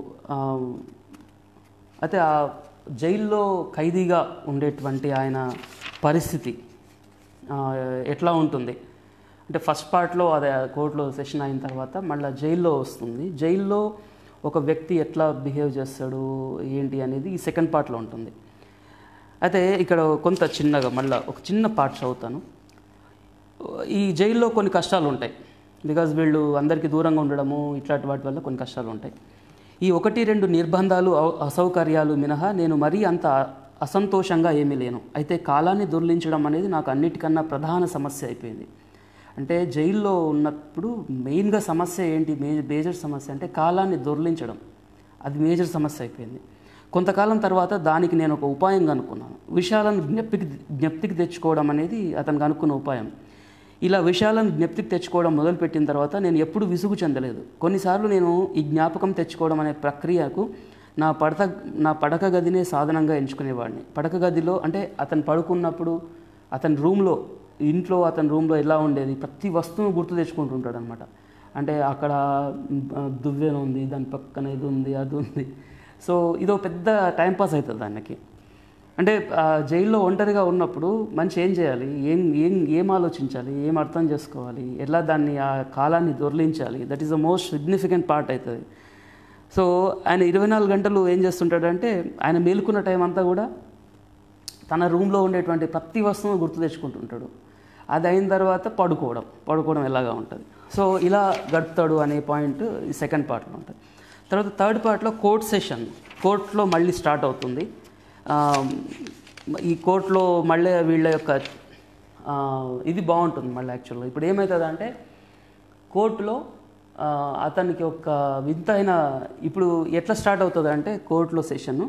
అయితే ఆ జైల్లో ఖైదీగా ఉండేటువంటి ఆయన పరిస్థితి ఎట్లా ఉంటుంది అంటే ఫస్ట్ పార్ట్లో అదే కోర్టులో సెషన్ అయిన తర్వాత మళ్ళీ జైల్లో వస్తుంది. జైల్లో ఒక వ్యక్తి ఎట్లా బిహేవ్ చేస్తాడు ఏంటి అనేది ఈ సెకండ్ పార్ట్లో ఉంటుంది. అయితే ఇక్కడ కొంత చిన్నగా మళ్ళీ ఒక చిన్న పార్ట్ చదువుతాను. ఈ జైల్లో కొన్ని కష్టాలు ఉంటాయి. బికాజ్ వీళ్ళు అందరికీ దూరంగా ఉండడము ఇట్లాంటి వాటి వల్ల కొన్ని కష్టాలు ఉంటాయి. ఈ ఒకటి రెండు నిర్బంధాలు అసౌకర్యాలు మినహా నేను మరీ అంత అసంతోషంగా ఏమీ లేను. అయితే కాలాన్ని దొర్లించడం అనేది నాకు అన్నిటికన్నా ప్రధాన సమస్య అయిపోయింది. అంటే జైల్లో ఉన్నప్పుడు మెయిన్గా సమస్య ఏంటి, మే మేజర్ సమస్య అంటే కాలాన్ని దొర్లించడం. అది మేజర్ సమస్య అయిపోయింది. కొంతకాలం తర్వాత దానికి నేను ఒక ఉపాయం కనుక్కున్నాను. విషయాలను జ్ఞప్తికి జ్ఞప్తికి తెచ్చుకోవడం అనేది అతనికి అనుకున్న ఉపాయం. ఇలా విషయాలను జ్ఞప్తికి తెచ్చుకోవడం మొదలుపెట్టిన తర్వాత నేను ఎప్పుడు విసుగు చెందలేదు. కొన్నిసార్లు నేను ఈ జ్ఞాపకం తెచ్చుకోవడం అనే ప్రక్రియకు నా పడక నా పడక గదినే సాధనంగా ఎంచుకునేవాడిని. పడక గదిలో అంటే అతను పడుకున్నప్పుడు అతని రూమ్లో ఇంట్లో అతని రూమ్లో ఎలా ఉండేది ప్రతి వస్తువును గుర్తు తెచ్చుకుంటుంటాడు అనమాట. అంటే అక్కడ దువ్వెన ఉంది, దాని పక్కన ఇది ఉంది, అది ఉంది. సో ఇదో పెద్ద టైంపాస్ అవుతుంది దానికి. అంటే జైల్లో ఒంటరిగా ఉన్నప్పుడు మంచి ఏం చేయాలి, ఏం ఏం ఏం ఆలోచించాలి, ఏం అర్థం చేసుకోవాలి, ఎలా దాన్ని ఆ కాలాన్ని దొర్లించాలి, that is the most significant part అవుతుంది. సో ఆయన ఇరవై నాలుగు గంటలు ఏం చేస్తుంటాడంటే ఆయన మేలుకున్న టైం అంతా కూడా తన రూమ్లో ఉండేటువంటి ప్రతి వస్తువును గుర్తు తెచ్చుకుంటుంటాడు. అది అయిన తర్వాత పడుకోవడం పడుకోవడం ఎలాగా ఉంటుంది. సో ఇలా గడుపుతాడు అనే పాయింట్ ఈ సెకండ్ పార్ట్లో ఉంటుంది. తర్వాత థర్డ్ పార్ట్లో కోర్ట్ సెషన్. కోర్టులో మళ్ళీ స్టార్ట్ అవుతుంది. ఈ కోర్టులో మళ్ళీ వీళ్ళ యొక్క ఇది బాగుంటుంది మళ్ళీ యాక్చువల్గా. ఇప్పుడు ఏమవుతుందంటే కోర్టులో అతనికి ఒక వింతైన ఇప్పుడు ఎట్లా స్టార్ట్ అవుతుంది అంటే కోర్టులో సెషన్ను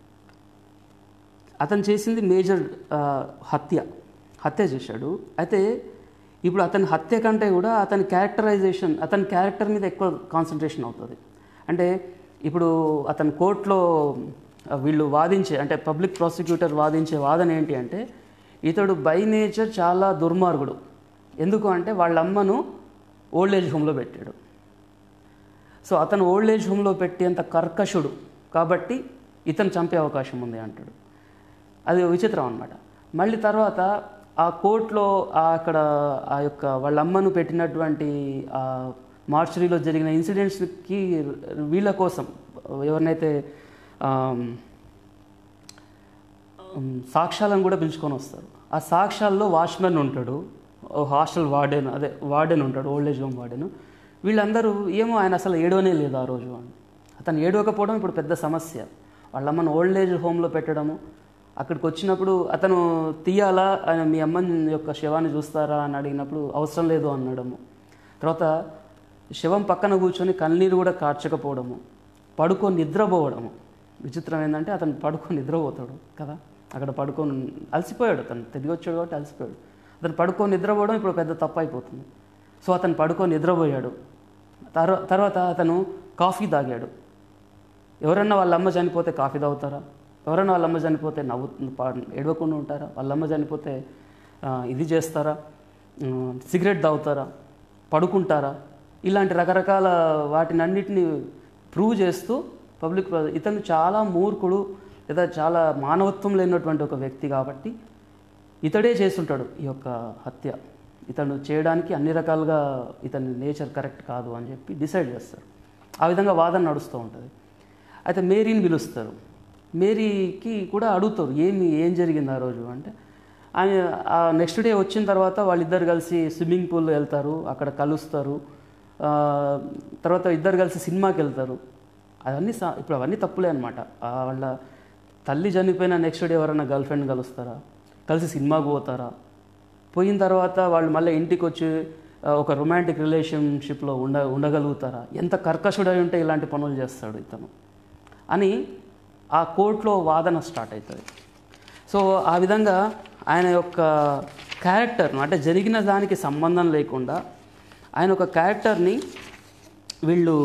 అతను చేసింది మేజర్ హత్య హత్య చేశాడు. అయితే ఇప్పుడు అతని హత్య కంటే కూడా అతని క్యారెక్టరైజేషన్ అతని క్యారెక్టర్ మీద ఎక్కువ కాన్సన్ట్రేషన్ అవుతుంది. అంటే ఇప్పుడు అతని కోర్టులో వీళ్ళు వాదించే అంటే పబ్లిక్ ప్రాసిక్యూటర్ వాదించే వాదన ఏంటి అంటే ఇతడు బై నేచర్ చాలా దుర్మార్గుడు. ఎందుకు అంటే వాళ్ళ అమ్మను ఓల్డ్ ఏజ్ హోమ్లో పెట్టాడు. సో అతను ఓల్డ్ ఏజ్ హోమ్లో పెట్టేంత కర్కశుడు కాబట్టి ఇతను చంపే అవకాశం ఉంది అంటాడు. అది విచిత్రం అన్నమాట. మళ్ళీ తర్వాత ఆ కోర్టులో అక్కడ ఆ యొక్క వాళ్ళ అమ్మను పెట్టినటువంటి ఆ మార్చరీలో జరిగిన ఇన్సిడెంట్స్కి వీళ్ళ కోసం ఎవరినైతే సాక్ష్యాలను కూడా పిలుచుకొని వస్తారు. ఆ సాక్ష్యాల్లో వాచ్మెన్ ఉంటాడు, హాస్టల్ వార్డెన్ అదే వార్డెన్ ఉంటాడు, ఓల్డ్ ఏజ్ హోమ్ వార్డెన్. వీళ్ళందరూ ఏమో ఆయన అసలు ఏడవనే లేదు ఆ రోజు అని. అతను ఏడవకపోవడం ఇప్పుడు పెద్ద సమస్య. వాళ్ళమ్మను ఓల్డ్ ఏజ్ హోమ్లో పెట్టడము, అక్కడికి వచ్చినప్పుడు అతను తీయాలా ఆయన మీ అమ్మని యొక్క శవాన్ని చూస్తారా అని అడిగినప్పుడు అవసరం లేదు అనడము. తర్వాత శవం పక్కన కూర్చొని కన్నీరు కూడా కార్చకపోవడము, పడుకొని నిద్రపోవడము. విచిత్రం ఏంటంటే అతను పడుకొని నిద్రపోతాడు కదా, అక్కడ పడుకొని అలసిపోయాడు, అతను తిరిగి వచ్చాడు కాబట్టి అలసిపోయాడు. అతను పడుకొని నిద్రపోవడం ఇప్పుడు పెద్ద తప్పు అయిపోతుంది. సో అతను పడుకొని నిద్రపోయాడు. తర్వా తర్వాత అతను కాఫీ తాగాడు. ఎవరన్నా వాళ్ళ అమ్మ చనిపోతే కాఫీ తాగుతారా? ఎవరైనా వాళ్ళ అమ్మ చనిపోతే నవ్వు ఏడవకుండా ఉంటారా? వాళ్ళ అమ్మ చనిపోతే ఇది చేస్తారా? సిగరెట్ తాగుతారా? పడుకుంటారా? ఇలాంటి రకరకాల వాటిని అన్నిటిని ప్రూవ్ చేస్తూ పబ్లిక్ ఇతను చాలా మూర్ఖుడు లేదా చాలా మానవత్వం లేనటువంటి ఒక వ్యక్తి కాబట్టి ఇతడే చేస్తుంటాడు ఈ యొక్క హత్య, ఇతను చేయడానికి అన్ని రకాలుగా ఇతని నేచర్ కరెక్ట్ కాదు అని చెప్పి డిసైడ్ చేస్తారు. ఆ విధంగా వాదన నడుస్తూ ఉంటుంది. అయితే మేరీని పిలుస్తారు. మేరీకి కూడా అడుగుతారు ఏమి ఏం జరిగింది ఆ రోజు అంటే, ఆమె నెక్స్ట్ డే వచ్చిన తర్వాత వాళ్ళిద్దరు కలిసి స్విమ్మింగ్ పూల్లో వెళ్తారు, అక్కడ కలుస్తారు, తర్వాత ఇద్దరు కలిసి సినిమాకి వెళ్తారు. అవన్నీ ఇప్పుడు అవన్నీ తప్పులే అనమాట. వాళ్ళ తల్లి చనిపోయిన నెక్స్ట్ డే ఎవరైనా గర్ల్ ఫ్రెండ్ కలుస్తారా, కలిసి సినిమాకి పోతారా? పోయిన తర్వాత వాళ్ళు మళ్ళీ ఇంటికి వచ్చి ఒక రొమాంటిక్ రిలేషన్షిప్లో ఉండ ఉండగలుగుతారా? ఎంత కర్కశుడై ఉంటే ఇలాంటి పనులు చేస్తాడు ఇతను అని ఆ కోర్టులో వాదన స్టార్ట్ అవుతుంది. సో ఆ విధంగా ఆయన యొక్క క్యారెక్టర్ను అంటే జరిగిన దానికి సంబంధం లేకుండా ఆయన ఒక క్యారెక్టర్ని వీళ్ళు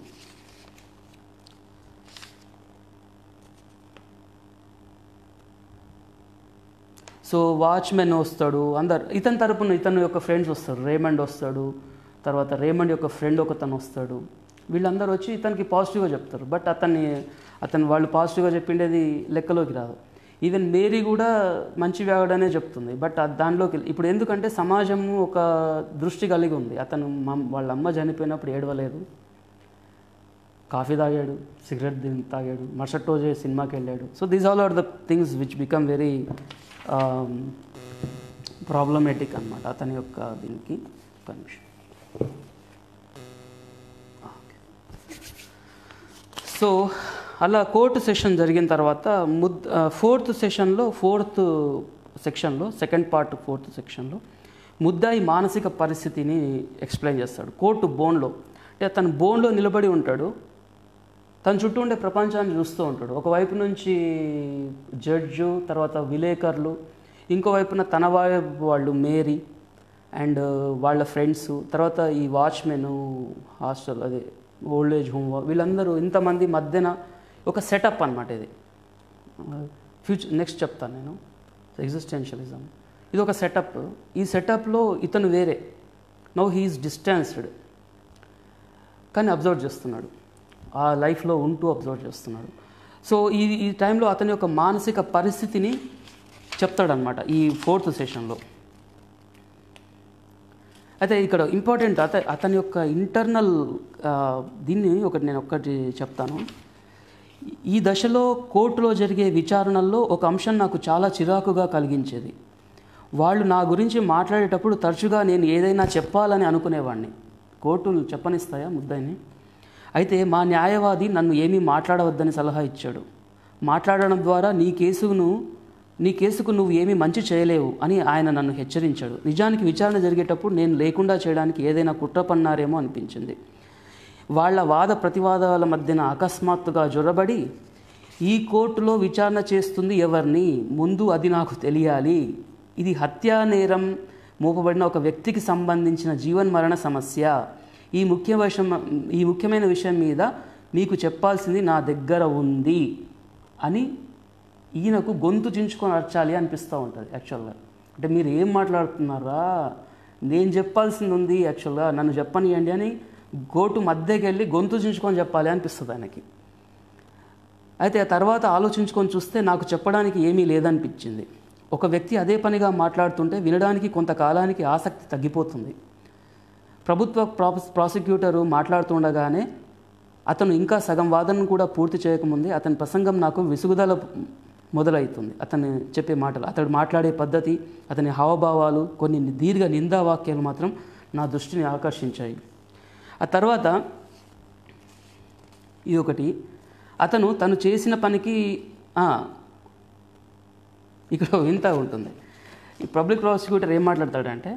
సో వాచ్మెన్ వస్తాడు, అందరు ఇతని తరపున ఇతని యొక్క ఫ్రెండ్స్ వస్తారు, రేమండ్ వస్తాడు, తర్వాత రేమండ్ యొక్క ఫ్రెండ్ ఒకతను వస్తాడు. వీళ్ళందరూ వచ్చి ఇతనికి పాజిటివ్గా చెప్తారు. బట్ అతన్ని అతను వాళ్ళు పాజిటివ్గా చెప్పిండేది లెక్కలోకి రాదు. ఈవెన్ మేరీ కూడా మంచి వ్యాగడనే చెప్తుంది. బట్ దానిలోకి ఇప్పుడు ఎందుకంటే సమాజము ఒక దృష్టి కలిగి ఉంది. అతను వాళ్ళ అమ్మ చనిపోయినప్పుడు ఏడవలేదు, కాఫీ తాగాడు, సిగరెట్ తాగాడు, మరుసటి రోజే సినిమాకి వెళ్ళాడు. So these all are the things which become very problematic అన్నమాట అతని యొక్క దీనికి కన్విషన్. సో అలా కోర్టు సెషన్ జరిగిన తర్వాత ముద్ ఫోర్త్ సెషన్లో ఫోర్త్ సెక్షన్లో సెకండ్ పార్ట్ ఫోర్త్ సెక్షన్లో ముద్దాయి మానసిక పరిస్థితిని ఎక్స్ప్లెయిన్ చేస్తాడు. కోర్టు బోన్లో అంటే తను బోన్లో నిలబడి ఉంటాడు, తన చుట్టూ ఉండే ప్రపంచాన్ని చూస్తూ ఉంటాడు. ఒకవైపు నుంచి జడ్జు, తర్వాత విలేకరులు, ఇంకోవైపున తన వాళ్ళు మేరీ అండ్ వాళ్ళ ఫ్రెండ్స్, తర్వాత ఈ వాచ్మెన్, హాస్టల్ అదే ఓల్డ్ ఏజ్ హోమ్, వీళ్ళందరూ ఇంతమంది మధ్యన ఒక సెటప్ అన్నమాట ఇది. ఫ్యూచర్ నెక్స్ట్ చెప్తాను నేను. ఎగ్జిస్టెన్షియలిజం ఇది ఒక సెటప్. ఈ సెటప్లో ఇతను వేరే, నౌ హీఈస్ డిస్టెన్స్డ్, కానీ అబ్జర్వ్ చేస్తున్నాడు, ఆ లైఫ్లో ఉంటూ అబ్జర్వ్ చేస్తున్నాడు. సో ఈ ఈ టైంలో అతని యొక్క మానసిక పరిస్థితిని చెప్తాడనమాట ఈ ఫోర్త్ సెషన్లో. అయితే ఇక్కడ ఇంపార్టెంట్ అత అతని యొక్క ఇంటర్నల్ దీన్ని ఒకటి నేను ఒక్కటి చెప్తాను. ఈ దశలో కోర్టులో జరిగే విచారణల్లో ఒక అంశం నాకు చాలా చిరాకుగా కలిగించేది. వాళ్ళు నా గురించి మాట్లాడేటప్పుడు తరచుగా నేను ఏదైనా చెప్పాలని అనుకునేవాడిని. కోర్టులు చెప్పనిస్తాయా ముద్దాయిని? అయితే మా న్యాయవాది నన్ను ఏమీ మాట్లాడవద్దని సలహా ఇచ్చాడు. మాట్లాడడం ద్వారా నీ కేసును నీ కేసుకు నువ్వు ఏమీ మంచి చేయలేవు అని ఆయన నన్ను హెచ్చరించాడు. నిజానికి విచారణ జరిగేటప్పుడు నేను లేకుండా చేయడానికి ఏదైనా కుట్ర పన్నారేమో అనిపించింది. వాళ్ళ వాద ప్రతివాదాల మధ్యన అకస్మాత్తుగా జొరబడి, ఈ కోర్టులో విచారణ చేస్తుంది ఎవరిని, ముందు అది నాకు తెలియాలి, ఇది హత్యా నేరం మోపబడిన ఒక వ్యక్తికి సంబంధించిన జీవన్మరణ సమస్య, ఈ ముఖ్య విషయం ఈ ముఖ్యమైన విషయం మీద మీకు చెప్పాల్సింది నా దగ్గర ఉంది అని ఈయనకు గొంతు చించుకొని అర్చాలి అనిపిస్తూ ఉంటుంది. యాక్చువల్గా అంటే మీరు ఏం మాట్లాడుతున్నారా, నేను చెప్పాల్సింది ఉంది, యాక్చువల్గా నన్ను చెప్పనియండి అని కోర్టు మధ్యకి వెళ్ళి గొంతు చించుకొని చెప్పాలి అనిపిస్తుంది ఆయనకి. అయితే ఆ తర్వాత ఆలోచించుకొని చూస్తే నాకు చెప్పడానికి ఏమీ లేదనిపించింది. ఒక వ్యక్తి అదే పనిగా మాట్లాడుతుంటే వినడానికి కొంతకాలానికి ఆసక్తి తగ్గిపోతుంది. ప్రభుత్వ ప్రాసిక్యూటరు మాట్లాడుతుండగానే అతను ఇంకా సగం వాదనను కూడా పూర్తి చేయకముందే అతని ప్రసంగం నాకు విసుగుదల మొదలవుతుంది. అతను చెప్పే మాటలు, అతడు మాట్లాడే పద్ధతి, అతని హావభావాలు, కొన్ని దీర్ఘ నిందా వాక్యాలు మాత్రం నా దృష్టిని ఆకర్షించాయి. ఆ తర్వాత ఇది ఒకటి, అతను తను చేసిన పనికి ఇక్కడ ఇంత ఉంటుంది. ఈ పబ్లిక్ ప్రాసిక్యూటర్ ఏం మాట్లాడతాడంటే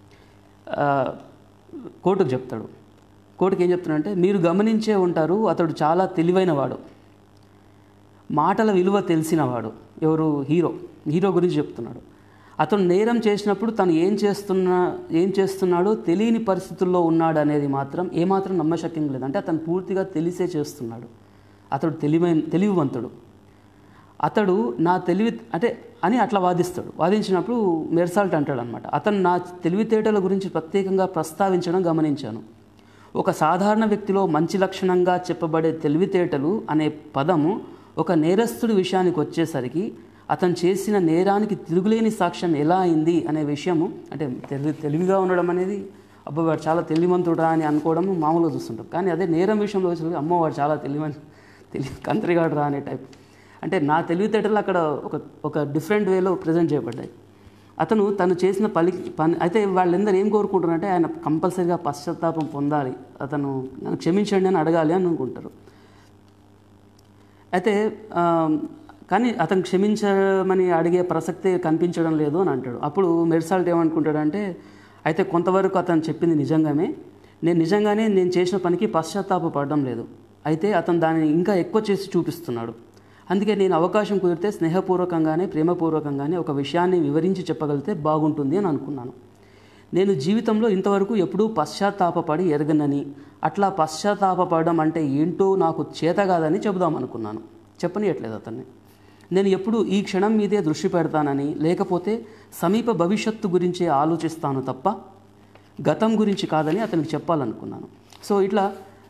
కోర్టుకు చెప్తాడు. కోర్టుకు ఏం చెప్తున్నాడంటే, మీరు గమనించే ఉంటారు అతడు చాలా తెలివైనవాడు, మాటల విలువ తెలిసినవాడు. ఎవరు? హీరో. హీరో గురించి చెప్తున్నాడు. అతను నేరం చేసినప్పుడు తను ఏం చేస్తున్నా ఏం చేస్తున్నాడో తెలియని పరిస్థితుల్లో ఉన్నాడు అనేది మాత్రం ఏమాత్రం నమ్మశక్యం లేదు. అంటే అతను పూర్తిగా తెలిసే చేస్తున్నాడు. అతడు తెలివైన తెలివివంతుడు. అతడు నా తెలివి అంటే అని అట్లా వాదిస్తాడు. వాదించినప్పుడు మెర్సాల్ట్ అంటాడు అనమాట, అతను నా తెలివితేటల గురించి ప్రత్యేకంగా ప్రస్తావించడం గమనించాను. ఒక సాధారణ వ్యక్తిలో మంచి లక్షణంగా చెప్పబడే తెలివితేటలు అనే పదము ఒక నేరస్తుడి విషయానికి వచ్చేసరికి అతను చేసిన నేరానికి తిరుగులేని సాక్ష్యం ఎలా అయింది అనే విషయము, అంటే తెలివి తెలివిగా ఉండడం అనేది అబ్బో వాడు చాలా తెలివిమంతుడా అని అనుకోవడం మామూలుగా చూస్తుంటాం. కానీ అదే నేరం విషయంలో వచ్చి అమ్మో వాడు చాలా తెలివి తెలివి కంత్రిగాడు రా అనే టైప్. అంటే నా తెలివితేటలు అక్కడ ఒక ఒక డిఫరెంట్ వేలో ప్రజెంట్ చేయబడ్డాయి. అతను తను చేసిన పని పని అయితే వాళ్ళందరూ ఏం కోరుకుంటారంటే ఆయన కంపల్సరీగా పశ్చాత్తాపం పొందాలి, అతను నన్ను క్షమించండి అని అడగాలి అని అనుకుంటారు. అయితే కానీ అతను క్షమించమని అడిగే ప్రసక్తే కనిపించడం లేదు అని అంటాడు. అప్పుడు మెర్సాల్ట్ ఏమనుకుంటాడంటే అయితే కొంతవరకు అతను చెప్పింది నిజంగానే, నేను నిజంగానే నేను చేసిన పనికి పశ్చాత్తాపపడడం లేదు, అయితే అతను దాన్ని ఇంకా ఎక్కువ చేసి చూపిస్తున్నాడు. అందుకే నేను అవకాశం కుదిరితే స్నేహపూర్వకంగానే ప్రేమపూర్వకంగానే ఒక విషయాన్ని వివరించి చెప్పగలిగితే బాగుంటుంది అని అనుకున్నాను. నేను జీవితంలో ఇంతవరకు ఎప్పుడూ పశ్చాత్తాపపడి ఎరగనని, అట్లా పశ్చాత్తాపపడడం అంటే ఏంటో నాకు చేత కాదని చెబుదామనుకున్నాను. చెప్పనీయట్లేదు అతన్ని. నేను ఎప్పుడు ఈ క్షణం మీదే దృష్టి పెడతానని, లేకపోతే సమీప భవిష్యత్తు గురించే ఆలోచిస్తాను తప్ప గతం గురించి కాదని అతనికి చెప్పాలనుకున్నాను. సో ఇట్లా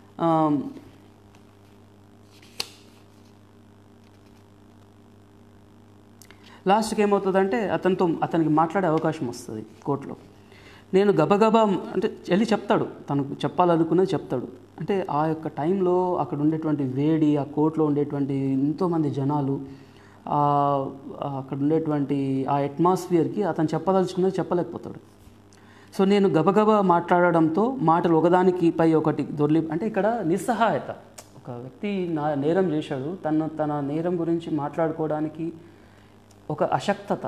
లాస్ట్కి ఏమవుతుందంటే అతనితో అతనికి మాట్లాడే అవకాశం వస్తుంది కోర్టులో. నేను గబగబా అంటే వెళ్ళి చెప్తాడు, తనకు చెప్పాలనుకున్నది చెప్తాడు. అంటే ఆ యొక్క టైంలో అక్కడ ఉండేటువంటి వేడి, ఆ కోర్టులో ఉండేటువంటి ఎంతోమంది జనాలు, అక్కడ ఉండేటువంటి ఆ అట్మాస్ఫియర్కి అతను చెప్పదలుచుకున్నది చెప్పలేకపోతాడు. సో నేను గబగబా మాట్లాడడంతో మాటలు ఒకదానికి పై ఒకటి దొర్లి, అంటే ఇక్కడ నిస్సహాయత. ఒక వ్యక్తి నా నేరం చేశాడు, తను తన నేరం గురించి మాట్లాడుకోవడానికి ఒక అశక్తత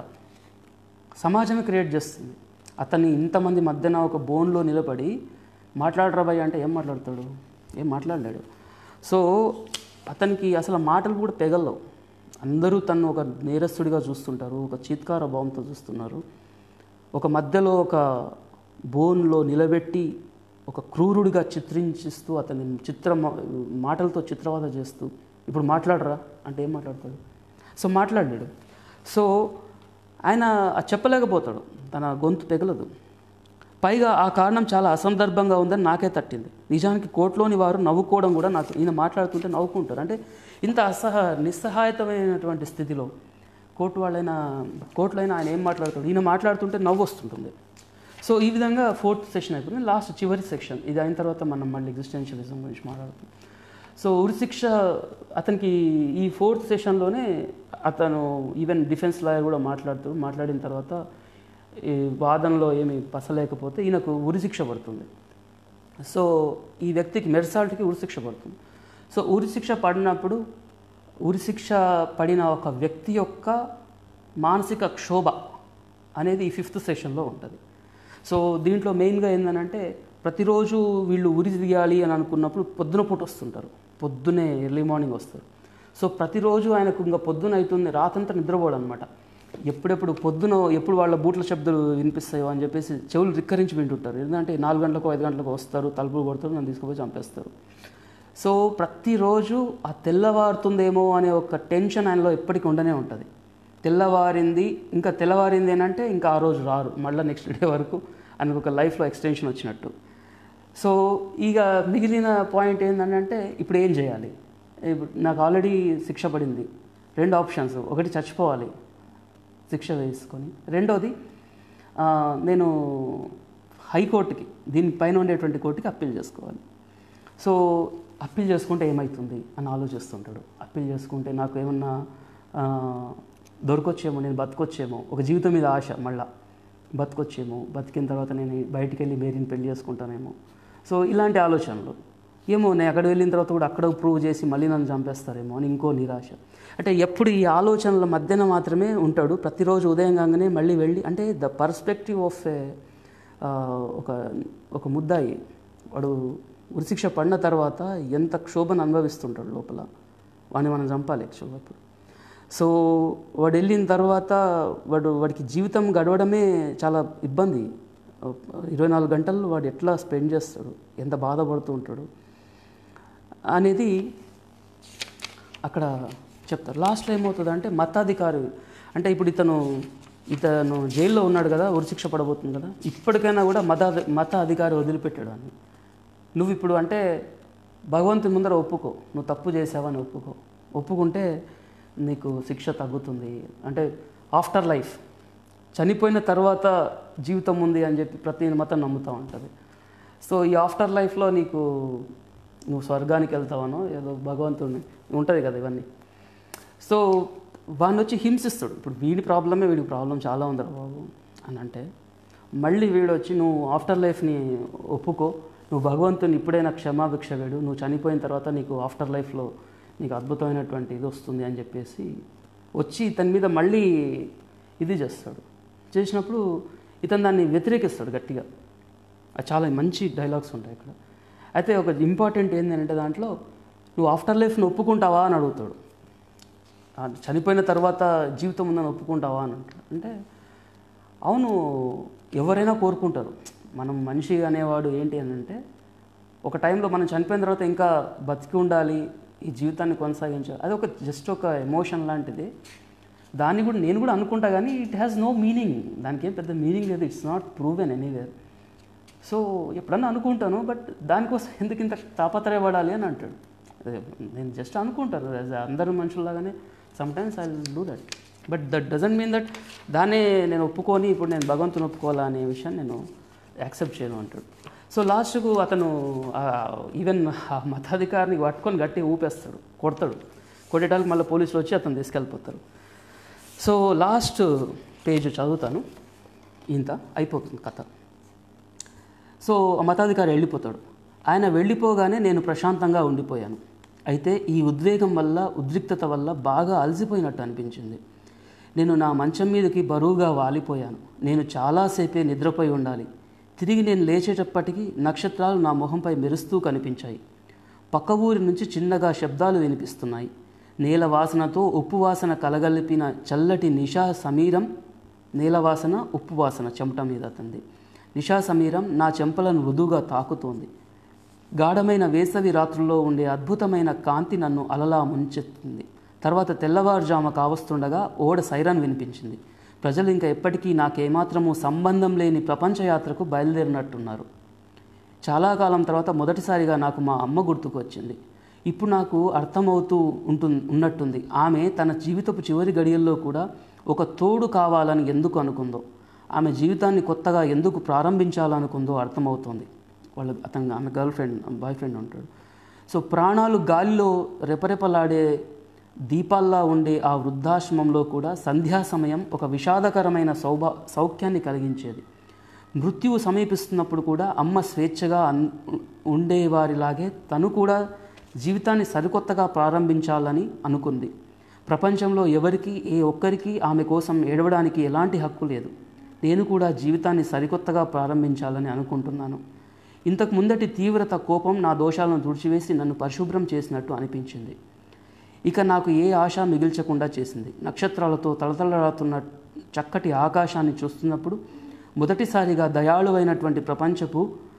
సమాజమే క్రియేట్ చేస్తుంది. అతన్ని ఇంతమంది మధ్యన ఒక బోన్లో నిలబడి మాట్లాడరా భయ్ అంటే ఏం మాట్లాడతాడు, ఏం మాట్లాడలేడు. సో అతనికి అసలు మాటలు కూడా తెగలవు. అందరూ తను ఒక నేరస్తుడిగా చూస్తుంటారు, ఒక చీత్కార భావంతో చూస్తున్నారు. ఒక మధ్యలో ఒక బోన్లో నిలబెట్టి ఒక క్రూరుడిగా చిత్రించిస్తూ అతని చిత్ర మాటలతో చిత్రవాద చేస్తూ ఇప్పుడు మాట్లాడరా అంటే ఏం మాట్లాడతాడు. సో మాట్లాడలేడు. సో ఆయన చెప్పలేకపోతాడు, తన గొంతు పెగలదు. పైగా ఆ కారణం చాలా అసందర్భంగా ఉందని నాకే తట్టింది. నిజానికి కోర్టులోని వారు నవ్వుకోవడం కూడా నాకు, ఈయన మాట్లాడుతుంటే నవ్వుకుంటారు. అంటే ఇంత అసహ నిస్సహాయతమైనటువంటి స్థితిలో కోర్టు వాళ్ళైనా కోర్టులో అయినా ఆయన ఏం మాట్లాడుతాడు, ఈయన మాట్లాడుతుంటే నవ్వు వస్తుంటుంది. సో ఈ విధంగా ఫోర్త్ సెషన్ అయిపోయింది. లాస్ట్ చివరి సెక్షన్ ఇది అయిన తర్వాత మనం మళ్ళీ ఎగ్జిస్టెన్షియలిజం గురించి మాట్లాడుతాం. సో ఉరిశిక్ష అతనికి ఈ ఫోర్త్ సెషన్లోనే అతను ఈవెన్ డిఫెన్స్ లాయర్ కూడా మాట్లాడుతూ మాట్లాడిన తర్వాత ఈ వాదనలో ఏమి పసలేకపోతే ఈయనకు ఉరిశిక్ష పడుతుంది. సో ఈ వ్యక్తికి మెర్సాల్ట్కి ఉరిశిక్ష పడుతుంది. సో ఉరిశిక్ష పడినప్పుడు ఉరిశిక్ష పడిన ఒక వ్యక్తి యొక్క మానసిక క్షోభ అనేది ఈ ఫిఫ్త్ సెషన్లో ఉంటుంది. సో దీంట్లో మెయిన్గా ఏంటంటే ప్రతిరోజు వీళ్ళు ఉరి తీయాలి అని అనుకున్నప్పుడు పొద్దున పూట వస్తుంటారు, పొద్దునే ఎర్లీ మార్నింగ్ వస్తారు. సో ప్రతిరోజు ఆయనకు ఇంకా పొద్దున అవుతుంది, రాతంతా నిద్రపోవడం అనమాట. ఎప్పుడెప్పుడు పొద్దున ఎప్పుడు వాళ్ళ బూట్ల శబ్దాలు వినిపిస్తాయో అని చెప్పేసి చెవులు రిక్కరించి వింటుంటారు. ఎందుకంటే నాలుగు గంటలకు ఐదు గంటలకు వస్తారు, తలుపులు కొడతారు, నన్ను తీసుకుపోయి చంపేస్తారు. సో ప్రతిరోజు ఆ తెల్లవారుతుందేమో అనే ఒక టెన్షన్ ఆయనలో ఎప్పటికీ ఉండనే ఉంటుంది. తెల్లవారింది, ఇంకా తెల్లవారింది ఏంటంటే ఇంకా ఆ రోజు రారు, మళ్ళీ నెక్స్ట్ డే వరకు ఆయనకు ఒక లైఫ్లో ఎక్స్టెన్షన్ వచ్చినట్టు. సో ఇక మిగిలిన పాయింట్ ఏంటంటే ఇప్పుడు ఏం చేయాలి, ఇప్పుడు నాకు ఆల్రెడీ శిక్ష పడింది, రెండు ఆప్షన్స్, ఒకటి చచ్చిపోవాలి శిక్ష వేసుకొని, రెండోది నేను హైకోర్టుకి దీనిపైన ఉండేటువంటి కోర్టుకి అప్పీల్ చేసుకోవాలి. సో అప్పీల్ చేసుకుంటే ఏమవుతుంది అని ఆలోచిస్తుంటాడు. అప్పీల్ చేసుకుంటే నాకు ఏమన్నా దొరకొచ్చేమో, నేను బతకొచ్చేమో, ఒక జీవితం మీద ఆశ, మళ్ళా బతకొచ్చేమో, బతికిన తర్వాత నేను బయటికి వెళ్ళి మేరీని పెళ్లి చేసుకుంటానేమో. సో ఇలాంటి ఆలోచనలు, ఏమో నేను అక్కడ వెళ్ళిన తర్వాత కూడా అక్కడ ప్రూవ్ చేసి మళ్ళీ నన్ను చంపేస్తారేమో అని ఇంకో నిరాశ. అంటే ఎప్పుడు ఈ ఆలోచనల మధ్యన మాత్రమే ఉంటాడు. ప్రతిరోజు ఉదయం కాగానే మళ్ళీ వెళ్ళి, అంటే ద పర్స్పెక్టివ్ ఆఫ్ ఏ ఒక ఒక ముద్దాయి, వాడు ఉరిశిక్ష పడిన తర్వాత ఎంత క్షోభను అనుభవిస్తుంటాడు లోపల, వాడిని మనం చంపాలి యాక్చువల్గా అప్పుడు. సో వాడు వెళ్ళిన తర్వాత వాడు వాడికి జీవితం గడవడమే చాలా ఇబ్బంది. ఇరవై నాలుగు గంటలు వాడు ఎట్లా స్పెండ్ చేస్తాడు, ఎంత బాధపడుతూ ఉంటాడు అనేది అక్కడ చెప్తారు. లాస్ట్లో ఏమవుతుందంటే మతాధికారి, అంటే ఇప్పుడు ఇతను ఇతను జైల్లో ఉన్నాడు కదా, ఉరిశిక్ష పడబోతుంది కదా, ఇప్పటికైనా కూడా మత మత అధికారి వదిలిపెట్టాడు అని. నువ్వు ఇప్పుడు అంటే భగవంతుని ముందర ఒప్పుకో, నువ్వు తప్పు చేసావని ఒప్పుకో. ఒప్పుకుంటే నీకు శిక్ష తగ్గుతుంది. అంటే ఆఫ్టర్ లైఫ్, చనిపోయిన తర్వాత జీవితం ఉంది అని చెప్పి ప్రతి మతం నమ్ముతూ ఉంటుంది. సో ఈ ఆఫ్టర్ లైఫ్లో నీకు నువ్వు స్వర్గానికి వెళ్తావనో ఏదో భగవంతుడిని ఉంటుంది కదా ఇవన్నీ. సో వాడిని వచ్చి హింసిస్తాడు. ఇప్పుడు వీడి ప్రాబ్లమే, వీడి ప్రాబ్లం చాలా ఉందిరా బాబు అని అంటే, మళ్ళీ వీడు వచ్చి నువ్వు ఆఫ్టర్ లైఫ్ని ఒప్పుకో, నువ్వు భగవంతుని ఇప్పుడైనా క్షమాభిక్ష వేడు, నువ్వు చనిపోయిన తర్వాత నీకు ఆఫ్టర్ లైఫ్లో నీకు అద్భుతమైనటువంటి ఇది వస్తుంది అని చెప్పేసి వచ్చి ఇతని మీద మళ్ళీ ఇది చేస్తాడు. చేసినప్పుడు ఇతను దాన్ని వ్యతిరేకిస్తాడు గట్టిగా. అది చాలా మంచి డైలాగ్స్ ఉంటాయి ఇక్కడ. అయితే ఒక ఇంపార్టెంట్ ఏంటంటే దాంట్లో, నువ్వు ఆఫ్టర్ లైఫ్ని ఒప్పుకుంటావా అని అడుగుతాడు. చనిపోయిన తర్వాత జీవితం ఉందని ఒప్పుకుంటావా అని అంటాడు. అంటే అవును, ఎవరైనా కోరుకుంటారు. మనం మనిషి అనేవాడు ఏంటి అని అంటే, ఒక టైంలో మనం చనిపోయిన తర్వాత ఇంకా బతికి ఉండాలి, ఈ జీవితాన్ని కొనసాగించాలి. అది ఒక జస్ట్ ఒక ఎమోషన్ లాంటిది. దాన్ని కూడా నేను కూడా అనుకుంటా, కానీ ఇట్ హ్యాస్ నో మీనింగ్. దానికి ఏం పెద్ద మీనింగ్ లేదు. It's not proven anywhere. So ఎప్పుడన్నా అనుకుంటాను, బట్ దానికోసం ఎందుకు ఇంత తాపత్రయపడాలి అని అంటాడు. నేను జస్ట్ అనుకుంటాను, అందరు మనుషుల్లాగానే sometimes I will do that, but that doesn't mean that దాన్నే నేను ఒప్పుకొని ఇప్పుడు నేను భగవంతుని ఒప్పుకోవాలా అనే విషయాన్ని నేను యాక్సెప్ట్ చేయను అంటాడు. సో లాస్ట్కు అతను ఈవెన్ ఆ మతాధికారిని పట్టుకొని గట్టి ఊపేస్తాడు, కొడతాడు. కొట్టేటానికి మళ్ళీ పోలీసులు వచ్చి అతను తీసుకెళ్ళిపోతారు. సో లాస్ట్ పేజ్ చదువుతాను, ఇంత అయిపోతుంది కథ. సో ఆ మతాధికారి వెళ్ళిపోతాడు. ఆయన వెళ్ళిపోగానే నేను ప్రశాంతంగా ఉండిపోయాను. అయితే ఈ ఉద్వేగం వల్ల, ఉద్రిక్తత వల్ల బాగా అలసిపోయినట్టు అనిపించింది. నేను నా మంచం మీదకి బరువుగా వాలిపోయాను. నేను చాలాసేపే నిద్రపోయి ఉండాలి. తిరిగి నేను లేచేటప్పటికీ నక్షత్రాలు నా మొహంపై మెరుస్తూ కనిపించాయి. పక్క ఊరి నుంచి చిన్నగా శబ్దాలు వినిపిస్తున్నాయి. నేల వాసనతో ఉప్పు వాసన కలగలిపిన చల్లటి నిషా సమీరం, నేల వాసన ఉప్పు వాసన చెమట మీద అతంది. నిషా సమీరం నా చెంపలను మృదువుగా తాకుతోంది. గాఢమైన వేసవి రాత్రుల్లో ఉండే అద్భుతమైన కాంతి నన్ను అలలా ముంచెత్తింది. తర్వాత తెల్లవారుజామ కావస్తుండగా ఓడ సైరన్ వినిపించింది. ప్రజలు ఇంకా ఎప్పటికీ నాకేమాత్రమూ సంబంధం లేని ప్రపంచయాత్రకు బయలుదేరినట్టున్నారు. చాలా కాలం తర్వాత మొదటిసారిగా నాకు మా అమ్మ గుర్తుకు వచ్చింది. ఇప్పుడు నాకు అర్థమవుతూ ఉంటు ఉన్నట్టుంది ఆమె తన జీవితపు చివరి గడియల్లో కూడా ఒక తోడు కావాలని ఎందుకు అనుకుందో, ఆమె జీవితాన్ని కొత్తగా ఎందుకు ప్రారంభించాలనుకుందో అర్థమవుతోంది. వాళ్ళు అతను ఆమె గర్ల్ ఫ్రెండ్ బాయ్ ఫ్రెండ్ ఉంటాడు. సో ప్రాణాలు గాలిలో రెపరెపలాడే దీపాల్లా ఉండే ఆ వృద్ధాశ్రమంలో కూడా సంధ్యా సమయం ఒక విషాదకరమైన సౌభా సౌఖ్యాన్ని కలిగించేది. మృత్యువు సమీపిస్తున్నప్పుడు కూడా అమ్మ స్వేచ్ఛగా అన్ ఉండేవారిలాగే తను కూడా జీవితాన్ని సరికొత్తగా ప్రారంభించాలని అనుకుంది. ప్రపంచంలో ఎవరికి ఏ ఒక్కరికి ఆమె కోసం ఏడవడానికి ఎలాంటి హక్కు లేదు. నేను కూడా జీవితాన్ని సరికొత్తగా ప్రారంభించాలని అనుకుంటున్నాను. ఇంతకు ముందటి తీవ్రత, కోపం నా దోషాలను తుడిచివేసి నన్ను పరిశుభ్రం చేసినట్టు అనిపించింది. ఇక నాకు ఏ ఆశ మిగిల్చకుండా చేసింది. నక్షత్రాలతో తళతళలాడుతున్న చక్కటి ఆకాశాన్ని చూస్తున్నప్పుడు మొదటిసారిగా దయాళువైనటువంటి ప్రపంచపు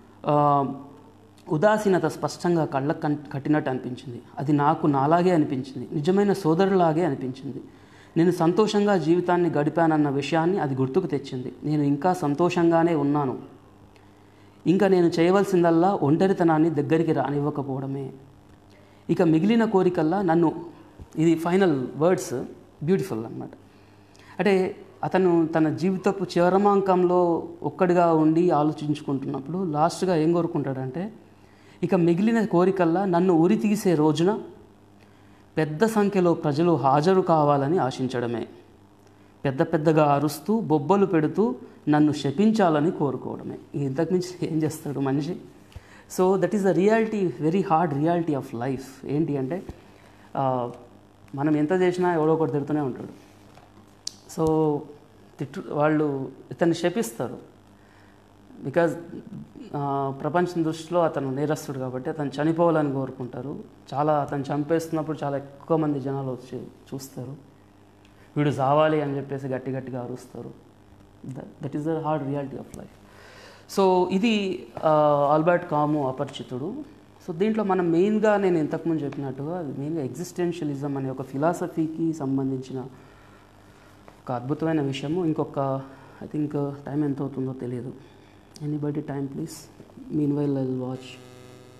ఉదాసీనత స్పష్టంగా కళ్ళ కట్టినట్టు అనిపించింది. అది నాకు నాలాగే అనిపించింది, నిజమైన సోదరులాగే అనిపించింది. నేను సంతోషంగా జీవితాన్ని గడిపానన్న విషయాన్ని అది గుర్తుకు తెచ్చింది. నేను ఇంకా సంతోషంగానే ఉన్నాను. ఇంకా నేను చేయవలసిందల్లా ఒంటరితనాన్ని దగ్గరికి రానివ్వకపోవడమే. ఇక మిగిలిన కోరికల్లా నన్ను, ఇది ఫైనల్ వర్డ్స్, బ్యూటిఫుల్ అన్నమాట. అంటే అతను తన జీవితపు చరమాంకంలో ఒక్కడిగా ఉండి ఆలోచించుకుంటున్నప్పుడు లాస్ట్గా ఏం కోరుకుంటాడంటే, ఇక మిగిలిన కోరికల్లా నన్ను ఉరి తీసే రోజున పెద్ద సంఖ్యలో ప్రజలు హాజరు కావాలని ఆశించడమే. పెద్ద పెద్దగా అరుస్తూ బొబ్బలు పెడుతూ నన్ను శపించాలని కోరుకోవడమే. ఇంతకుమించి ఏం చేస్తాడు మనిషి? So that is the reality, very hard reality of life. ఏంటి అంటే మనం ఎంత చేసినా ఎవడో ఒకటి తిడుతూనే ఉంటాడు. సో తిట్టు వాళ్ళు ఇతన్ని శపిస్తారు. బికాజ్ ప్రపంచం దృష్టిలో అతను నేరస్తుడు కాబట్టి అతను చనిపోవాలని కోరుకుంటారు. చాలా అతను చంపేస్తున్నప్పుడు చాలా ఎక్కువ మంది జనాలు వచ్చి చూస్తారు. వీడు చావాలి అని చెప్పేసి గట్టి గట్టిగా అరుస్తారు. That is the hard reality of life. So ఇది ఆల్బర్ట్ కాము అపరిచితుడు. సో దీంట్లో మనం మెయిన్గా నేను ఇంతకుముందు చెప్పినట్టుగా మెయిన్గా ఎగ్జిస్టెన్షియలిజం అనే ఒక ఫిలాసఫీకి సంబంధించిన ఒక అద్భుతమైన విషయము. ఇంకొక ఐ థింక్ టైం ఎంత అవుతుందో తెలియదు. Anybody time please, meanwhile I will watch.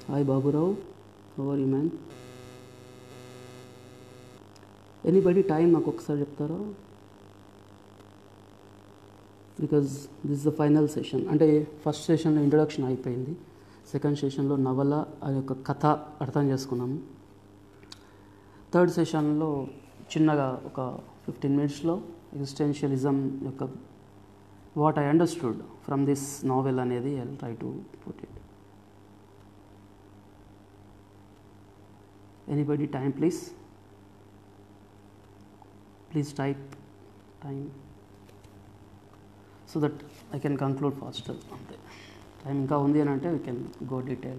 Hi Baburao, how are you man? Anybody time నాకు ఒకసారి చెప్తారా? Because this is the final session. అంటే ఫస్ట్ సెషన్లో ఇంట్రొడక్షన్ అయిపోయింది, సెకండ్ సెషన్లో నవల అది యొక్క కథ అర్థం చేసుకున్నాము. థర్డ్ సెషన్లో చిన్నగా ఒక ఫిఫ్టీన్ మినిట్స్లో ఎగ్జిస్టెన్షియలిజం యొక్క what I understood from this novel అనేది I will try to put it. Anybody time please please type time so that I can conclude faster. అంతే, టైం ఇంకా ఉంది అని అంటే we can go detail.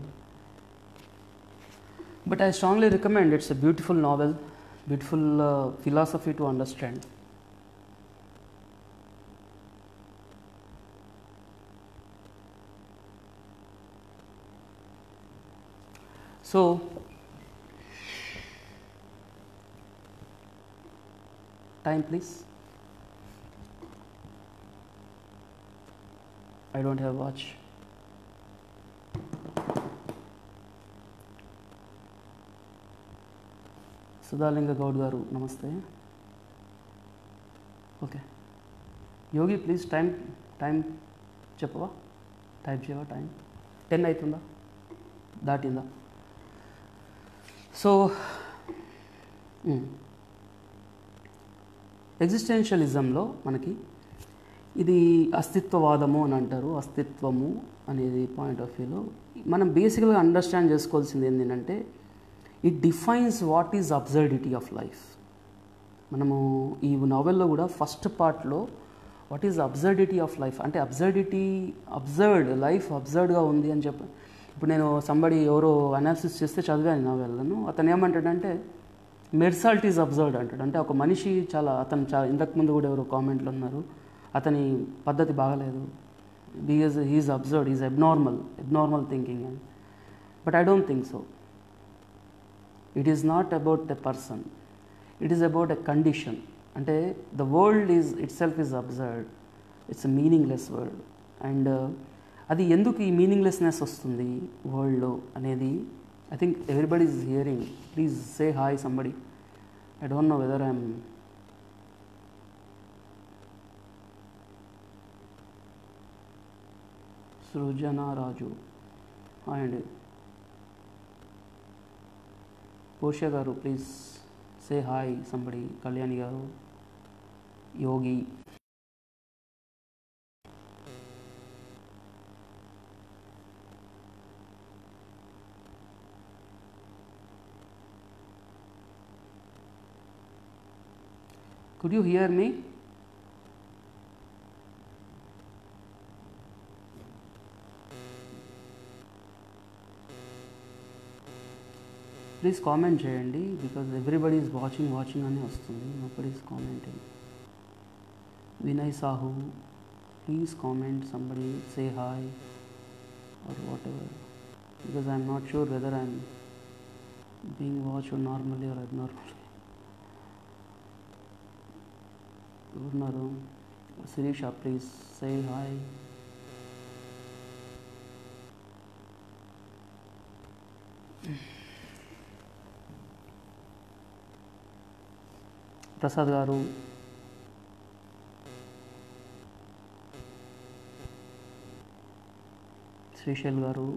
But I strongly recommend, it's a beautiful novel, beautiful philosophy to understand. So time please. I don't have watch. Sudhalinga Goud గారు నమస్తే. Okay Yogi please time time చెప్పవా? Type చేయవా? Time ten అవుతుందా? దాటిందా? సో ఎగ్జిస్టెన్షియలిజంలో మనకి ఇది అస్తిత్వవాదము అని అంటారు. అస్తిత్వము అనేది పాయింట్ ఆఫ్ వ్యూలో మనం బేసిక్గా అండర్స్టాండ్ చేసుకోవాల్సింది ఏంటంటే it defines what is absurdity of life. మనము ఈ నావెల్లో కూడా ఫస్ట్ పార్ట్లో what is absurdity of life అంటే అబ్సర్డిటీ అబ్సర్డ్ లైఫ్ అబ్సర్డ్గా ఉంది అని చెప్పి. ఇప్పుడు నేను సంబడి ఎవరో అనాలిసిస్ చేస్తే చదివాను నావెల్లను. అతను ఏమంటాడంటే మెర్సాల్ట్ ఈజ్ అబ్జర్వ్డ్ అంటాడు. అంటే ఒక మనిషి చాలా అతను చాలా ఇంతకుముందు కూడా ఎవరో కామెంట్లు ఉన్నారు, అతని పద్ధతి బాగలేదు, because he is observed, is abnormal abnormal thinking అని. But I don't think so. It is not about the person, it is about a condition. అంటే the world is it self is observed, it's a meaningless world. And అది ఎందుకు ఈ meaninglessness వస్తుంది వరల్డ్లో అనేది I think everybody is hearing. Please say hi somebody. I don't know whether I am Srujana Raju. Hi and Portia garu, please say hi somebody. Kalyani garu, Yogi. Could you hear me? Please comment cheyandi because everybody is watching watching ani vastundi. Nobody is commenting. Vinay Sahu, please comment. Somebody say hi or whatever, because I am not sure whether I am being watched normally or abnormally. Sirisha, please say hi. Prasad garu, Srishel garu,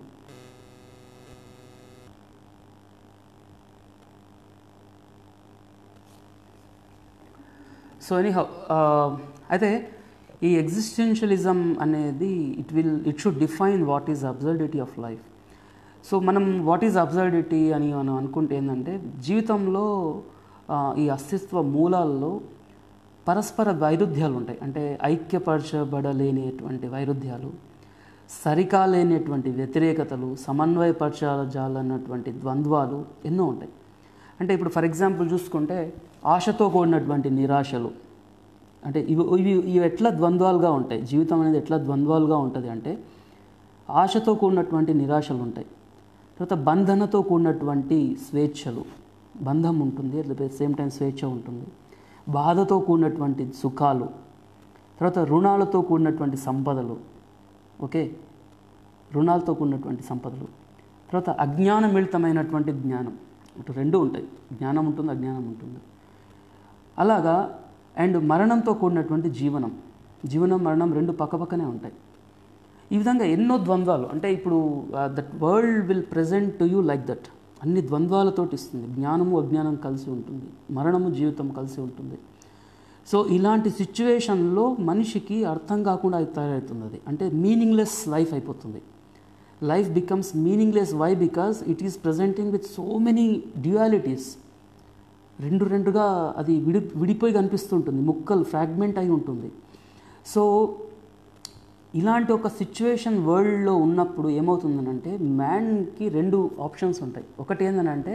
so anyhow అయితే ఈ existentialism అనేది it will it should define what is absurdity of life. So మనం what is absurdity అని మనం అనుకుంటే ఏంటంటే జీవితంలో ఈ అస్తిత్వ మూలాల్లో పరస్పర వైరుధ్యాలు ఉంటాయి. అంటే ఐక్యపరచబడలేనిటువంటి వైరుధ్యాలు, సరికాలేనటువంటి వ్యతిరేకతలు, సమన్వయపరచాలన్నటువంటి ద్వంద్వాలు ఎన్నో ఉంటాయి. అంటే ఇప్పుడు ఫర్ ఎగ్జాంపుల్ చూసుకుంటే ఆశతో కూడినటువంటి నిరాశలు, అంటే ఇవి ఇవి ఇవి ఎట్లా ద్వంద్వాలుగా ఉంటాయి, జీవితం అనేది ఎట్లా ద్వంద్వాలుగా ఉంటుంది అంటే ఆశతో కూడినటువంటి నిరాశలు ఉంటాయి, తర్వాత బంధనతో కూడినటువంటి స్వేచ్ఛలు, బంధం ఉంటుంది అట్ ద సేమ్ టైం స్వేచ్ఛ ఉంటుంది, బాధతో కూడినటువంటి సుఖాలు, తర్వాత రుణాలతో కూడినటువంటి సంపదలు, ఓకే రుణాలతో కూడినటువంటి సంపదలు, తర్వాత అజ్ఞానమిళితమైనటువంటి జ్ఞానం, ఇటు రెండు ఉంటాయి, జ్ఞానం ఉంటుంది, అజ్ఞానం ఉంటుంది. అలాగా అండ్ మరణంతో కూడినటువంటి జీవనం, జీవనం మరణం రెండు పక్కపక్కనే ఉంటాయి. ఈ విధంగా ఎన్నో ద్వంద్వాలు, అంటే ఇప్పుడు that world will present to you like that, అన్ని ద్వంద్వాలతోటి ఇస్తుంది. జ్ఞానము అజ్ఞానం కలిసి ఉంటుంది, మరణము జీవితం కలిసి ఉంటుంది. సో ఇలాంటి సిచ్యువేషన్లో మనిషికి అర్థం కాకుండా అది తయారవుతుంది. అది అంటే మీనింగ్లెస్ లైఫ్ అయిపోతుంది. Life becomes meaningless. Why? Because it is presenting with so many dualities. రెండు రెండుగా అది విడి విడిపోయి కనిపిస్తుంటుంది, ముక్కలు ఫ్రాగ్మెంట్ అయి ఉంటుంది. సో ఇలాంటి ఒక సిచ్యువేషన్ వరల్డ్లో ఉన్నప్పుడు ఏమవుతుందనంటే మ్యాన్కి రెండు ఆప్షన్స్ ఉంటాయి. ఒకటి ఏంటంటే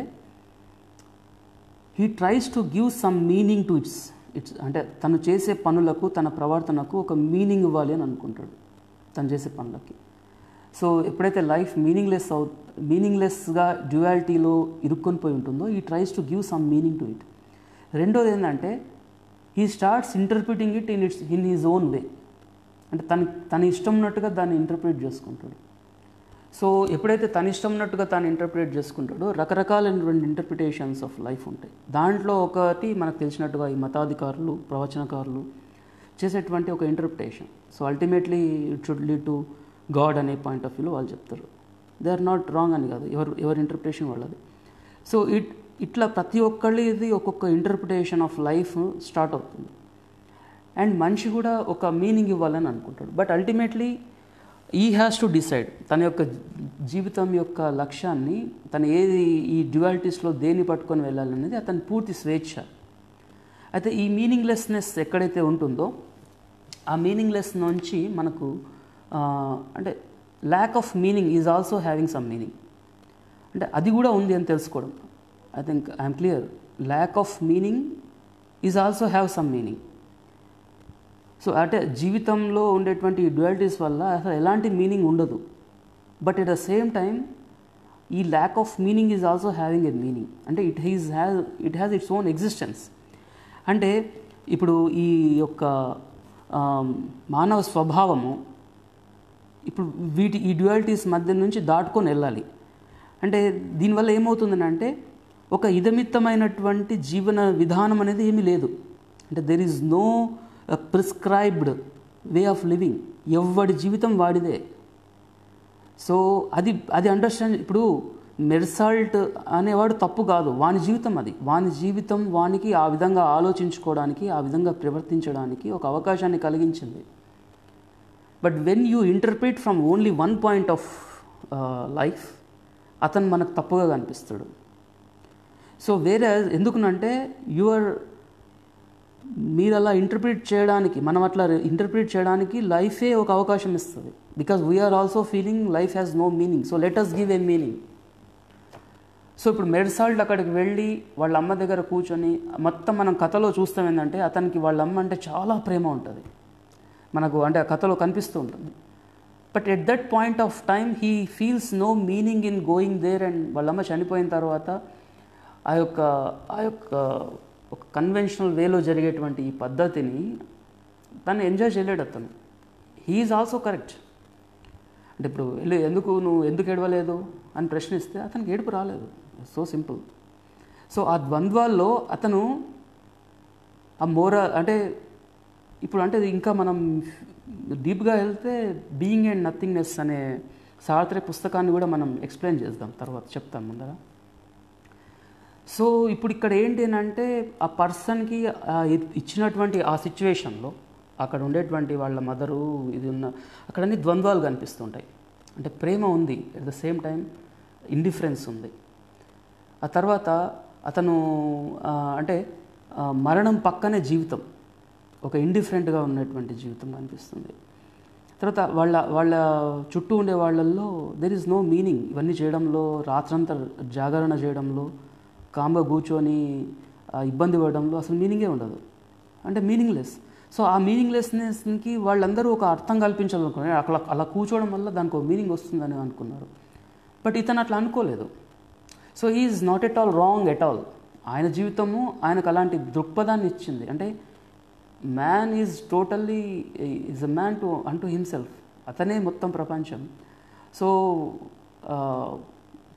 he tries to give some meaning to its its అంటే తను చేసే పనులకు, తన ప్రవర్తనకు ఒక మీనింగ్ ఇవ్వాలి అని అనుకుంటాడు తను చేసే పనులకి. సో ఎప్పుడైతే లైఫ్ మీనింగ్లెస్ అవు మీనింగ్లెస్గా డ్యుయాలిటీలో ఇరుక్కొని పోయి ఉంటుందో ఈ tries to give some meaning to it. రెండోది ఏంటంటే he starts interpreting it in its in his own way. అంటే తన తన ఇష్టం ఉన్నట్టుగా దాన్ని ఇంటర్ప్రిట్ చేసుకుంటాడు. సో ఎప్పుడైతే తన ఇష్టం ఉన్నట్టుగా తాను ఇంటర్ప్రిట్ చేసుకుంటాడో రకరకాలైనటువంటి ఇంటర్ప్రిటేషన్స్ ఆఫ్ లైఫ్ ఉంటాయి. దాంట్లో ఒకటి మనకు తెలిసినట్టుగా ఈ మతాధికారులు, ప్రవచనకారులు చేసేటువంటి ఒక interpretation. So ultimately it should lead to god అనే పాయింట్ ఆఫ్ వ్యూలో వాళ్ళు చెప్తారు. దే ఆర్ నాట్ రాంగ్ అని కాదు, ఎవరు ఎవరి ఇంటర్ప్రిటేషన్ వాళ్ళది. సో ఇట్ ఇట్లా ప్రతి ఒక్కళ్ళది ఒక్కొక్క ఇంటర్ప్రిటేషన్ ఆఫ్ లైఫ్ స్టార్ట్ అవుతుంది. అండ్ మనిషి కూడా ఒక మీనింగ్ ఇవ్వాలని అనుకుంటాడు. But ultimately he has to decide తన యొక్క జీవితం యొక్క లక్ష్యాన్ని, తను ఏది ఈ డ్యుయాలిటీస్లో దేన్ని పట్టుకొని వెళ్ళాలనేది అతని పూర్తి స్వేచ్ఛ. అయితే ఈ మీనింగ్లెస్నెస్ ఎక్కడైతే ఉంటుందో ఆ మీనింగ్లెస్ నుంచి మనకు అంటే lack of meaning is also having some meaning, అంటే అది కూడా ఉంది అని తెలుసుకోవడం. I think I'm clear. Lack of meaning is also have some meaning. So అంటే జీవితంలో ఉండేటువంటి డ్యుయాలిటీస్ వల్ల అసలు ఎలాంటి మీనింగ్ ఉండదు. But at the same time ఈ lack of meaning is also having a meaning. అంటే it he's has it has its own existence. అంటే ఇప్పుడు ఈ యొక్క మానవ స్వభావము ఇప్పుడు వీటి ఈ డ్యుయాలిటీస్ మధ్య నుంచి దాటుకొని వెళ్ళాలి. అంటే దీనివల్ల ఏమవుతుందని అంటే ఒక ఇదమిత్తమైనటువంటి జీవన విధానం అనేది ఏమీ లేదు. అంటే there is no prescribed way of living. ఎవడి జీవితం వాడిదే. సో అది అది అండర్స్టాండ్. ఇప్పుడు మెర్సాల్ట్ అనేవాడు తప్పు కాదు, వాని జీవితం అది. వాని జీవితం వానికి ఆ విధంగా ఆలోచించుకోవడానికి, ఆ విధంగా ప్రవర్తించడానికి ఒక అవకాశాన్ని కలిగించింది. But when you interpret from only one point of life, అతను మనకు తప్పుగా కనిపిస్తాడు. సో వేరే ఎందుకునంటే యువర్ మీరు అలా ఇంటర్ప్రిట్ చేయడానికి, మనం అట్లా ఇంటర్ప్రిట్ చేయడానికి లైఫే ఒక అవకాశం ఇస్తుంది. Because we are also feeling life has no meaning. So let us give a meaning. So ఇప్పుడు మెర్సాల్ట్ అక్కడికి వెళ్ళి వాళ్ళ అమ్మ దగ్గర కూర్చొని మొత్తం మనం కథలో చూస్తాం ఏంటంటే అతనికి వాళ్ళ అమ్మ అంటే చాలా ప్రేమ ఉంటుంది మనకు, అంటే ఆ కథలో కనిపిస్తూ ఉంటుంది. But at that point of time he feels no meaning in going there. And వాళ్ళమ్మ చనిపోయిన తర్వాత ఆ యొక్క ఆ యొక్క ఒక కన్వెన్షనల్ వేలో జరిగేటువంటి ఈ పద్ధతిని తను ఎంజాయ్ చేయలేడు అతను. He is also correct. అంటే ఇప్పుడు వెళ్ళి ఎందుకు నువ్వు ఎందుకు ఏడవలేదు అని ప్రశ్నిస్తే అతనికి ఏడుపు రాలేదు. So simple. సో ఆ ద్వంద్వాల్లో అతను ఆ మోరల్ అంటే ఇప్పుడు అంటే ఇంకా మనం డీప్గా వెళ్తే బీయింగ్ అండ్ నథింగ్నెస్ అనే సార్త్రే పుస్తకాన్ని కూడా మనం ఎక్స్ప్లెయిన్ చేద్దాం, తర్వాత చెప్తాం ముందర. సో ఇప్పుడు ఇక్కడ ఏంటి అంటే ఆ పర్సన్కి ఇచ్చినటువంటి ఆ సిచ్యువేషన్లో అక్కడ ఉండేటువంటి వాళ్ళ మదరు ఇది ఉన్న అక్కడ అన్ని ద్వంద్వాలు కనిపిస్తుంటాయి. అంటే ప్రేమ ఉంది, at the same time indifference ఉంది. ఆ తర్వాత అతను అంటే మరణం పక్కనే జీవితం, ఒక ఇండిఫరెంట్గా ఉన్నటువంటి జీవితం కనిపిస్తుంది. తర్వాత వాళ్ళ వాళ్ళ చుట్టూ ఉండే వాళ్ళల్లో దెర్ ఈజ్ నో మీనింగ్. ఇవన్నీ చేయడంలో, రాత్రంతా జాగరణ చేయడంలో, కామ్గా కూర్చొని ఇబ్బంది పడడంలో అసలు మీనింగే ఉండదు. అంటే మీనింగ్లెస్. సో ఆ మీనింగ్లెస్నెస్కి వాళ్ళందరూ ఒక అర్థం కల్పించాలనుకున్నారు. అక్కడ అలా కూర్చోవడం వల్ల దానికి ఒక మీనింగ్ వస్తుందని అనుకున్నారు. బట్ ఇతను అట్లా అనుకోలేదు. So he is not at all wrong at all. ఆయన జీవితము ఆయనకు అలాంటి దృక్పథాన్ని ఇచ్చింది. అంటే man is totally is a man to unto himself. అతనే మొత్తం ప్రపంచం. సో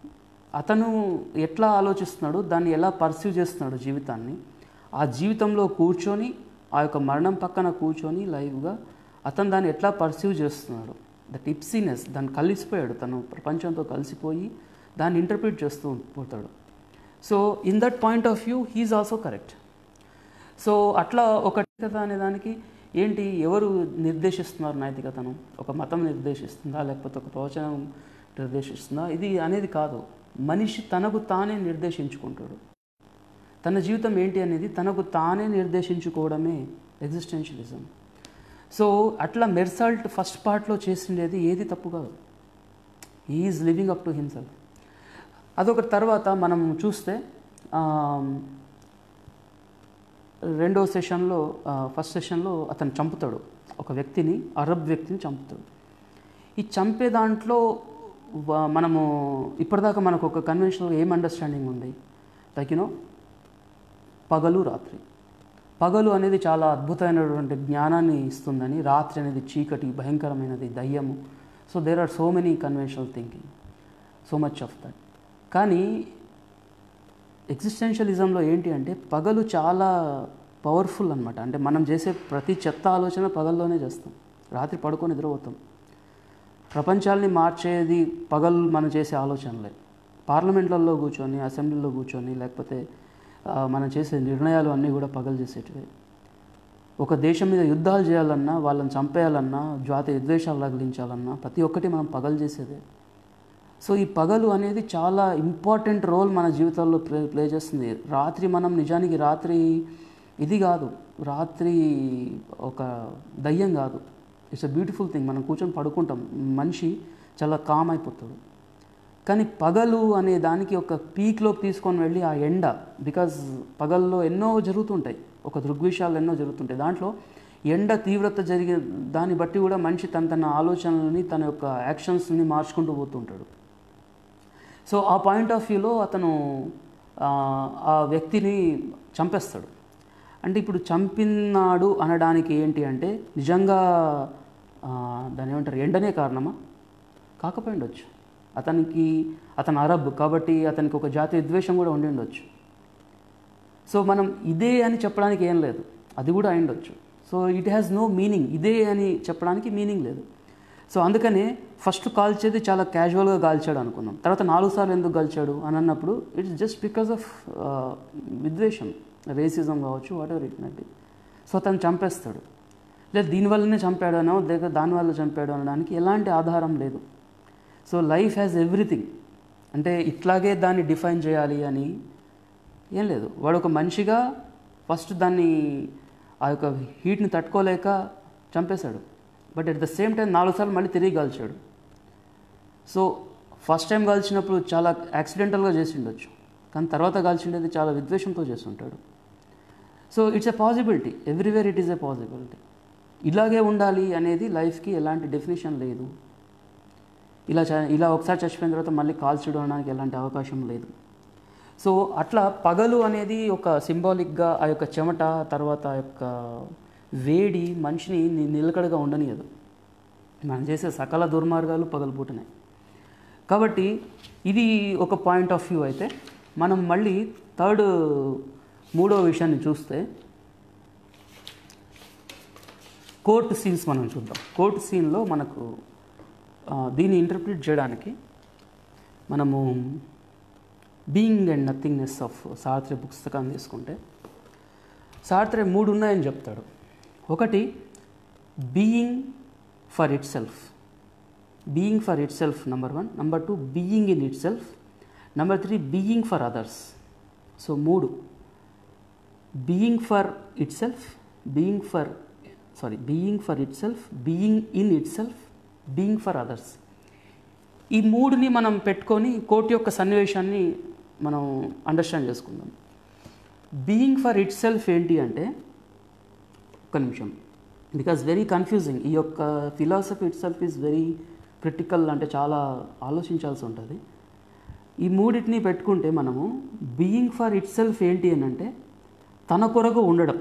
అతను ఎట్లా ఆలోచిస్తున్నాడు, దాన్ని ఎలా పర్సీవ్ చేస్తున్నాడు జీవితాన్ని, ఆ జీవితంలో కూర్చొని ఆ యొక్క మరణం పక్కన కూర్చొని లైవ్గా అతను దాన్ని ఎట్లా పర్సీవ్ చేస్తున్నాడు, ద టిప్సీనెస్, దాన్ని కలిసిపోయాడు, తను ప్రపంచంతో కలిసిపోయి దాన్ని ఇంటర్ప్రిట్ చేస్తూ పోతాడు. So in that point of view he is also correct. So అట్లా ఒక నైతికత అనే దానికి ఏంటి, ఎవరు నిర్దేశిస్తున్నారు నైతికతను? ఒక మతం నిర్దేశిస్తుందా, లేకపోతే ఒక ప్రవచనం నిర్దేశిస్తుందా? ఇది అనేది కాదు. మనిషి తనకు తానే నిర్దేశించుకుంటాడు. తన జీవితం ఏంటి అనేది తనకు తానే నిర్దేశించుకోవడమే ఎగ్జిస్టెన్షియలిజం. సో అట్లా మెర్సాల్ట్ ఫస్ట్ పార్ట్లో చేసిండేది ఏది తప్పు కాదు. He is living up to himself. అదొక తర్వాత మనం చూస్తే రెండో సెషన్లో, ఫస్ట్ సెషన్లో అతను చంపుతాడు ఒక వ్యక్తిని, అరబ్ వ్యక్తిని చంపుతాడు. ఈ చంపే దాంట్లో మనము ఇప్పటిదాకా మనకు ఒక కన్వెన్షనల్గా ఏం అండర్స్టాండింగ్ ఉంది, లైక్ యూనో పగలు రాత్రి. పగలు అనేది చాలా అద్భుతమైనటువంటి జ్ఞానాన్ని ఇస్తుందని, రాత్రి అనేది చీకటి, భయంకరమైనది, దయ్యము. So there are so many conventional thinking, so much of that. కానీ ఎగ్జిస్టెన్షియలిజంలో ఏంటి అంటే పగలు చాలా పవర్ఫుల్ అనమాట. అంటే మనం చేసే ప్రతి చెత్త ఆలోచన పగల్లోనే చేస్తాం, రాత్రి పడుకొని నిద్రపోతాం. ప్రపంచాన్ని మార్చేది పగలు మనం చేసే ఆలోచనలే. పార్లమెంట్లలో కూర్చొని, అసెంబ్లీలో కూర్చొని, లేకపోతే మనం చేసే నిర్ణయాలు అన్నీ కూడా పగలు చేసేటివే. ఒక దేశం మీద యుద్ధాలు చేయాలన్నా, వాళ్ళని చంపేయాలన్నా, జాతీయ విద్వేషాలు రగిలించాలన్నా ప్రతి ఒక్కటి మనం పగలు చేసేదే. సో ఈ పగలు అనేది చాలా ఇంపార్టెంట్ రోల్ మన జీవితాల్లో ప్లే ప్లే చేస్తుంది. రాత్రి మనం నిజానికి రాత్రి ఇది కాదు, రాత్రి ఒక దయ్యం కాదు, ఇట్స్ అ బ్యూటిఫుల్ థింగ్. మనం కూర్చొని పడుకుంటాం, మనిషి చాలా కామ్ అయిపోతాడు. కానీ పగలు అనే దానికి ఒక పీక్లోకి తీసుకొని వెళ్ళి ఆ ఎండ, బికాజ్ పగల్లో ఎన్నో జరుగుతుంటాయి, ఒక దృగ్విషయాలు ఎన్నో జరుగుతుంటాయి. దాంట్లో ఎండ తీవ్రత జరిగే దాన్ని బట్టి కూడా మనిషి తన తన ఆలోచనలని, తన యొక్క యాక్షన్స్ని మార్చుకుంటూ పోతుంటాడు. సో ఆ పాయింట్ ఆఫ్ వ్యూలో అతను ఆ వ్యక్తిని చంపేస్తాడు. అంటే ఇప్పుడు చంపినాడు అనడానికి ఏంటి అంటే నిజంగా దాని ఏమంటారు, ఎండనే కారణమా? కాకపోయి ఉండొచ్చు. అతనికి అతను అరబ్ కాబట్టి అతనికి ఒక జాతీయ ద్వేషం కూడా ఉండి ఉండొచ్చు. సో మనం ఇదే అని చెప్పడానికి ఏం లేదు, అది కూడా అయిండొచ్చు. So it has no meaning, ఇదే అని చెప్పడానికి మీనింగ్ లేదు. సో అందుకనే ఫస్ట్ కాల్చేది చాలా క్యాజువల్గా కాల్చాడు అనుకున్నాం. తర్వాత నాలుగు సార్లు ఎందుకు కాల్చాడు అని అన్నప్పుడు ఇట్స్ జస్ట్ బికాస్ ఆఫ్ విద్వేషం, రేసిజం కావచ్చు, whatever it might be. So అతను చంపేస్తాడు. లేదా దీనివల్లనే చంపాడు అనో, లేదా దానివల్ల చంపాడు అనడానికి ఎలాంటి ఆధారం లేదు. So life has everything. అంటే ఇట్లాగే దాన్ని డిఫైన్ చేయాలి అని ఏం లేదు. వాడు ఒక మనిషిగా ఫస్ట్ దాన్ని ఆ యొక్క హీట్ని తట్టుకోలేక చంపేశాడు. But at the same time నాలుగు సార్లు మళ్ళీ తిరిగి కాల్చాడు. సో ఫస్ట్ టైం కాల్చినప్పుడు చాలా యాక్సిడెంటల్గా చేసి ఉండొచ్చు, కానీ తర్వాత కాల్చిండేది చాలా విద్వేషంతో చేస్తుంటాడు. So it's a possibility, everywhere it is a possibility. ఇలాగే ఉండాలి అనేది లైఫ్కి ఎలాంటి డెఫినేషన్ లేదు. ఇలా చ ఇలా ఒకసారి చచ్చిపోయిన తర్వాత మళ్ళీ కాల్చడం అనడానికి ఎలాంటి అవకాశం లేదు. సో అట్లా పగలు అనేది ఒక సింబాలిక్గా ఆ యొక్క చెమట, తర్వాత ఆ యొక్క వేడి మనిషిని నిలకడగా ఉండనియదు. మనం చేసే సకల దుర్మార్గాలు పగలుపూటనే. కాబట్టి ఇది ఒక పాయింట్ ఆఫ్ వ్యూ. అయితే మనం మళ్ళీ థర్డ్ మూడో విషయాన్ని చూస్తే కోర్ట్ సీన్స్ మనం చూద్దాం. కోర్ట్ సీన్లో మనకు దీన్ని ఇంటర్ప్రిట్ చేయడానికి మనము being and nothingness of Sartre పుస్తకాన్ని తీసుకుంటే సార్త్రే మూడు ఉన్నాయని చెప్తాడు. ఒకటి being for itself, being for itself number one. Number two being in it self. Number three being for others. So మూడు, being for itself, being for sorry being for itself, being in it self, being for others. ఈ మూడుని మనం పెట్టుకొని court యొక్క సన్నివేశాన్ని మనం understand చేసుకుందాం. Being for it self ఏంటి అంటే, ఒక్క నిమిషం, బికాజ్ వెరీ కన్ఫ్యూజింగ్. ఈ యొక్క philosophy it self is very critical, అంటే చాలా ఆలోచించాల్సి ఉంటుంది. ఈ మూడింటిని పెట్టుకుంటే మనము బీయింగ్ ఫర్ ఇట్ సెల్ఫ్ ఏంటి అని అంటే తన కొరకు ఉండడం.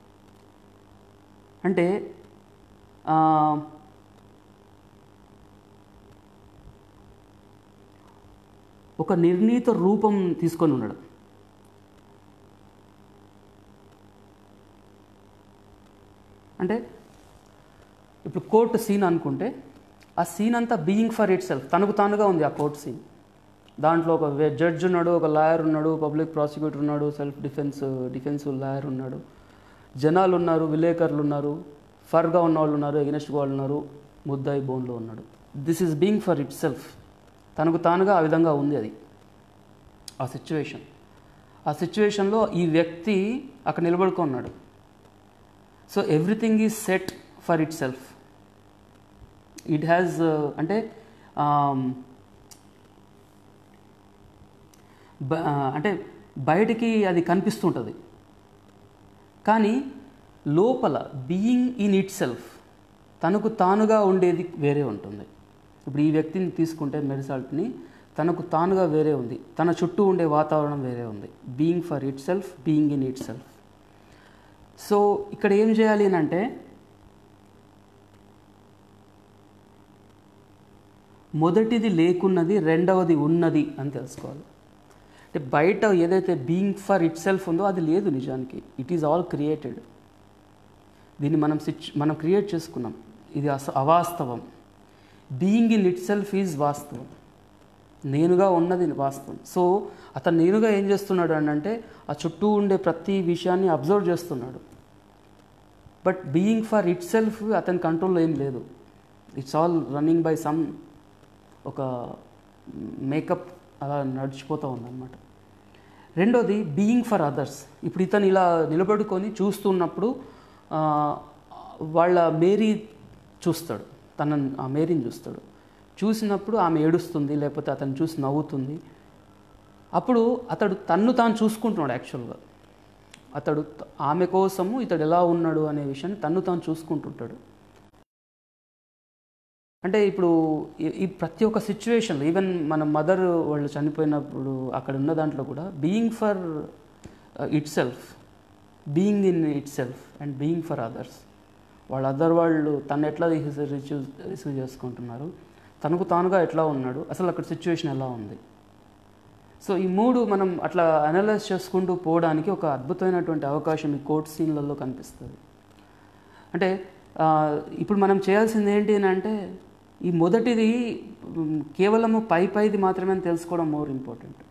అంటే ఒక నిర్ణీత రూపం తీసుకొని ఉన్నాడు. అంటే ఇప్పుడు కోర్ట్ సీన్ అనుకుంటే ఆ సీన్ అంతా బీయింగ్ ఫర్ ఇట్ సెల్ఫ్, తనకు తానుగా ఉంది ఆ కోర్ట్ సీన్. దాంట్లో ఒక జడ్జ్ ఉన్నాడు, ఒక లాయర్ ఉన్నాడు, పబ్లిక్ ప్రాసిక్యూటర్ ఉన్నాడు, సెల్ఫ్ డిఫెన్స్ డిఫెన్సివ్ లాయర్ ఉన్నాడు, జనాలు ఉన్నారు, విలేకరులు ఉన్నారు, ఫర్గా ఉన్న వాళ్ళు ఉన్నారు, ఎగనెస్ట్ వాళ్ళు ఉన్నారు, ముద్దాయి బోన్లో ఉన్నాడు. This is being for itself, తనకు తానుగా ఆ విధంగా ఉంది అది ఆ సిచ్యువేషన్. ఆ సిచ్యువేషన్లో ఈ వ్యక్తి అక్కడ నిలబడుకున్నాడు. So everything is set for itself. It has అంటే అంటే బయటికి అది కనిపిస్తుంటుంది, కానీ లోపల బీయింగ్ ఇన్ ఇట్ సెల్ఫ్ తనకు తానుగా ఉండేది వేరే ఉంటుంది. ఇప్పుడు ఈ వ్యక్తిని తీసుకుంటే మెరిసాల్ట్ని, తనకు తానుగా వేరే ఉంది, తన చుట్టూ ఉండే వాతావరణం వేరే ఉంది. Being for itself, being in it self. So ఇక్కడ ఏం చేయాలి అని అంటే మొదటిది లేకున్నది, రెండవది ఉన్నది అని తెలుసుకోవాలి. అంటే బయట ఏదైతే బీయింగ్ ఫర్ ఇట్ సెల్ఫ్ ఉందో అది లేదు నిజానికి. It is all created. దీన్ని మనం సిచ్ మనం క్రియేట్ చేసుకున్నాం. ఇది అస అవాస్తవం. Being in it self is వాస్తవం. నేనుగా ఉన్నది వాస్తవం. సో అతను నేనుగా ఏం చేస్తున్నాడు అని అంటే ఆ చుట్టూ ఉండే ప్రతి విషయాన్ని అబ్జర్వ్ చేస్తున్నాడు. But being for itself అతని కంట్రోల్లో ఏం లేదు. It's all running by some ఒక మేకప్ అలా నడిచిపోతూ ఉందన్నమాట. రెండోది బీయింగ్ ఫర్ అదర్స్. ఇప్పుడు ఇతను ఇలా నిలబడుకొని చూస్తున్నప్పుడు వాళ్ళ మేరీ చూస్తాడు, తన ఆ మేరీని చూస్తాడు. చూసినప్పుడు ఆమె ఏడుస్తుంది, లేకపోతే అతను చూసి నవ్వుతుంది. అప్పుడు అతడు తన్ను తాను చూసుకుంటున్నాడు. యాక్చువల్గా అతడు ఆమె కోసము ఇతడు ఎలా ఉన్నాడు అనే విషయాన్ని తన్ను తాను చూసుకుంటుంటాడు. అంటే ఇప్పుడు ఈ ప్రతి ఒక్క సిచ్యువేషన్లో, ఈవెన్ మన మదర్ వాళ్ళు చనిపోయినప్పుడు అక్కడ ఉన్న దాంట్లో కూడా being for itself, being in it self and being for others. వాళ్ళ అదర్ వాళ్ళు తను ఎట్లా రిసీవ్ రిసీవ్ చేసుకుంటున్నారు, తనకు తానుగా ఎట్లా ఉన్నాడు, అసలు అక్కడ సిచ్యువేషన్ ఎలా ఉంది. సో ఈ మూడు మనం అట్లా అనలైజ్ చేసుకుంటూ పోవడానికి ఒక అద్భుతమైనటువంటి అవకాశం ఈ కోర్ట్ సీన్లలో కనిపిస్తుంది. అంటే ఇప్పుడు మనం చేయాల్సింది ఏంటి అని అంటే ఈ మొదటిది కేవలము పై పైది మాత్రమే తెలుసుకోవడం మోర్ ఇంపార్టెంట్.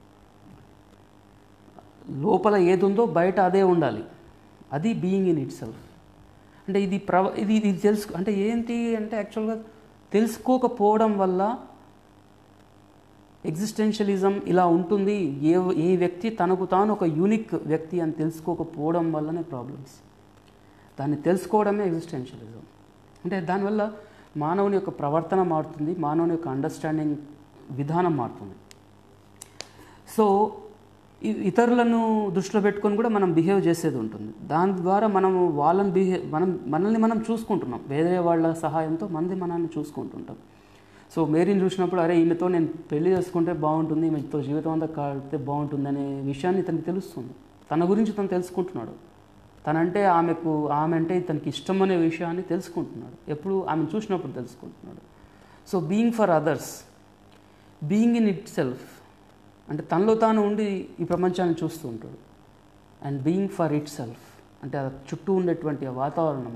లోపల ఏది ఉందో బయట అదే ఉండాలి. అది బీయింగ్ ఇన్ ఇట్ సెల్ఫ్. అంటే ఇది ప్రవ ఇది ఇది తెలుసు అంటే ఏంటి అంటే యాక్చువల్గా తెలుసుకోకపోవడం వల్ల ఎగ్జిస్టెన్షియలిజం ఇలా ఉంటుంది. ఏ ఏ వ్యక్తి తనకు తాను ఒక యూనిక్ వ్యక్తి అని తెలుసుకోకపోవడం వల్లనే ప్రాబ్లమ్స్. దాన్ని తెలుసుకోవడమే ఎగ్జిస్టెన్షియలిజం. అంటే దానివల్ల మానవుని యొక్క ప్రవర్తన మారుతుంది, మానవుని యొక్క అండర్స్టాండింగ్ విధానం మారుతుంది. సో ఇతరులను దృష్టిలో పెట్టుకొని కూడా మనం బిహేవ్ చేసేది ఉంటుంది. దాని ద్వారా మనం వాళ్ళని బిహేవ్ మనం మనల్ని మనం చూసుకుంటున్నాం. వేరే వాళ్ళ సహాయంతో మంది మనల్ని చూసుకుంటుంటాం. సో మేరీని చూసినప్పుడు అరే ఈమెతో నేను పెళ్లి చేసుకుంటే బాగుంటుంది, ఈమెతో జీవితం అంతా కాడితే బాగుంటుంది అనే విషయాన్ని ఇతనికి తెలుస్తుంది. తన గురించి తను తెలుసుకుంటున్నాడు. తనంటే ఆమెకు ఆమె అంటే ఇతనికి ఇష్టం అనే విషయాన్ని తెలుసుకుంటున్నాడు. ఎప్పుడు ఆమెను చూసినప్పుడు తెలుసుకుంటున్నాడు. So being for others, being in it self అంటే తనలో తాను ఉండి ఈ ప్రపంచాన్ని చూస్తూ ఉంటాడు. And being for itself అంటే ఆ చుట్టూ ఉండేటువంటి ఆ వాతావరణం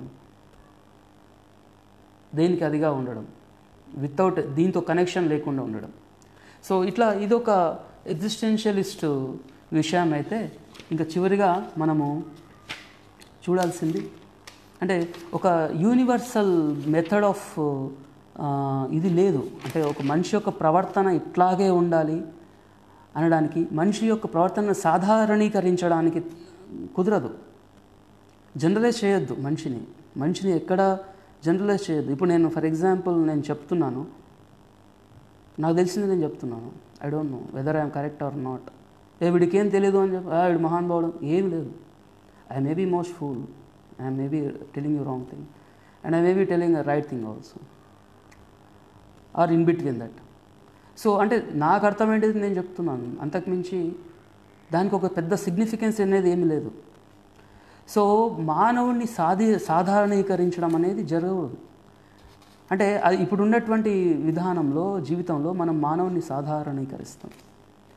దేనికి అదిగా ఉండడం, వితౌట్ దీంతో కనెక్షన్ లేకుండా ఉండడం. సో ఇట్లా ఇదొక ఎగ్జిస్టెన్షియలిస్ట్ విషయం. అయితే ఇంకా చివరిగా మనము చూడాల్సింది అంటే ఒక యూనివర్సల్ మెథడ్ ఆఫ్ ఇది లేదు. అంటే ఒక మనిషి యొక్క ప్రవర్తన ఇట్లాగే ఉండాలి అనడానికి, మనిషి యొక్క ప్రవర్తనను సాధారణీకరించడానికి కుదరదు. జనరలైజ్ చేయొద్దు మనిషిని మనిషిని ఎక్కడ జనరలైజ్ చేయొద్దు. ఇప్పుడు నేను ఫర్ ఎగ్జాంపుల్ నేను చెప్తున్నాను, నాకు తెలిసింది నేను చెప్తున్నాను. I don't know whether I'm correct or not. ఏ వీడికి ఏం తెలియదు అని చెప్పి వీడు మహానుభావుడు ఏం లేదు. I may be most fool, I may be telling you wrong thing and I may be telling a right thing also or in between that. So అంటే నాకు అర్థమయ్యేది నేను చెప్తున్నాను, అంతకుమించి దానికి ఒక పెద్ద సిగ్నిఫికెన్స్ అనేది ఏమీ లేదు. సో మానవుడిని సాధి సాధారణీకరించడం అనేది జరగదు. అంటే అది ఇప్పుడు ఉన్నటువంటి విధానంలో జీవితంలో మనం మానవుడిని సాధారణీకరిస్తాం.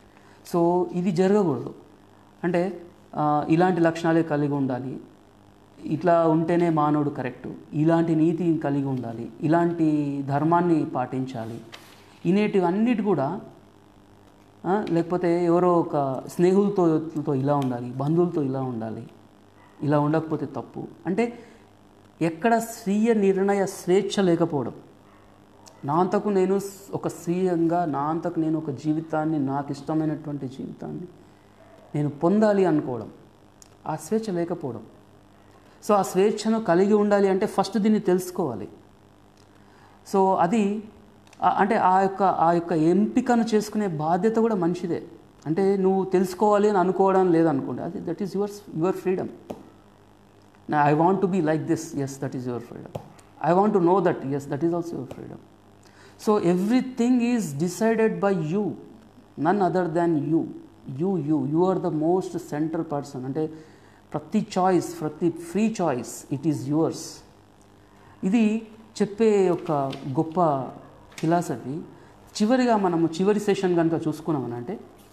సో ఇది జరగకూడదు. అంటే ఇలాంటి లక్షణాలే కలిగి ఉండాలి, ఇట్లా ఉంటేనే మానవుడు కరెక్టు, ఇలాంటి నీతి కలిగి ఉండాలి, ఇలాంటి ధర్మాన్ని పాటించాలి, ఇనేటివి అన్నిటి కూడా, లేకపోతే ఎవరో ఒక స్నేహితులతో ఇలా ఉండాలి, బంధువులతో ఇలా ఉండాలి, ఇలా ఉండకపోతే తప్పు. అంటే ఎక్కడ స్వీయ నిర్ణయ స్వేచ్ఛ లేకపోవడం, నా అంతకు నేను ఒక స్వీయంగా నా అంతకు నేను ఒక జీవితాన్ని, నాకు ఇష్టమైనటువంటి జీవితాన్ని నేను పొందాలి అనుకోవడం, ఆ స్వేచ్ఛ లేకపోవడం. సో ఆ స్వేచ్ఛను కలిగి ఉండాలి అంటే ఫస్ట్ దీన్ని తెలుసుకోవాలి. సో అది అంటే ఆ యొక్క ఆ యొక్క ఎంపికను చేసుకునే బాధ్యత కూడా మంచిదే. అంటే నువ్వు తెలుసుకోవాలి అని అనుకోవడం లేదనుకోండి, అది that is your your freedom. I want to be like this, yes that is your freedom. I want to know that, yes that is also your freedom. So everything is decided by you, none other than you. You you you are the most central person. అంటే ప్రతి choice, ప్రతి free choice it is yours. ఇది చెప్పే ఒక గొప్ప philosophy. చివరిగా మనము చివరి సెషన్ కనుక చూసుకున్నామనంటే,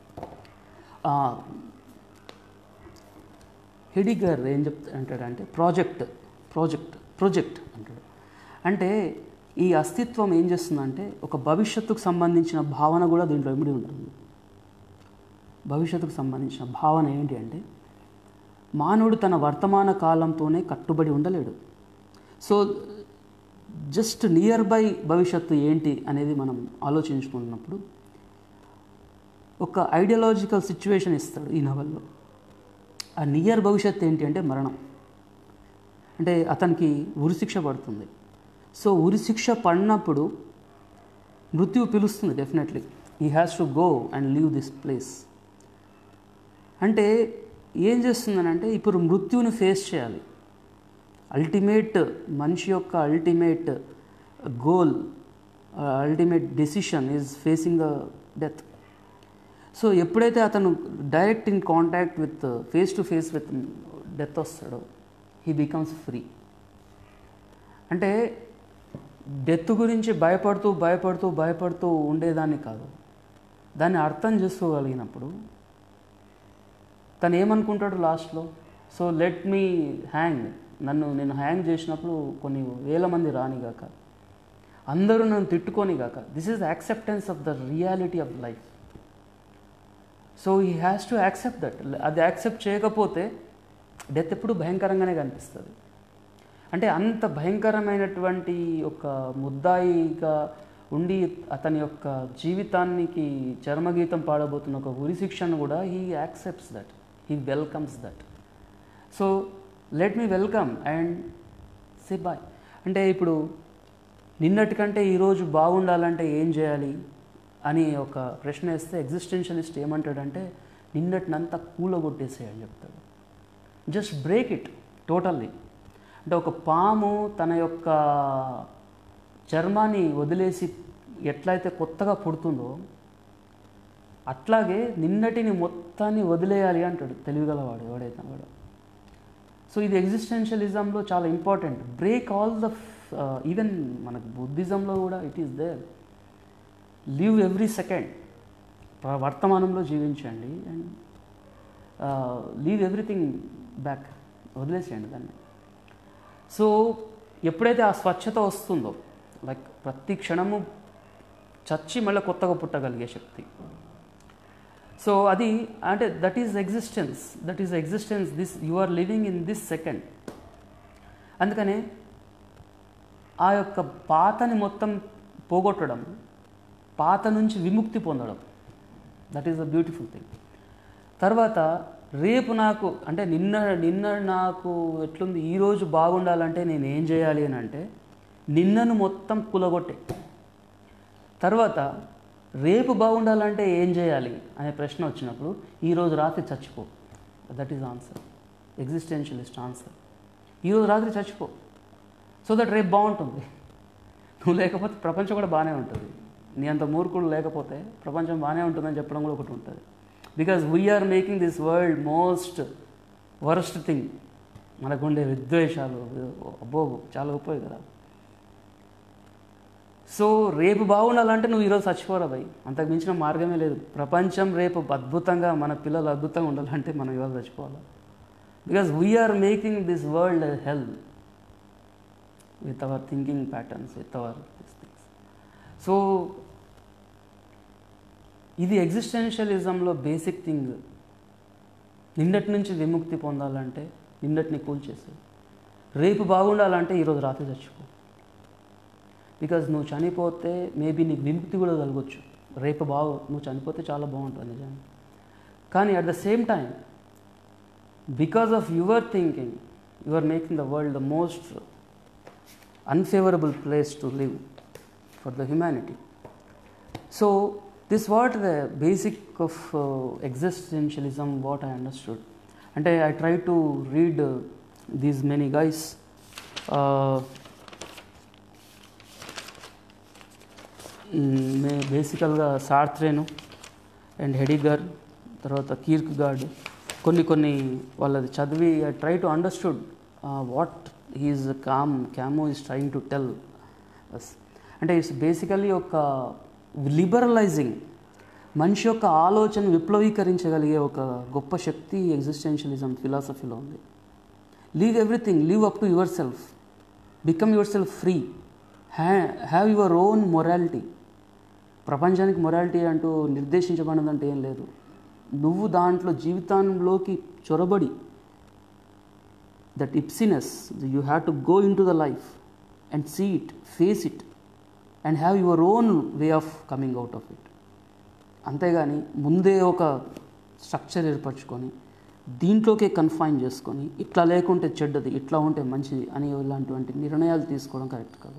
హెడిగర్ ఏం చెప్తా అంటాడంటే ప్రాజెక్ట్ ప్రాజెక్ట్ ప్రొజెక్ట్ అంటాడు. అంటే ఈ అస్తిత్వం ఏం చేస్తుందంటే ఒక భవిష్యత్తుకు సంబంధించిన భావన కూడా దీంట్లో ఇమిడి ఉంటుంది. భవిష్యత్తుకు సంబంధించిన భావన ఏంటి అంటే, మానవుడు తన వర్తమాన కాలంతోనే కట్టుబడి ఉండలేడు. సో జస్ట్ నియర్ బై భవిష్యత్తు ఏంటి అనేది మనం ఆలోచించుకున్నప్పుడు ఒక ఐడియాలజికల్ సిచ్యువేషన్ ఇస్తాడు ఈ నవల్లో. ఆ నియర్ భవిష్యత్తు ఏంటి అంటే మరణం. అంటే అతనికి ఉరిశిక్ష పడుతుంది. సో ఉరిశిక్ష పడినప్పుడు మృత్యువు పిలుస్తుంది definitely, he has to go and leave this place. అంటే ఏం చేస్తుందనంటే ఇప్పుడు మృత్యువుని ఫేస్ చేయాలి. అల్టిమేట్ మనిషి యొక్క ultimate goal, ultimate decision is facing the death. So ఎప్పుడైతే అతను direct in contact with face to face with death వస్తాడో హీ బికమ్స్ ఫ్రీ. అంటే డెత్ గురించి భయపడుతూ భయపడుతూ భయపడుతూ ఉండేదాన్ని కాదు, దాన్ని అర్థం చేసుకోగలిగినప్పుడు తను ఏమనుకుంటాడు లాస్ట్లో, సో లెట్ మీ హ్యాంగ్, నన్ను నేను హ్యాంగ్ చేసినప్పుడు కొన్ని వేల మంది రానిగాక, అందరూ నన్ను తిట్టుకోనిగాక. This is acceptance of the reality of life. So he has to accept that. అది యాక్సెప్ట్ చేయకపోతే డెత్ ఎప్పుడు భయంకరంగానే కనిపిస్తుంది. అంటే అంత భయంకరమైనటువంటి ఒక ముద్దాయిగా ఉండి అతని యొక్క జీవితానికి చర్మగీతం పాడబోతున్న ఒక ఉరిశిక్షను కూడా he accepts that, he welcomes that. So let me welcome and say bye. అంటే ఇప్పుడు నిన్నటికంటే ఈరోజు బాగుండాలంటే ఏం చేయాలి అని ఒక ప్రశ్న వేస్తే ఎగ్జిస్టెన్షియలిస్ట్ ఏమంటాడంటే నిన్నటినంతా కూలగొట్టేసేయని చెప్తాడు. Just break it totally. అంటే ఒక పాము తన యొక్క చర్మాన్ని వదిలేసి ఎట్లయితే కొత్తగా పుడుతుందో అట్లాగే నిన్నటిని మొత్తాన్ని వదిలేయాలి అంటాడు తెలివిగలవాడు ఎవడైతే వాడు. సో ఇది ఎగ్జిస్టెన్షియలిజంలో చాలా important. Break all the even మనకు బుద్ధిజంలో కూడా it is there. Live every second, వర్తమానంలో జీవించండి అండ్ లీవ్ ఎవ్రీథింగ్ బ్యాక్, వదిలేసేయండి దాన్ని. సో ఎప్పుడైతే ఆ స్వచ్ఛత వస్తుందో, లైక్ ప్రతి క్షణము చచ్చి మళ్ళీ కొత్తగా పుట్టగలిగే శక్తి, సో అది అంటే that is existence, that is existence, this you are living in this second. అందుకనే ఆ యొక్క పాతని మొత్తం పోగొట్టడం, పాత నుంచి విముక్తి పొందడం, that is a beautiful thing. తర్వాత రేపు నాకు అంటే నిన్న నిన్న నాకు ఎట్లుంది, ఈరోజు బాగుండాలంటే నేను ఏం చేయాలి అని అంటే నిన్నను మొత్తం కూలగొట్టే. తర్వాత రేపు బాగుండాలంటే ఏం చేయాలి అనే ప్రశ్న వచ్చినప్పుడు ఈరోజు రాత్రి చచ్చిపో, that is answer, existentialist answer. ఈరోజు రాత్రి చచ్చిపో సో దట్ రేపు బాగుంటుంది. నువ్వు లేకపోతే ప్రపంచం కూడా బాగానే ఉంటుంది. నీ అంత మూర్ఖుడు లేకపోతే ప్రపంచం బాగానే ఉంటుందని చెప్పడం కూడా ఒకటి ఉంటుంది. Because we're making this world most worst thing. మనకుండే విద్వేషాలు అబ్బో చాలా గొప్పవి కదా. సో రేపు బాగుండాలంటే నువ్వు ఈరోజు చచ్చిపోరా భయ్, అంతకు మించిన మార్గమే లేదు. ప్రపంచం రేపు అద్భుతంగా, మన పిల్లలు అద్భుతంగా ఉండాలంటే మనం ఇవాళ చచ్చిపోవాలి. Because we're making this world hell with our thinking patterns, with our this things. So ఇది ఎగ్జిస్టెన్షియలిజంలో బేసిక్ థింగ్. నిన్నటి నుంచి విముక్తి పొందాలంటే నిన్నటిని కూల్చేసేది. రేపు బాగుండాలంటే ఈరోజు రాత్రి చచ్చిపో. బికాజ్ నువ్వు చనిపోతే మేబీ నీకు విముక్తి కూడా కలగొచ్చు. రేపు బాగు నువ్వు చనిపోతే చాలా బాగుంటుంది నిజానికి. కానీ at the same time because of your thinking you are making the world the most unfavourable place to live for the humanity. So this what the basic of existentialism what I understood. అంటే I try to read these many guys. మే బేసికల్గా సార్త్రేను and హెడిగర్, తర్వాత కీర్క్ gourd, కొన్ని కొన్ని వాళ్ళది చదివి I try to understood what he is కామ్ Camus is trying to tell us. అంటే ఇట్స్ బేసికలీ ఒక లిబరలైజింగ్, మనిషి యొక్క ఆలోచన విప్లవీకరించగలిగే ఒక గొప్ప శక్తి ఎగ్జిస్టెన్షియలిజం ఫిలాసఫీలో ఉంది. Leave everything, leave up to your self, become your self free, హ్యా హ్యావ్ యువర్ ఓన్ మొరాలిటీ. ప్రపంచానికి మొరాలిటీ అంటూ నిర్దేశించబడినదంటే ఏం లేదు. నువ్వు దాంట్లో జీవితంలోకి చొరబడి దట్ ఇప్సినెస్ you have to go into the life and see it, face it and have your own way of coming out of it. అంతేగాని ముందే ఒక స్ట్రక్చర్ ఏర్పరచుకొని దీంట్లోకే కన్ఫైన్ చేసుకొని ఇట్లా లేకుంటే చెడ్డది, ఇట్లా ఉంటే మంచిది అని ఇలాంటివంటి నిర్ణయాలు తీసుకోవడం కరెక్ట్ కాదు.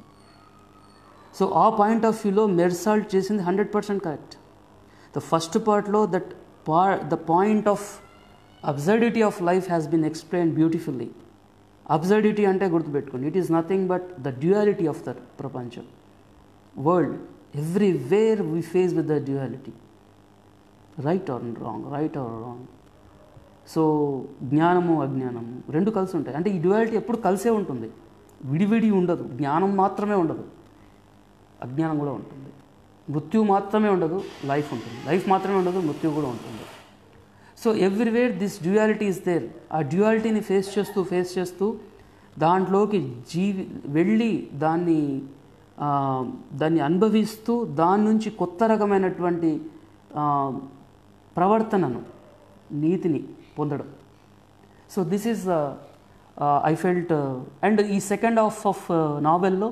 సో ఆ పాయింట్ ఆఫ్ వ్యూలో మెర్సాల్ట్ చేసింది hundred percent correct. The first పార్ట్లో దట్ పా the point of absurdity of life has been explain beautifully. Absurdity అంటే గుర్తుపెట్టుకోండి, it is nothing but the duality of the ప్రపంచం, world. Everywhere we face with the duality, right or wrong, right or wrong. So జ్ఞానము అజ్ఞానము రెండు కలిసి ఉంటాయి. అంటే ఈ డ్యూయాలిటీ ఎప్పుడు కలిసే ఉంటుంది, విడివిడి ఉండదు. జ్ఞానం మాత్రమే ఉండదు, అజ్ఞానం కూడా ఉంటుంది. మృత్యు మాత్రమే ఉండదు, లైఫ్ ఉంటుంది. లైఫ్ మాత్రమే ఉండదు, మృత్యు కూడా ఉంటుంది. So everywhere this duality is there. ఆ డ్యూయాలిటీని ఫేస్ చేస్తూ ఫేస్ చేస్తూ దాంట్లోకి జీవి వెళ్ళి దాన్ని దాన్ని అనుభవిస్తూ దాని నుంచి కొత్త రకమైనటువంటి ప్రవర్తనను, నీతిని పొందడం. So this is I felt. And ఈ సెకండ్ హాఫ్ ఆఫ్ నావెల్లో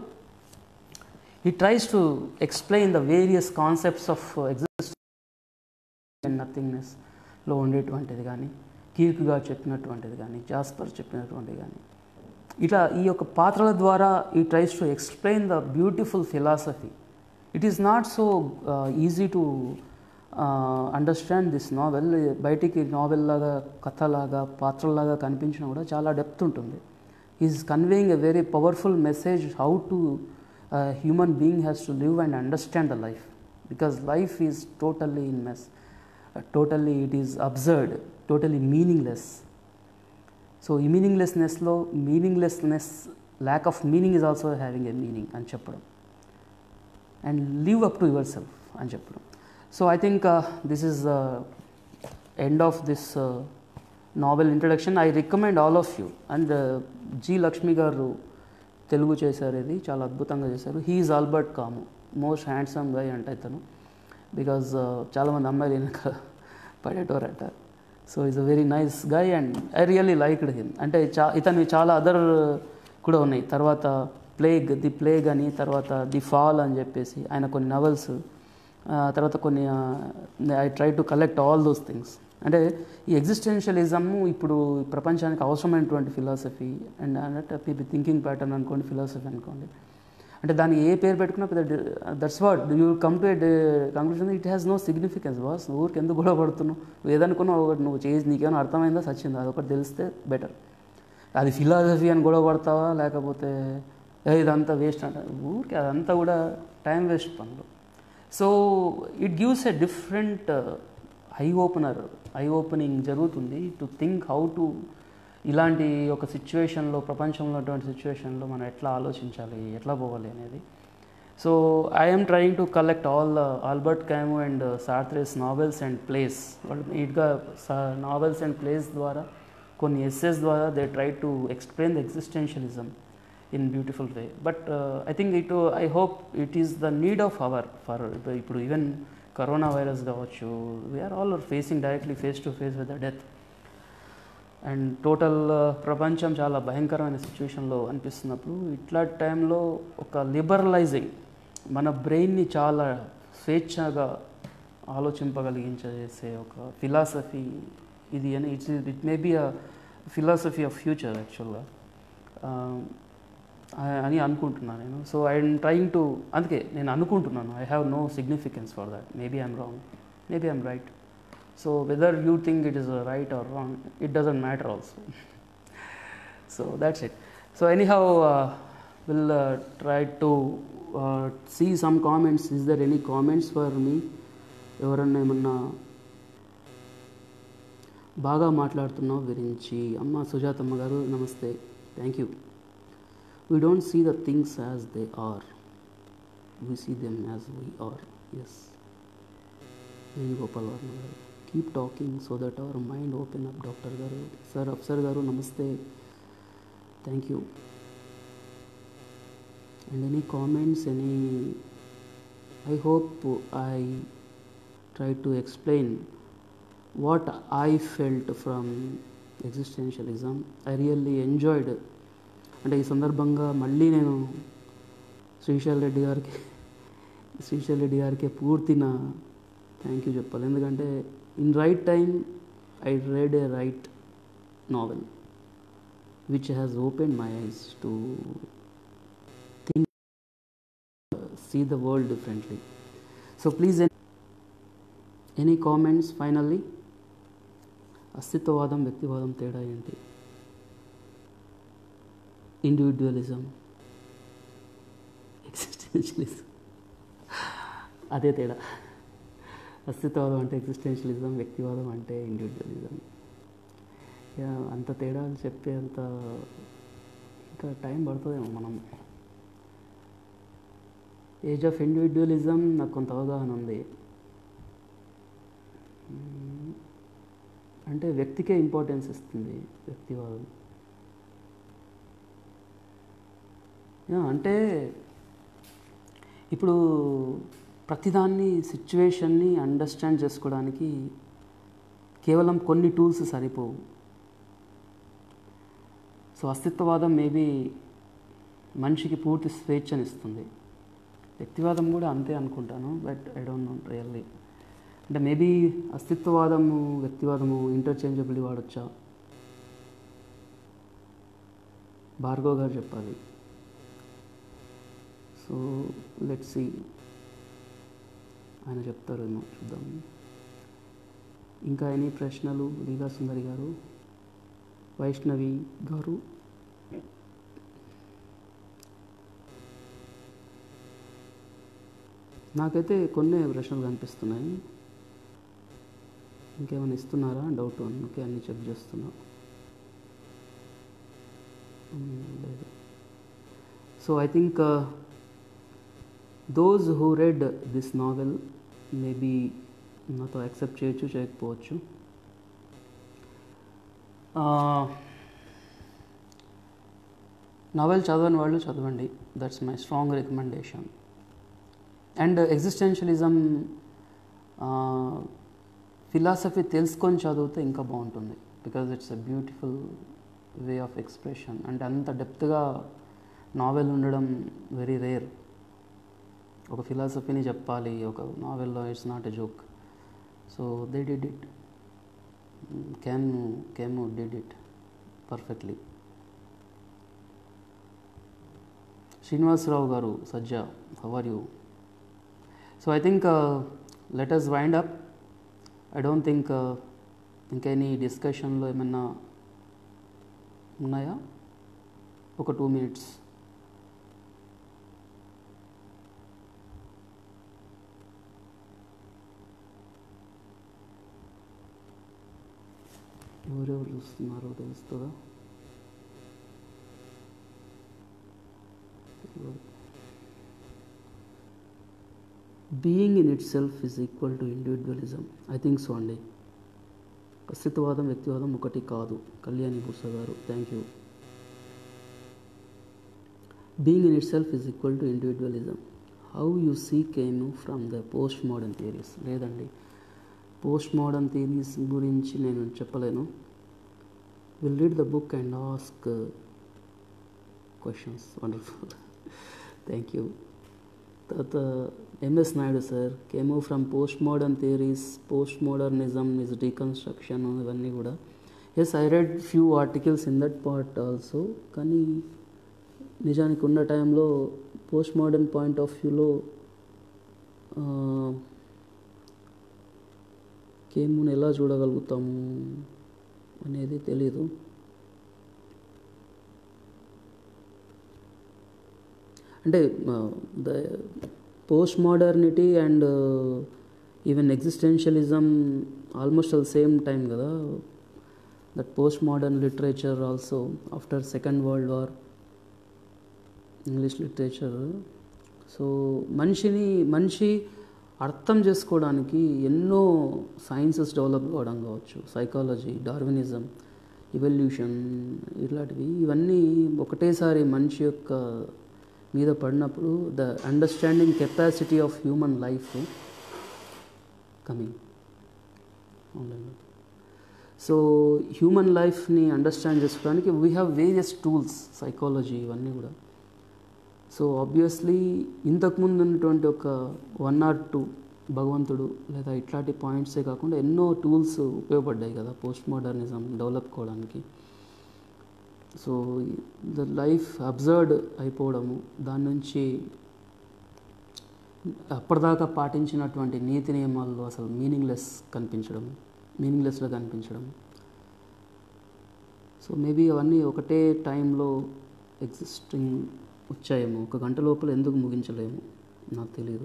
he tries to explain the various concepts of existence and nothingness లో ఉండేటువంటిది కానీ, కీర్క్గా చెప్పినటువంటిది కానీ, జాస్పర్ చెప్పినటువంటిది కానీ, ఇట్లా ఈ యొక్క పాత్రల ద్వారా ఈ tries to explain the beautiful philosophy. It is not so easy to understand this novel. బయటికి నావెల్ లాగా, కథలాగా, పాత్రలాగా కనిపించినా కూడా చాలా డెప్త్ ఉంటుంది. Is conveying a very powerful message how to a human being has to live and understand the life, because life is totally in mess, uh, totally it is absurd, totally meaningless. So ఈ మీనింగ్లెస్నెస్లో meaninglessness, lack of meaning is also having a meaning అని చెప్పడం, and live up to yourself అని చెప్పడం. So I think uh, this is the end of this uh, novel introduction. I recommend all of you. And uh, G Lakshmi garu Telugu చేశారు, ఇది చాలా అద్భుతంగా చేశారు. He is Albert Camus, most handsome guy అంట ఇతను. Because చాలామంది అమ్మాయిలు వెనక పడేటోరట. So is a very nice guy and I really liked him. అంటే చా ఇతను చాలా అదర్ కూడా ఉన్నాయి. తర్వాత ప్లేగ్, ది ప్లేగ్ అని, తర్వాత ది ఫాల్ అని చెప్పేసి ఆయన కొన్ని నవల్స్, తర్వాత కొన్ని I try to collect all those things. అంటే ఈ ఎగ్జిస్టెన్షియలిజము ఇప్పుడు ప్రపంచానికి అవసరమైనటువంటి ఫిలాసఫీ. అండ్ అన్నట్టు పీపీ థింకింగ్ ప్యాటర్న్ అనుకోండి, ఫిలాసఫీ అనుకోండి. అంటే దాన్ని ఏ పేరు పెట్టుకున్నా పెద్ద that's what you come to a conclusion, it has no significance. Boss ఊరికి ఎందుకు గొడవ పడుతున్నావు, నువ్వు ఏదనుకున్నావు ఒకటి నువ్వు చేసి నీకేమైనా అర్థమైందా, సచ్చిందా, అదొకటి తెలిస్తే బెటర్. అది ఫిలాసఫీ అని గొడవ పడతావా, లేకపోతే ఇదంతా వేస్ట్ అంట, ఊరికి అదంతా కూడా టైం వేస్ట్ పనులు. So it gives a different eye opener, eye opening జరుగుతుంది టు థింక్ హౌ టు ఇలాంటి ఒక సిచ్యువేషన్లో, ప్రపంచంలో అటువంటి సిచ్యువేషన్లో మనం ఎట్లా ఆలోచించాలి, ఎట్లా పోవాలి అనేది. So I am trying to collect all uh, Albert Camus and uh, Sartre's novels and plays. వాళ్ళు నీట్గా నావెల్స్ అండ్ ప్లేస్ ద్వారా కొన్ని ఎస్సెస్ ద్వారా they try to explain the existentialism in beautiful way. But I think it I hope it is the need of our for ఇప్పుడు even corona virus కావచ్చు, we're all are facing directly face to face with the death. And total ప్రపంచం చాలా భయంకరమైన సిచ్యువేషన్లో అనిపిస్తున్నప్పుడు ఇట్లాంటి టైంలో ఒక లిబరలైజింగ్, మన బ్రెయిన్ని చాలా స్వేచ్ఛగా ఆలోచింపగలిగించేసే ఒక ఫిలాసఫీ ఇది అని it's it may be a philosophy of future యాక్చువల్గా అని అనుకుంటున్నాను నేను. సో ఐఎమ్ ట్రయింగ్ టు, అందుకే నేను అనుకుంటున్నాను, I have no significance for that. Maybe I'm wrong, maybe I'm right. So whether you think it is right or wrong, it doesn't matter also. So that's it. So anyhow, uh, we'll uh, try to uh, see some comments. Is there any comments for me? ఎవరన్నా ఏమన్నా బాగా మాట్లాడుతున్నావు గురించి. అమ్మ సుజాతమ్మ గారు నమస్తే, thank you. We don't see the things as they are, we see them as we are. Yes. Venugopal Varma గారు, keep talking so that our mind open up. Doctor గారు, సార్ అఫ్సర్ గారు నమస్తే, thank you. And any comments, any I hope I try to explain what I felt from existentialism. I really enjoyed. అంటే ఈ సందర్భంగా మళ్ళీ నేను శ్రీశైల్ రెడ్డి గారికి శ్రీశైల్ రెడ్డి గారికి పూర్తి నా థ్యాంక్ యూ చెప్పాలి. ఎందుకంటే in right time I read a right novel which has opened my eyes to think, see the world differently. So please any comments finally. అస్తిత్వవాదం వ్యక్తివాదం తేడా ఏంటి? ఇండివిజువలిజం, ఎగ్జిస్టెన్షియలిజం, అదే తేడా. అస్తిత్వవాదం అంటే ఎగ్జిస్టెన్షియలిజం, వ్యక్తివాదం అంటే ఇండివిజువలిజం. అంత తేడా చెప్పే అంత ఇంకా టైం పడుతుందేమో. మనం ఏజ్ ఆఫ్ ఇండివిజువలిజం నాకు కొంత అవగాహన ఉంది. అంటే వ్యక్తికే ఇంపార్టెన్స్ ఇస్తుంది వ్యక్తివాదం. అంటే ఇప్పుడు ప్రతిదాన్ని సిచ్యువేషన్ని అండర్స్టాండ్ చేసుకోవడానికి కేవలం కొన్ని టూల్స్ సరిపోవు. సో అస్తిత్వవాదం మేబీ మనిషికి పూర్తి స్వేచ్ఛనిస్తుంది. వ్యక్తివాదం కూడా అంతే అనుకుంటాను, but I don't know really. అంటే మేబీ అస్తిత్వవాదము వ్యక్తివాదము ఇంటర్చేంజబుల్లీ వాడచ్చా? భార్గవ్ గారు చెప్పాలి. సో లెట్స్ సీ, ఆయన చెప్తారేమో, చూద్దాం. ఇంకా ఎన్ని ప్రశ్నలు? లీలా సుందరి గారు, వైష్ణవి గారు, నాకైతే కొన్ని ప్రశ్నలు కనిపిస్తున్నాయి. ఇంకేమైనా ఇస్తున్నారా డౌట్? అందుకే అన్నీ చెక్ చేస్తున్నా. లేదు. So I think those who read this novel maybe నాతో యాక్సెప్ట్ చేయొచ్చు, చేయకపోవచ్చు. నావెల్ చదవని వాళ్ళు చదవండి, that's my strong recommendation. And existentialism philosophy తెలుసుకొని చదివితే ఇంకా బాగుంటుంది, because it's a beautiful way of expression. అంటే అంత డెప్త్గా నావెల్ ఉండడం వెరీ రేర్. ఒక ఫిలాసఫీని చెప్పాలి ఒక నావెల్లో, it's not a joke. So they did it. Camus Camus did it perfectly. Srinivasarao గారు, Sajja, how are you? So I think let us wind up. I don't think ఇంకా ఎనీ డిస్కషన్లో ఏమన్నా ఉన్నాయా? ఒక టూ మినిట్స్. ఎవరెవరు చూస్తున్నారో తెలుస్తుందా? Being in it self is equal to individualism. I think so అండి. అస్తిత్వవాదం వ్యక్తివాదం ఒకటి కాదు. కళ్యాణి బుర్స గారు, thank you. Being in it self is equal to individualism. How you see came from the post modern theories. లేదండి, పోస్ట్ మోడర్న్ థియరీస్ గురించి నేను చెప్పలేను. Will read the book and ask questions. Wonderful, thank you. తర్వాత MS Naidu sir, Camus from post modern theories, post modernism is deconstruction, ఇవన్నీ కూడా. Yes, I read few articles in that part also. కానీ నిజానికి ఉన్న టైంలో పోస్ట్ మోడర్న్ పాయింట్ ఆఫ్ వ్యూలో కేమును ఎలా చూడగలుగుతాము అనేది తెలీదు. అంటే the post modernity and even existentialism almost at the same time కదా. That post modern literature also after second world war, English literature. So మనిషిని మనిషి అర్థం చేసుకోవడానికి ఎన్నో సైన్సెస్ డెవలప్ కావడం కావచ్చు, సైకాలజీ, డార్వినిజం, ఇవల్యూషన్, ఇలాంటివి. ఇవన్నీ ఒకటేసారి మనిషి యొక్క మీద పడినప్పుడు the understanding capacity of human life coming ఆన్లైన్లో. సో హ్యూమన్ లైఫ్ని అండర్స్టాండ్ చేసుకోవడానికి we have various tools, psychology, ఇవన్నీ కూడా. సో ఆబ్వియస్లీ ఇంతకుముందు ఉన్నటువంటి ఒక వన్ ఆర్ టూ భగవంతుడు లేదా ఇట్లాంటి పాయింట్సే కాకుండా ఎన్నో టూల్స్ ఉపయోగపడ్డాయి కదా పోస్ట్ మోడర్నిజం డెవలప్ కావడానికి. సో ద లైఫ్ అబ్జర్వ్డ్ అయిపోవడము, దాని నుంచి అప్పటిదాకా పాటించినటువంటి నీతి నియమాల్లో అసలు మీనింగ్లెస్ కనిపించడం, మీనింగ్లెస్గా కనిపించడం. సో మేబీ అవన్నీ ఒకటే టైంలో ఎగ్జిస్టింగ్ వచ్చాయేమో. ఒక గంట లోపల ఎందుకు ముగించలేము నాకు తెలియదు.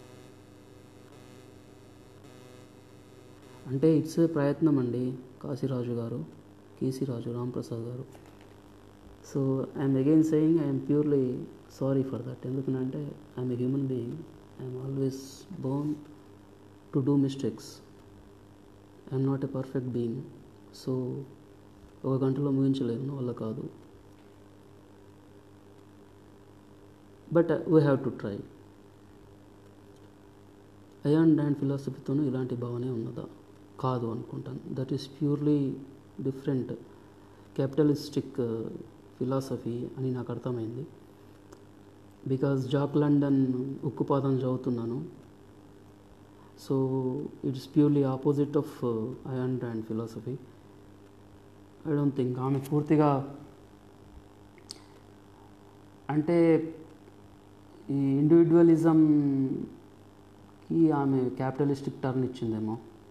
అంటే ఇట్స్ ప్రయత్నం అండి. కాశీరాజు గారు, కేసీరాజు రాంప్రసాద్ గారు. So I'm again saying I'm purely sorry for that. ఎందుకంటే I'm a human being, I'm always born to do mistakes. I'm not a perfect being. So ఒక గంటలో ముగించలేము, నా వల్ల కాదు. But we have to try. Ayn Rand ఫిలాసఫీతోనూ ఇలాంటి భావనే ఉన్నదా? కాదు అనుకుంటాను. That is purely different capitalistic philosophy అని నాకు అర్థమైంది. బికాజ్ జాక్ లండన్ ఉక్కుపాదం చదువుతున్నాను. So it's purely opposite of Ayn డాండ్ philosophy. I don't think ఆమె పూర్తిగా అంటే ఈ ఇండివిజువలిజంకి ఆమె క్యాపిటలిస్టిక్ టర్న్ ఇచ్చిందేమో.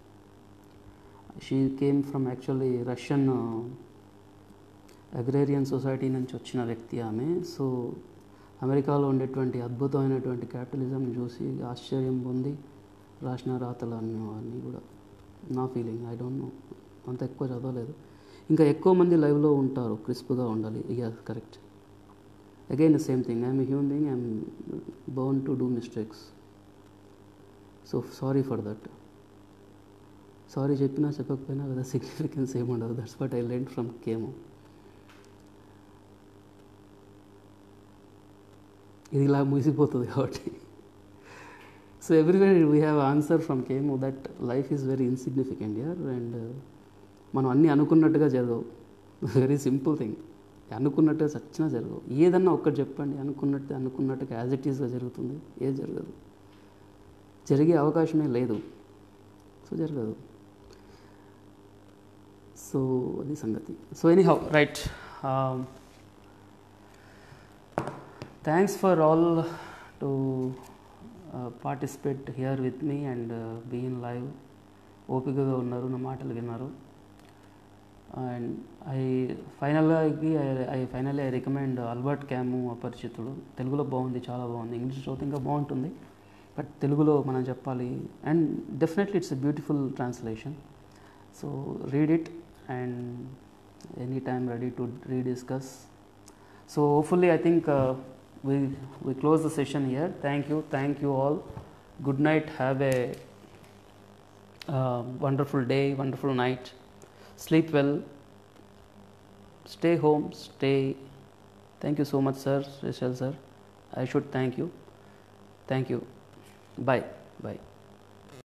She came from actually Russian agrarian society నుంచి వచ్చిన వ్యక్తి ఆమె. సో అమెరికాలో ఉండేటువంటి అద్భుతమైనటువంటి క్యాపిటలిజం చూసి ఆశ్చర్యం పొంది రాసిన రాతలు అన్నీ అన్నీ కూడా నా ఫీలింగ్. ఐ డోంట్ నో, అంత ఎక్కువ చదవలేదు. ఇంకా ఎక్కువ మంది లైవ్లో ఉంటారు, క్రిస్ప్గా ఉండాలి. ఇక correct. Again the same thing, I'm a human being, I'm born to do mistakes. So sorry for that. Sorry చెప్పినా చెప్పకపోయినా కదా సిగ్నిఫికెన్స్ ఏముండదు. That's what I learn from Camus. ఇది ఇలా ముగిసిపోతుంది కాబట్టి. So everywhere we have answer from Camus that life is very insignificant ఇయర్. And మనం అన్నీ అనుకున్నట్టుగా జరగవు. Very simple thing. అనుకున్నట్టుగా సచ్చినా జరగవు. ఏదన్నా ఒక్కటి చెప్పండి, అనుకున్నట్టు అనుకున్నట్టుగా యాజ్ ఇట్ ఈస్గా జరుగుతుంది. ఏది జరగదు, జరిగే అవకాశమే లేదు. సో జరగదు. సో అది సంగతి. So anyhow right, thanks for all to participate here with me and be in live. ఓపికగా ఉన్నారు, నా మాటలు విన్నారు. అండ్ ఐ ఫైనల్గా I finally I recommend Albert Camus అపరిచితుడు. తెలుగులో బాగుంది, చాలా బాగుంది. ఇంగ్లీష్ చదివితే ఇంకా బాగుంటుంది, బట్ తెలుగులో మనం చెప్పాలి. And definitely it's a beautiful translation. So read it and any time ready to rediscuss. So hopefully I think uh, we we close the session here. Thank you, thank you all Good night. Have a uh, wonderful day, wonderful night. Sleep well. Stay home. Stay. Thank you so much, sir. Rachel, sir. I should thank you. Thank you. Bye. Bye.